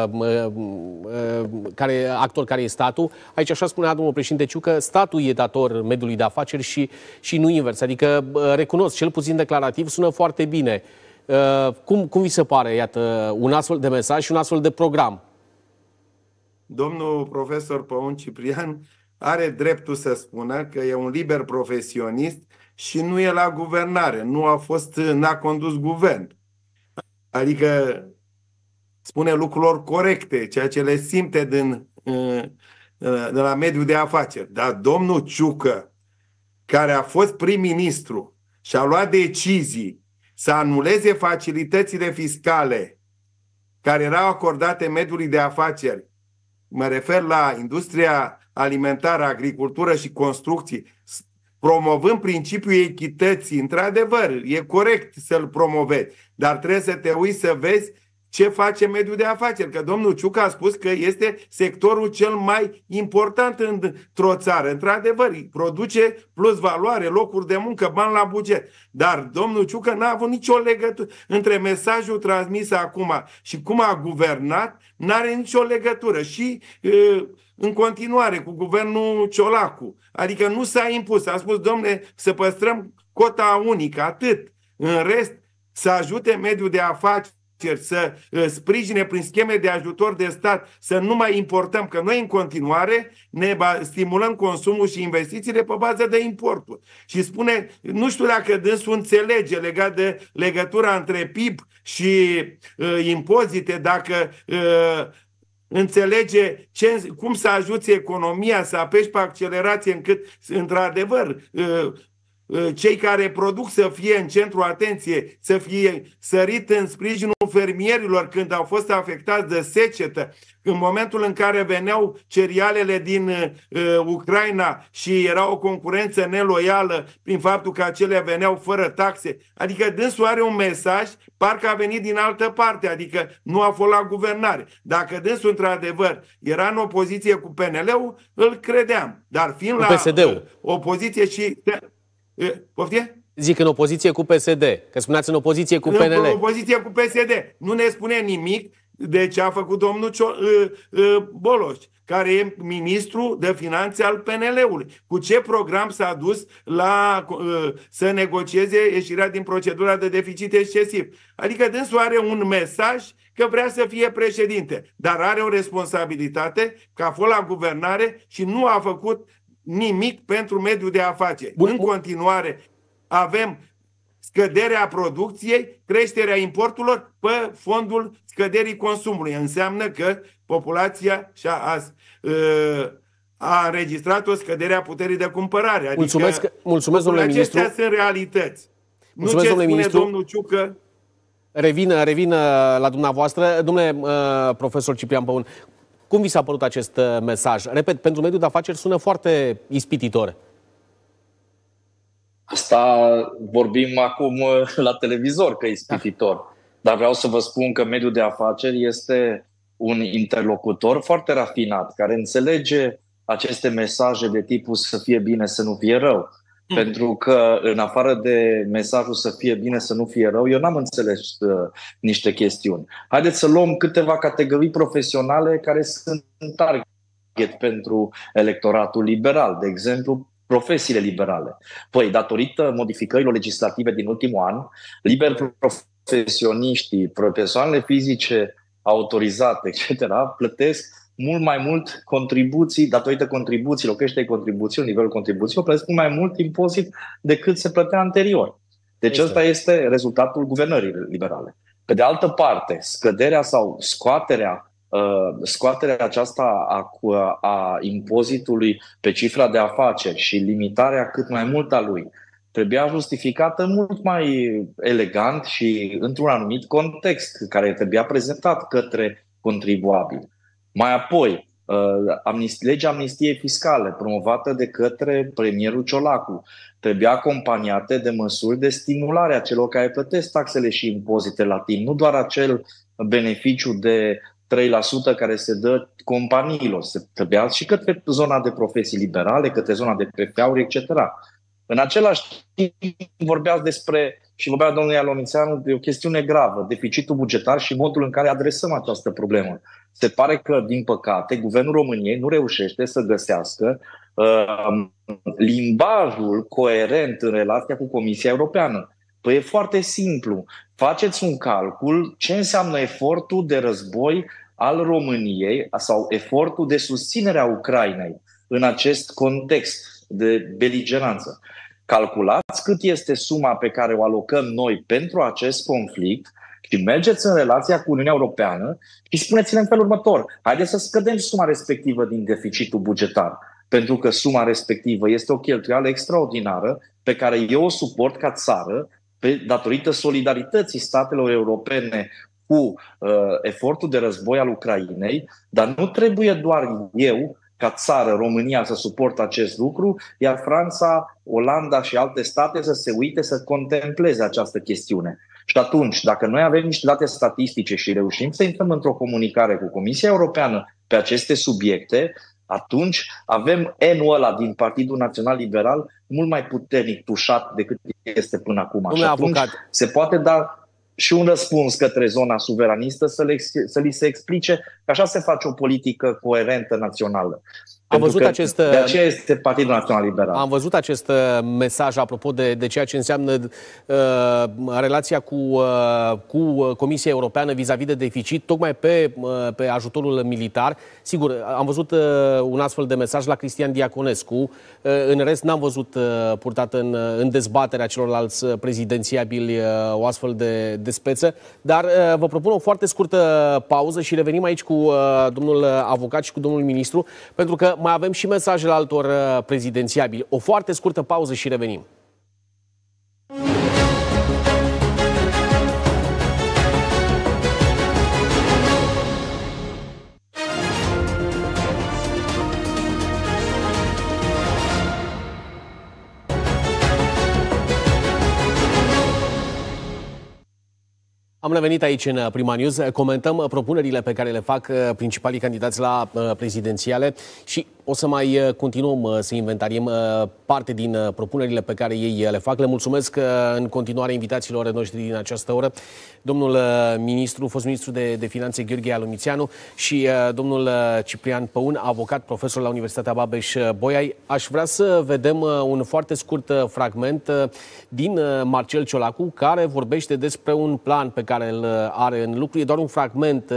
actor care e statul. Aici așa spunea domnul președinte Ciucă, statul e dator mediului de afaceri și nu invers. Adică recunosc, cel puțin declarativ, sună foarte bine. Cum vi se pare, iată, un astfel de mesaj și un astfel de program? Domnul profesor Păun Ciprian are dreptul să spună că e un liber profesionist și nu e la guvernare, n-a condus guvern. Adică spune lucrurilor corecte, ceea ce le simte de la mediul de afaceri. Dar domnul Ciucă, care a fost prim-ministru și a luat decizii să anuleze facilitățile fiscale care erau acordate mediului de afaceri, mă refer la industria alimentară, agricultură și construcții, promovând principiul echității, într-adevăr, e corect să-l promovezi, dar trebuie să te uiți să vezi ce face mediul de afaceri. Că domnul Ciucă a spus că este sectorul cel mai important într-o țară. Într-adevăr, produce plus valoare, locuri de muncă, bani la buget. Dar domnul Ciucă n-a avut nicio legătură între mesajul transmis acum și cum a guvernat, n-are nicio legătură. Și în continuare cu guvernul Ciolacu. Adică nu s-a impus. A spus, domne, să păstrăm cota unică, atât. În rest, să ajute mediul de afaceri, să sprijine prin scheme de ajutor de stat, să nu mai importăm, că noi în continuare ne stimulăm consumul și investițiile pe bază de importuri. Și spune, nu știu dacă dânsul înțelege legat de legătura între PIB și impozite, dacă înțelege cum să ajuți economia să apeși pe accelerație încât, într-adevăr, cei care produc să fie în centru atenției, să fie sărit în sprijinul fermierilor când au fost afectați de secetă, în momentul în care veneau cerealele din Ucraina și era o concurență neloială prin faptul că acelea veneau fără taxe. Adică dânsul are un mesaj, parcă a venit din altă parte, adică nu a fost la guvernare. Dacă dânsul într-adevăr era în opoziție cu PNL-ul, îl credeam. Dar fiind la opoziție și... Poftie? Zic în opoziție cu PSD, că spuneați în opoziție cu PNL. În opoziție cu PSD. Nu ne spune nimic de ce a făcut domnul Boloș, care e ministru de finanțe al PNL-ului. Cu ce program s-a dus să negocieze ieșirea din procedura de deficit excesiv. Adică dânsul are un mesaj că vrea să fie președinte, dar are o responsabilitate că a fost la guvernare și nu a făcut nimic pentru mediul de afaceri. În continuare avem scăderea producției, creșterea importurilor pe fondul scăderii consumului. Înseamnă că populația și-a a înregistrat o scădere a puterii de cumpărare. Adică mulțumesc domnule ministru. Acestea sunt realități. Mulțumesc, nu ce spune ministru. domnul Ciucă. Revin la dumneavoastră. Domnule profesor Ciprian Păun, cum vi s-a părut acest mesaj? Repet, pentru mediul de afaceri sună foarte ispititor. Asta vorbim acum la televizor că e ispititor. Dar vreau să vă spun că mediul de afaceri este un interlocutor foarte rafinat, care înțelege aceste mesaje de tipul să fie bine, să nu fie rău. Pentru că, în afară de mesajul să fie bine, să nu fie rău, eu n-am înțeles niște chestiuni. Haideți să luăm câteva categorii profesionale care sunt target pentru electoratul liberal. De exemplu, profesiile liberale. Păi, datorită modificărilor legislative din ultimul an, liber profesioniștii, persoanele fizice autorizate, etc., plătesc mult mai mult contribuții, datorită contribuțiilor, creșterii contribuțiilor, nivelul contribuțiilor, plătesc mult mai mult impozit decât se plătea anterior. Deci ăsta este rezultatul guvernării liberale. Pe de altă parte, scăderea sau scoaterea aceasta a impozitului pe cifra de afaceri și limitarea cât mai mult a lui trebuia justificată mult mai elegant și într-un anumit context care trebuia prezentat către contribuabil. Mai apoi, legea amnistiei fiscale promovată de către premierul Ciolacu trebuia acompaniate de măsuri de stimulare a celor care plătesc taxele și impozite la timp, nu doar acel beneficiu de 3% care se dă companiilor, se trebuia și către zona de profesii liberale, către zona de PFA-uri, etc. În același timp vorbeați despre, și vorbea domnul Ialomițeanu, de o chestiune gravă, deficitul bugetar și modul în care adresăm această problemă. Se pare că, din păcate, Guvernul României nu reușește să găsească limbajul coerent în relația cu Comisia Europeană. Păi e foarte simplu. Faceți un calcul ce înseamnă efortul de război al României sau efortul de susținere a Ucrainei în acest context de beligeranță. Calculați cât este suma pe care o alocăm noi pentru acest conflict și mergeți în relația cu Uniunea Europeană și spuneți-ne în felul următor: haideți să scădem suma respectivă din deficitul bugetar, pentru că suma respectivă este o cheltuială extraordinară pe care eu o suport ca țară datorită solidarității statelor europene cu efortul de război al Ucrainei, dar nu trebuie doar eu ca țară, România, să suportă acest lucru, iar Franța, Olanda și alte state să se uite să contempleze această chestiune. Și atunci, dacă noi avem niște date statistice și reușim să intrăm într-o comunicare cu Comisia Europeană pe aceste subiecte, atunci avem N-ul ăla din Partidul Național Liberal mult mai puternic tușat decât este până acum. Și atunci se poate da și un răspuns către zona suveranistă să li se explice că așa se face o politică coerentă națională. Am văzut de aceea este Partidul Național Liberal. Am văzut acest mesaj apropo de ceea ce înseamnă relația cu Comisia Europeană vis-a-vis de deficit, tocmai pe ajutorul militar. Sigur, am văzut un astfel de mesaj la Cristian Diaconescu. În rest, n-am văzut purtat în dezbaterea celorlalți prezidențiabili o astfel de speță. Dar vă propun o foarte scurtă pauză și revenim aici cu domnul avocat și cu domnul ministru, pentru că mai avem și mesajele altor prezidențiabili. O foarte scurtă pauză și revenim. Am revenit aici în Prima News, comentăm propunerile pe care le fac principalii candidați la prezidențiale și o să mai continuăm să inventariem parte din propunerile pe care ei le fac. Le mulțumesc în continuare invitațiilor noștri din această oră, domnul ministru, fost ministru de Finanțe Gheorghe Alomițeanu și domnul Ciprian Păun, avocat, profesor la Universitatea Babeș-Bolyai. Aș vrea să vedem un foarte scurt fragment din Marcel Ciolacu, care vorbește despre un plan pe care îl are în lucru. E doar un fragment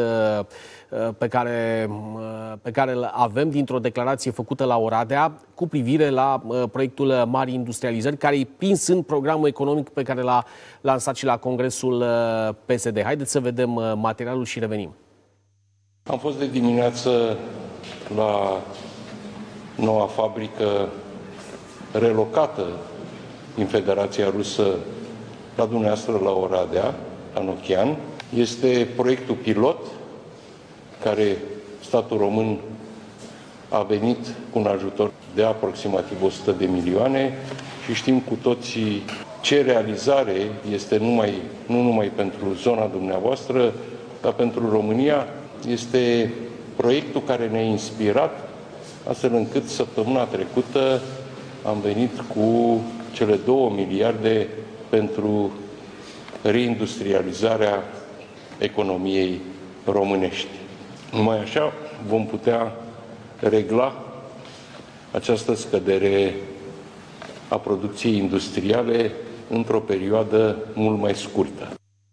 pe care îl avem dintr-o declarație făcută la Oradea cu privire la proiectul Marii Industrializări, care e prins în programul economic pe care l-a lansat și la Congresul PSD. Haideți să vedem materialul și revenim. Am fost de dimineață la noua fabrică relocată din Federația Rusă la dumneavoastră la Oradea, la Nochian. Este proiectul pilot care statul român a venit cu un ajutor de aproximativ 100 de milioane și știm cu toții ce realizare este nu numai pentru zona dumneavoastră, dar pentru România. Este proiectul care ne-a inspirat astfel încât săptămâna trecută am venit cu cele 2 miliarde pentru reindustrializarea economiei românești. Numai așa vom putea regla această scădere a producției industriale într-o perioadă mult mai scurtă.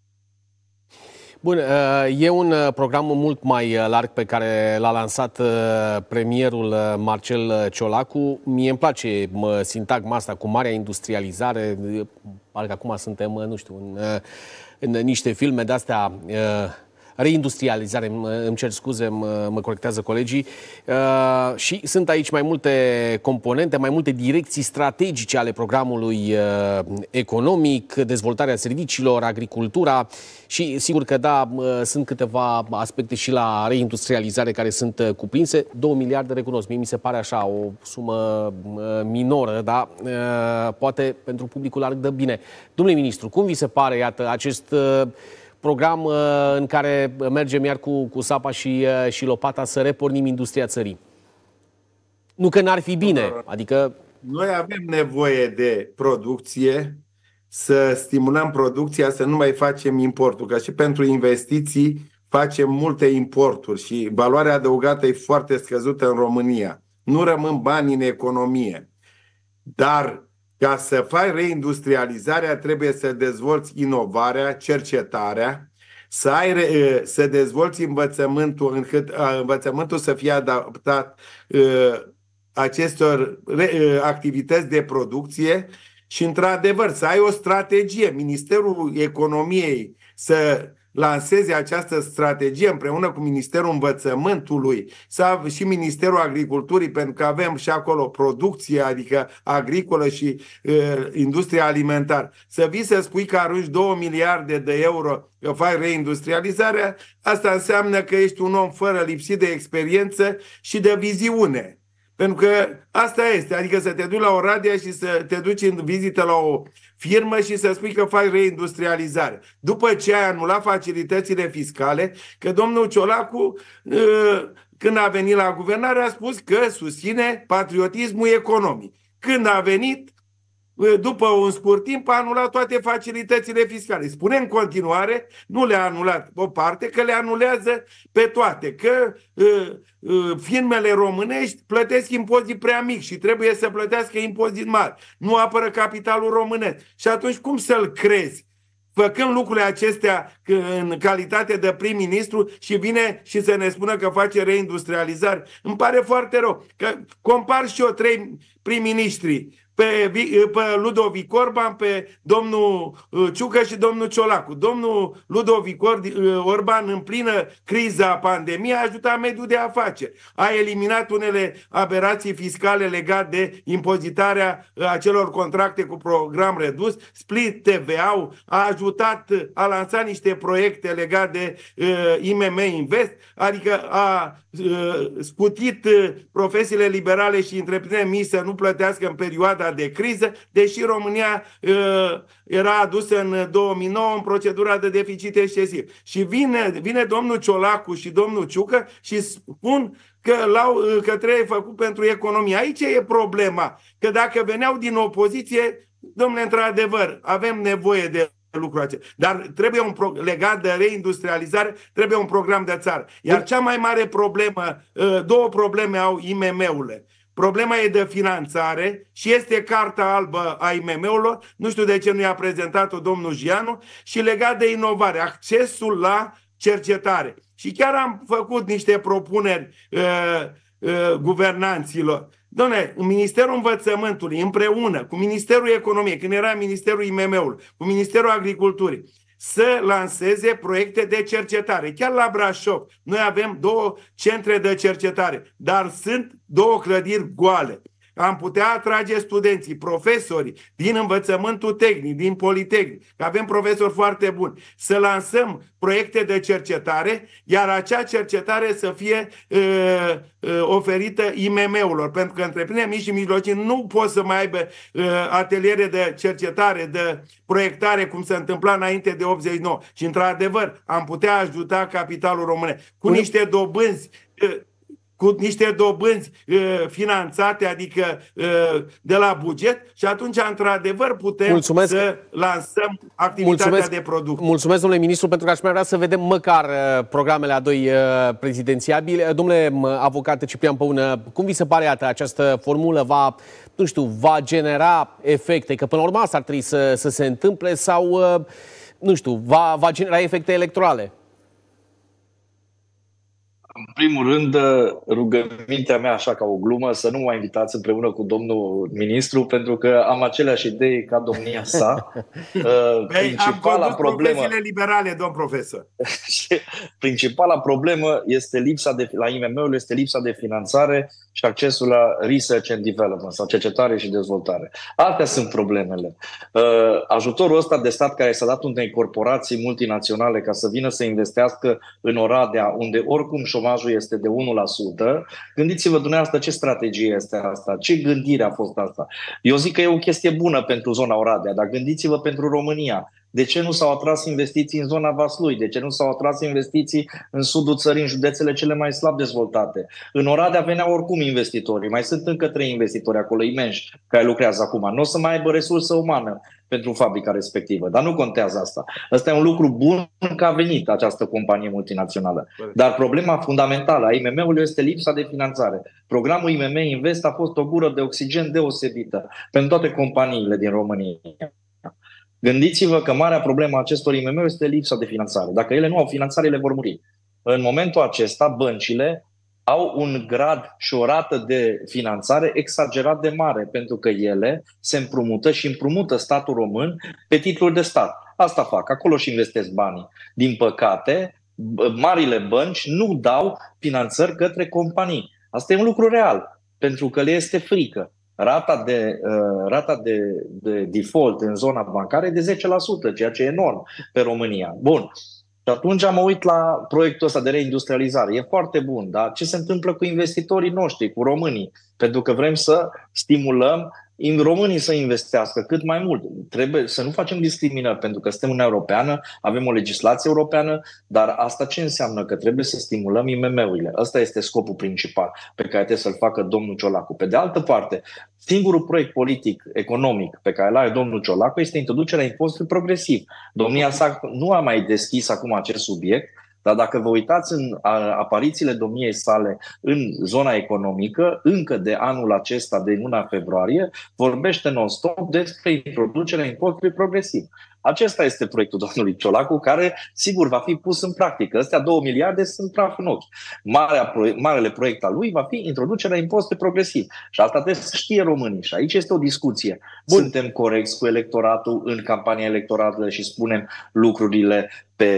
Bun, e un program mult mai larg pe care l-a lansat premierul Marcel Ciolacu. Mie îmi place sintagma asta cu marea industrializare. Parcă acum suntem, nu știu, în niște filme de-astea, reindustrializare, îmi cer scuze, mă corectează colegii, și sunt aici mai multe componente, mai multe direcții strategice ale programului economic, dezvoltarea serviciilor, agricultura și sigur că da, sunt câteva aspecte și la reindustrializare care sunt cuprinse. 2 miliarde, recunosc, mie mi se pare așa o sumă minoră, dar poate pentru publicul larg dă bine. Domnule ministru, cum vi se pare, iată, acest program în care mergem iar cu sapa și lopata să repornim industria țării? Nu că n-ar fi bine, adică... Noi avem nevoie de producție, să stimulăm producția, să nu mai facem importul, că și pentru investiții facem multe importuri și valoarea adăugată e foarte scăzută în România. Nu rămân bani în economie. Dar ca să faci reindustrializarea, trebuie să dezvolți inovarea, cercetarea, să dezvolți învățământul, încât învățământul să fie adaptat acestor activități de producție și, într-adevăr, să ai o strategie. Ministerul Economiei să lanseze această strategie împreună cu Ministerul Învățământului și Ministerul Agriculturii, pentru că avem și acolo producție, adică agricolă și industria alimentară. Să vii să spui că arunci 2 miliarde de euro că faci reindustrializarea, asta înseamnă că ești un om lipsit de experiență și de viziune. Pentru că asta este, adică să te duci la Oradea și să te duci în vizită la o firmă și să spui că faci reindustrializare. După ce ai anulat facilitățile fiscale, că domnul Ciolacu, când a venit la guvernare, a spus că susține patriotismul economic. Când a venit, după un scurt timp, a anulat toate facilitățile fiscale. Spune în continuare, nu le-a anulat o parte, că le anulează pe toate, că firmele românești plătesc impozit prea mic și trebuie să plătească impozit mare. Nu apără capitalul românesc. Și atunci cum să-l crezi? Făcând lucrurile acestea în calitate de prim-ministru și vine și să ne spună că face reindustrializare. Îmi pare foarte rău. Că compar și eu 3 prim-ministri, pe Ludovic Orban, pe domnul Ciucă și domnul Ciolacu. Domnul Ludovic Orban, în plină criza pandemiei, a ajutat mediul de afaceri. A eliminat unele aberații fiscale legate de impozitarea acelor contracte cu program redus, split TVA-ul, a ajutat, a lansat niște proiecte legate de IMM Invest, adică a scutit profesiile liberale și întreprinderile mici să nu plătească în perioada de criză, deși România era adusă în 2009 în procedura de deficit excesiv. Și vine domnul Ciolacu și domnul Ciucă și spun că trebuie făcut pentru economie. Aici e problema. Că dacă veneau din opoziție, domnule, într-adevăr, avem nevoie de lucrul acesta. Dar trebuie legat de reindustrializare, trebuie un program de țară. Iar cea mai mare problemă, 2 probleme au IMM-urile. Problema e de finanțare și este carta albă a IMM-urilor, nu știu de ce nu i-a prezentat-o domnul Gianu, și legat de inovare, accesul la cercetare. Și chiar am făcut niște propuneri guvernanților. Doamne, în Ministerul Învățământului, împreună cu Ministerul Economiei, când era Ministerul IMM-ului, cu Ministerul Agriculturii, să lanseze proiecte de cercetare. Chiar la Brașov, noi avem 2 centre de cercetare, dar sunt 2 clădiri goale. Am putea atrage studenții, profesorii din învățământul tehnic, din Politehnic, că avem profesori foarte buni, să lansăm proiecte de cercetare, iar acea cercetare să fie oferită IMM-urilor, pentru că întreprinderi mici și mijlocii nu pot să mai aibă ateliere de cercetare, de proiectare, cum se întâmpla înainte de 89. Și într-adevăr am putea ajuta capitalul românesc cu niște dobânzi finanțate, adică de la buget, și atunci, într-adevăr, putem să lansăm activitatea de producție. Mulțumesc, domnule ministru, pentru că aș mai vrea să vedem măcar programele a 2 prezidențiabili. Domnule avocat Ciprian Păună, cum vi se pare, iată, această formulă va genera efecte? Că până la urmă asta ar trebui să se întâmple sau, va genera efecte electorale? În primul rând, rugămintea mea, așa ca o glumă, să nu mă invitați împreună cu domnul ministru, pentru că am aceleași idei ca domnia sa. Principala problemă liberale, domn profesor. Principala problemă este la IMM-ul este lipsa de finanțare și accesul la research and development sau cercetare și dezvoltare. Astea sunt problemele. Ajutorul ăsta de stat care s-a dat unei corporații multinaționale ca să vină să investească în Oradea, unde oricum șomajul este de 1%, gândiți-vă dumneavoastră ce strategie este asta, ce gândire a fost asta. Eu zic că e o chestie bună pentru zona Oradea, dar gândiți-vă pentru România. De ce nu s-au atras investiții în zona Vaslui? De ce nu s-au atras investiții în sudul țării, în județele cele mai slab dezvoltate? În Oradea veneau oricum investitorii. Mai sunt încă 3 investitori acolo imensi care lucrează acum. Nu o să mai aibă resursă umană pentru fabrica respectivă. Dar nu contează asta. Ăsta e un lucru bun că a venit această companie multinațională. Dar problema fundamentală a IMM-ului este lipsa de finanțare. Programul IMM Invest a fost o gură de oxigen deosebită pentru toate companiile din România. Gândiți-vă că marea problemă a acestor IMM-uri este lipsa de finanțare. Dacă ele nu au finanțare, ele vor muri. În momentul acesta, băncile au un grad și o rată de finanțare exagerat de mare, pentru că ele se împrumută și împrumută statul român pe titluri de stat. Asta fac, acolo și investesc banii. Din păcate, marile bănci nu dau finanțări către companii. Asta e un lucru real, pentru că le este frică. Rata de default în zona bancară e de 10%, ceea ce e enorm pe România. Bun. Și atunci mă uit la proiectul ăsta de reindustrializare. E foarte bun, dar ce se întâmplă cu investitorii noștri, cu românii? Pentru că vrem să stimulăm românii să investească cât mai mult. Trebuie să nu facem discriminări, pentru că suntem în Uniunea Europeană, avem o legislație europeană, dar asta ce înseamnă? Că trebuie să stimulăm IMM-urile. Ăsta este scopul principal pe care trebuie să-l facă domnul Ciolacu. Pe de altă parte, singurul proiect politic, economic pe care îl are domnul Ciolacu este introducerea impozitului progresiv. Domnia sa nu a mai deschis acum acest subiect, dar dacă vă uitați în aparițiile domniei sale în zona economică, încă de anul acesta, de luna februarie, vorbește non-stop despre introducerea impozitului progresiv. Acesta este proiectul domnului Ciolacu, care sigur va fi pus în practică. Astea 2 miliarde sunt praf în ochi. Marele proiect al lui va fi introducerea impozitului progresiv. Și asta trebuie să știe românii. Și aici este o discuție. Bun. Suntem corecți cu electoratul în campania electorală și spunem lucrurile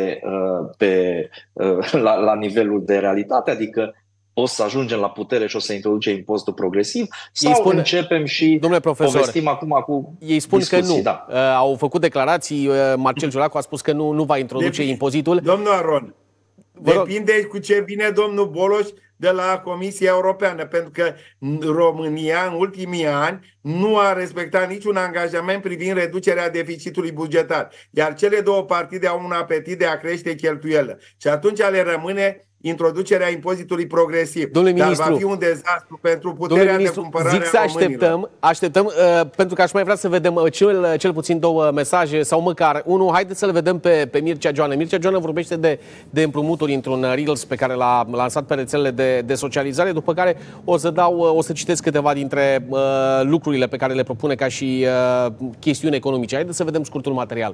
la nivelul de realitate? Adică o să ajungem la putere și o să introducem impozitul progresiv sau începem și povestim acum cu ei spun discuții, că nu. Da. Au făcut declarații, Marcel Ciolacu a spus că nu va introduce impozitul. Domnul Aron, depinde cu ce vine domnul Boloș de la Comisia Europeană, pentru că România în ultimii ani nu a respectat niciun angajament privind reducerea deficitului bugetar. Iar cele 2 partide au un apetit de a crește cheltuielile. Și atunci le rămâne introducerea impozitului progresiv. Domnule Dar ministru, va fi un dezastru pentru puterea de cumpărare zic să așteptăm, pentru că aș mai vrea să vedem cel puțin 2 mesaje, sau măcar unul. Haideți să-l vedem pe Mircea Joană. Mircea Joană vorbește de împrumuturi într-un Reels pe care l-a lansat pe rețelele de socializare, după care o să citesc câteva dintre lucrurile pe care le propune ca și chestiuni economice. Haideți să vedem scurtul material.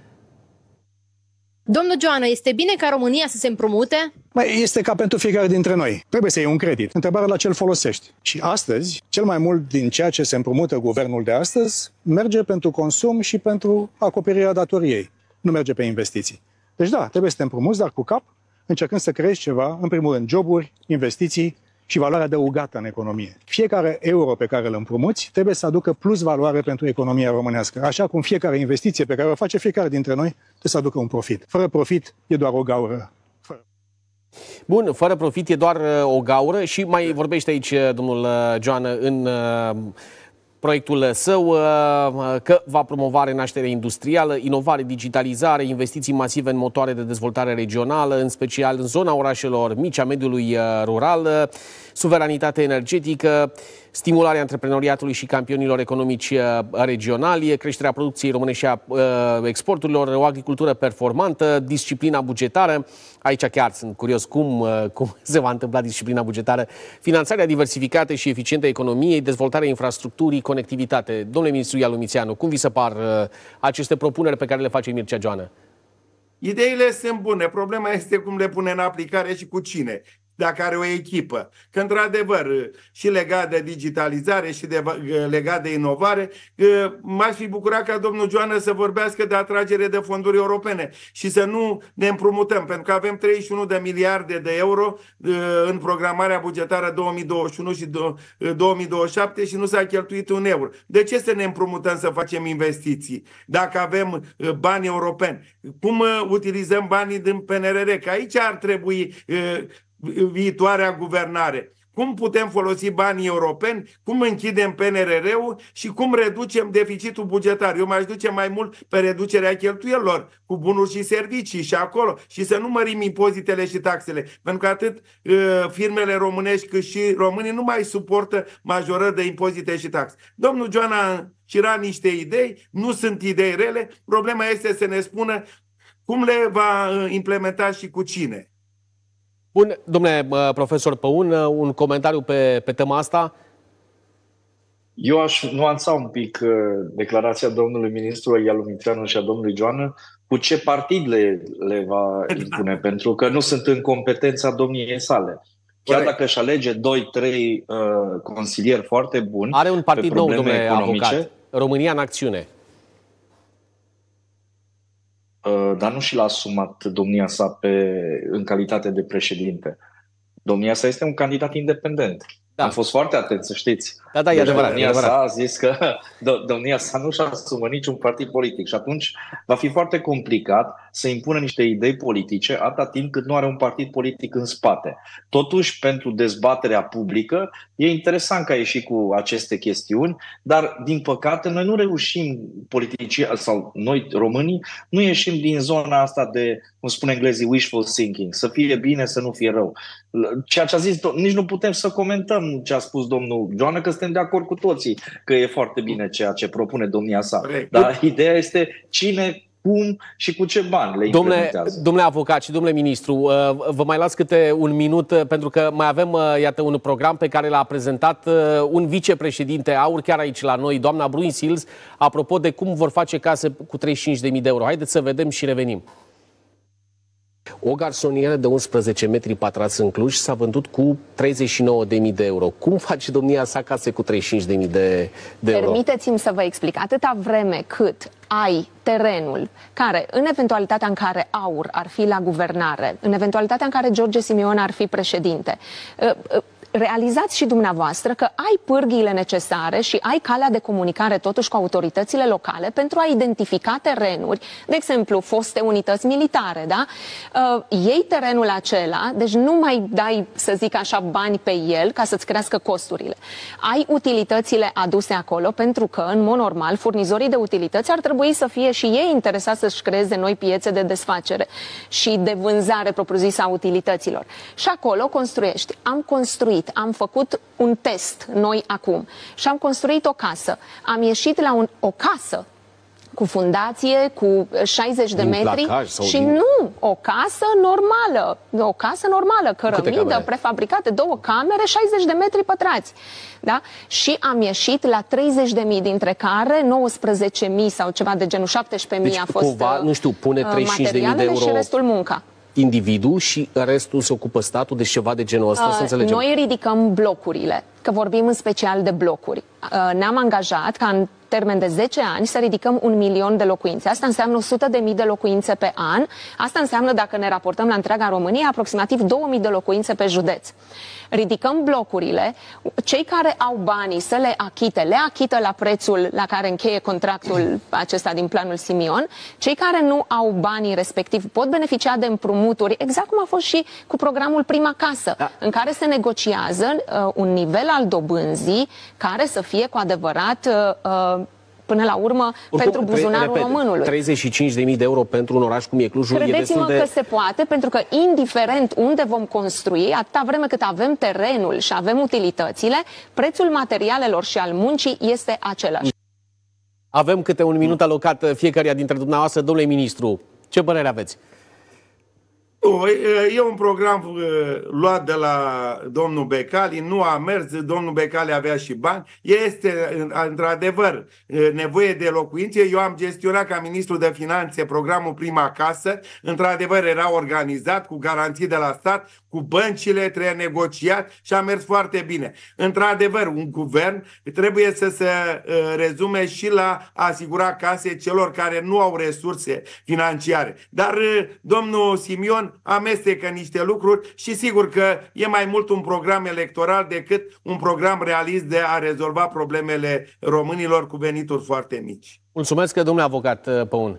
Domnul Joană, este bine ca România să se împrumute? Este ca pentru fiecare dintre noi. Trebuie să iei un credit. Întrebarea la ce îl folosești. Și astăzi, cel mai mult din ceea ce se împrumută guvernul de astăzi merge pentru consum și pentru acoperirea datoriei. nu merge pe investiții. Deci da, trebuie să te împrumuți, dar cu cap, încercând să creezi ceva, în primul rând, joburi, investiții și valoare adăugată în economie. Fiecare euro pe care îl împrumuți trebuie să aducă plus valoare pentru economia românească, așa cum fiecare investiție pe care o face fiecare dintre noi trebuie să aducă un profit. Fără profit e doar o gaură. Bun, fără profit e doar o gaură și mai vorbește aici domnul Joană în proiectul său că va promova renașterea industrială, inovare, digitalizare, investiții masive în motoare de dezvoltare regională, în special în zona orașelor mici, a mediului rural, suveranitate energetică, stimularea antreprenoriatului și campionilor economici regionali, creșterea producției românești și a exporturilor, o agricultură performantă, disciplina bugetară. Aici chiar sunt curios cum se va întâmpla disciplina bugetară, finanțarea diversificată și eficientă a economiei, dezvoltarea infrastructurii, conectivitate. Domnule ministru Ialumițeanu, cum vi se par aceste propuneri pe care le face Mircea Joană? Ideile sunt bune. Problema este cum le pune în aplicare și cu cine. Dacă are o echipă. Că, într-adevăr, și legat de digitalizare și legat de inovare, m-aș fi bucurat ca domnul Joană să vorbească de atragere de fonduri europene și să nu ne împrumutăm, pentru că avem 31 de miliarde de euro în programarea bugetară 2021 și 2027 și nu s-a cheltuit un euro. De ce să ne împrumutăm să facem investiții dacă avem bani europeni? Cum utilizăm banii din PNRR? Că aici ar trebui viitoarea guvernare. Cum putem folosi banii europeni, cum închidem PNRR-ul și cum reducem deficitul bugetar. Eu m-aș duce mai mult pe reducerea cheltuielilor cu bunuri și servicii și acolo și să nu mărim impozitele și taxele. Pentru că atât firmele românești cât și românii nu mai suportă majorări de impozite și taxe. Domnul Joana cira niște idei, nu sunt idei rele, problema este să ne spună cum le va implementa și cu cine. Bun, domnule profesor Păun, un comentariu pe tema asta? Eu aș nuanța un pic declarația domnului ministru Ialumițeanu și a domnului Joană cu ce partid le va impune, pentru că nu sunt în competența domniei sale. Chiar dacă își alege 2-3 consilieri foarte buni. Are un partid nou, domnule economice, avocat, România în Acțiune. Dar nu și l-a asumat domnia sa în calitate de președinte. Domnia sa este un candidat independent. Da. Am fost foarte atent, să știți. Da, e adevărat. Domnia sa a zis că domnia sa nu și-a asumat niciun partid politic și atunci va fi foarte complicat să impună niște idei politice atâta timp cât nu are un partid politic în spate. Totuși, pentru dezbaterea publică, e interesant că a ieșit cu aceste chestiuni, dar, din păcate, noi nu reușim, politicieni sau noi, românii, nu ieșim din zona asta de, cum spune englezii, wishful thinking, să fie bine, să nu fie rău. Ceea ce a zis, nici nu putem să comentăm ce a spus domnul Joană, că suntem de acord cu toții că e foarte bine ceea ce propune domnia sa. Dar ideea este cine, cum și cu ce bani le implementează. Domnule avocat și domnule ministru, vă mai las câte un minut, pentru că mai avem, iată, un program pe care l-a prezentat un vicepreședinte AUR chiar aici la noi, doamna Brunsils, apropo de cum vor face case cu 35.000 de euro. Haideți să vedem și revenim. O garsonieră de 11 metri pătrați în Cluj s-a vândut cu 39.000 de euro. Cum face domnia sa case cu 35.000 de euro? Permiteți-mi să vă explic. Atâta vreme cât ai terenul care, în eventualitatea în care AUR ar fi la guvernare, în eventualitatea în care George Simion ar fi președinte, realizați și dumneavoastră că ai pârghiile necesare și ai calea de comunicare totuși cu autoritățile locale pentru a identifica terenuri, de exemplu, foste unități militare, da? Iei terenul acela, deci nu mai dai, să zic așa, bani pe el ca să-ți crească costurile. Ai utilitățile aduse acolo pentru că, în mod normal, furnizorii de utilități ar trebui să fie și ei interesați să-și creeze noi piețe de desfacere și de vânzare propriu-zisă a utilităților. Și acolo construiești. Am construit. Am făcut un test noi acum și am construit o casă. Am ieșit la o casă cu fundație, cu 60 de metri și nu, o casă normală. O casă normală, cărămidă, prefabricate, 2 camere, 60 de metri pătrați. Da? Și am ieșit la 30.000, dintre care 19.000 sau ceva de genul, 17.000 deci, a fost cumva, nu știu, pune 35.000 de euro și restul munca. Individul și restul se ocupă statul, deci ceva de genul ăsta, să înțelegem. Noi ridicăm blocurile. că vorbim în special de blocuri. Ne-am angajat ca în termen de 10 ani să ridicăm 1 milion de locuințe. Asta înseamnă 100.000 de locuințe pe an. Asta înseamnă, dacă ne raportăm la întreaga Românie, aproximativ 2000 de locuințe pe județ. Ridicăm blocurile, cei care au banii să le achită la prețul la care încheie contractul acesta din planul Simion. Cei care nu au banii respectiv pot beneficia de împrumuturi, exact cum a fost și cu programul Prima Casă, în care se negociază un nivel al dobânzii care să fie cu adevărat până la urmă pentru buzunarul românului. 35.000 de euro pentru un oraș cum e Clujul e destul de... că se poate, pentru că indiferent unde vom construi, atâta vreme cât avem terenul și avem utilitățile, prețul materialelor și al muncii este același. Avem câte un minut alocat fiecăruia dintre dumneavoastră. Domnule ministru, ce părere aveți? E un program luat de la domnul Becali, nu a mers, domnul Becali avea și bani. Este într-adevăr nevoie de locuințe. Eu am gestionat ca ministru de finanțe programul Prima Casă. Într-adevăr era organizat cu garanții de la stat, cu băncile, trebuie negociat și a mers foarte bine. Într-adevăr, un guvern trebuie să se rezume și la a asigura case celor care nu au resurse financiare. Dar domnul Simion amestecă niște lucruri și sigur că e mai mult un program electoral decât un program realist de a rezolva problemele românilor cu venituri foarte mici. Mulțumesc, domnule avocat Păun.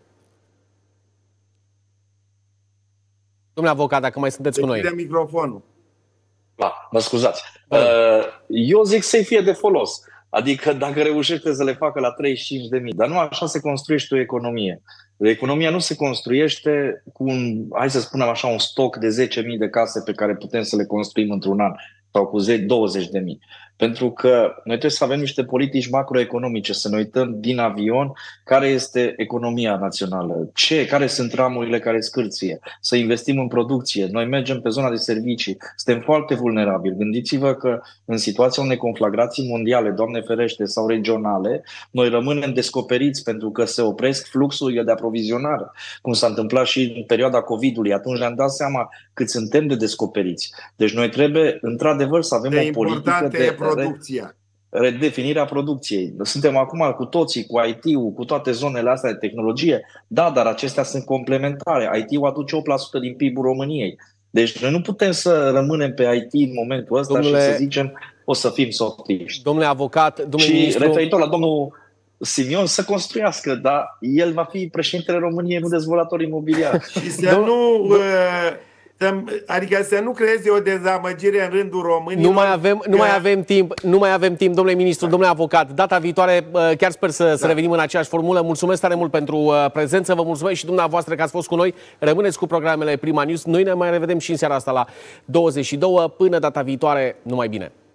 Domnule avocat, dacă mai sunteți cu noi. Deschide microfonul. Mă scuzați. Eu zic să-i fie de folos. Adică dacă reușește să le facă la 35.000, dar nu așa se construiește o economie. Economia nu se construiește cu hai să spunem așa, un stoc de 10.000 de case pe care putem să le construim într-un an sau cu 20.000. Pentru că noi trebuie să avem niște politici macroeconomice, să ne uităm din avion care este economia națională, care sunt ramurile care scârție, să investim în producție. Noi mergem pe zona de servicii, suntem foarte vulnerabili. Gândiți-vă că în situația unei conflagrații mondiale, Doamne ferește, sau regionale, noi rămânem descoperiți pentru că se opresc fluxurile de aprovizionare, cum s-a întâmplat și în perioada COVID-ului. Atunci ne-am dat seama cât suntem de descoperiți. Deci noi trebuie, într-adevăr, să avem o politică de producția. Redefinirea producției. Suntem acum cu toții, cu IT-ul, cu toate zonele astea de tehnologie, da, dar acestea sunt complementare. IT-ul aduce 8% din PIB-ul României. Deci noi nu putem să rămânem pe IT în momentul ăsta și să zicem o să fim softiști. Domnule avocat, domnule și ministru... referitor la domnul Simion să construiască, dar el va fi președintele României, nu dezvoltator imobiliar. Și să nu... Adică să nu creeze o dezamăgire în rândul românilor. Nu mai avem timp, domnule ministru, domnule avocat. Data viitoare chiar sper să revenim în aceeași formulă. Mulțumesc tare mult pentru prezență. Vă mulțumesc și dumneavoastră că ați fost cu noi. Rămâneți cu programele Prima News. Noi ne mai revedem și în seara asta la 22. Până data viitoare, numai bine.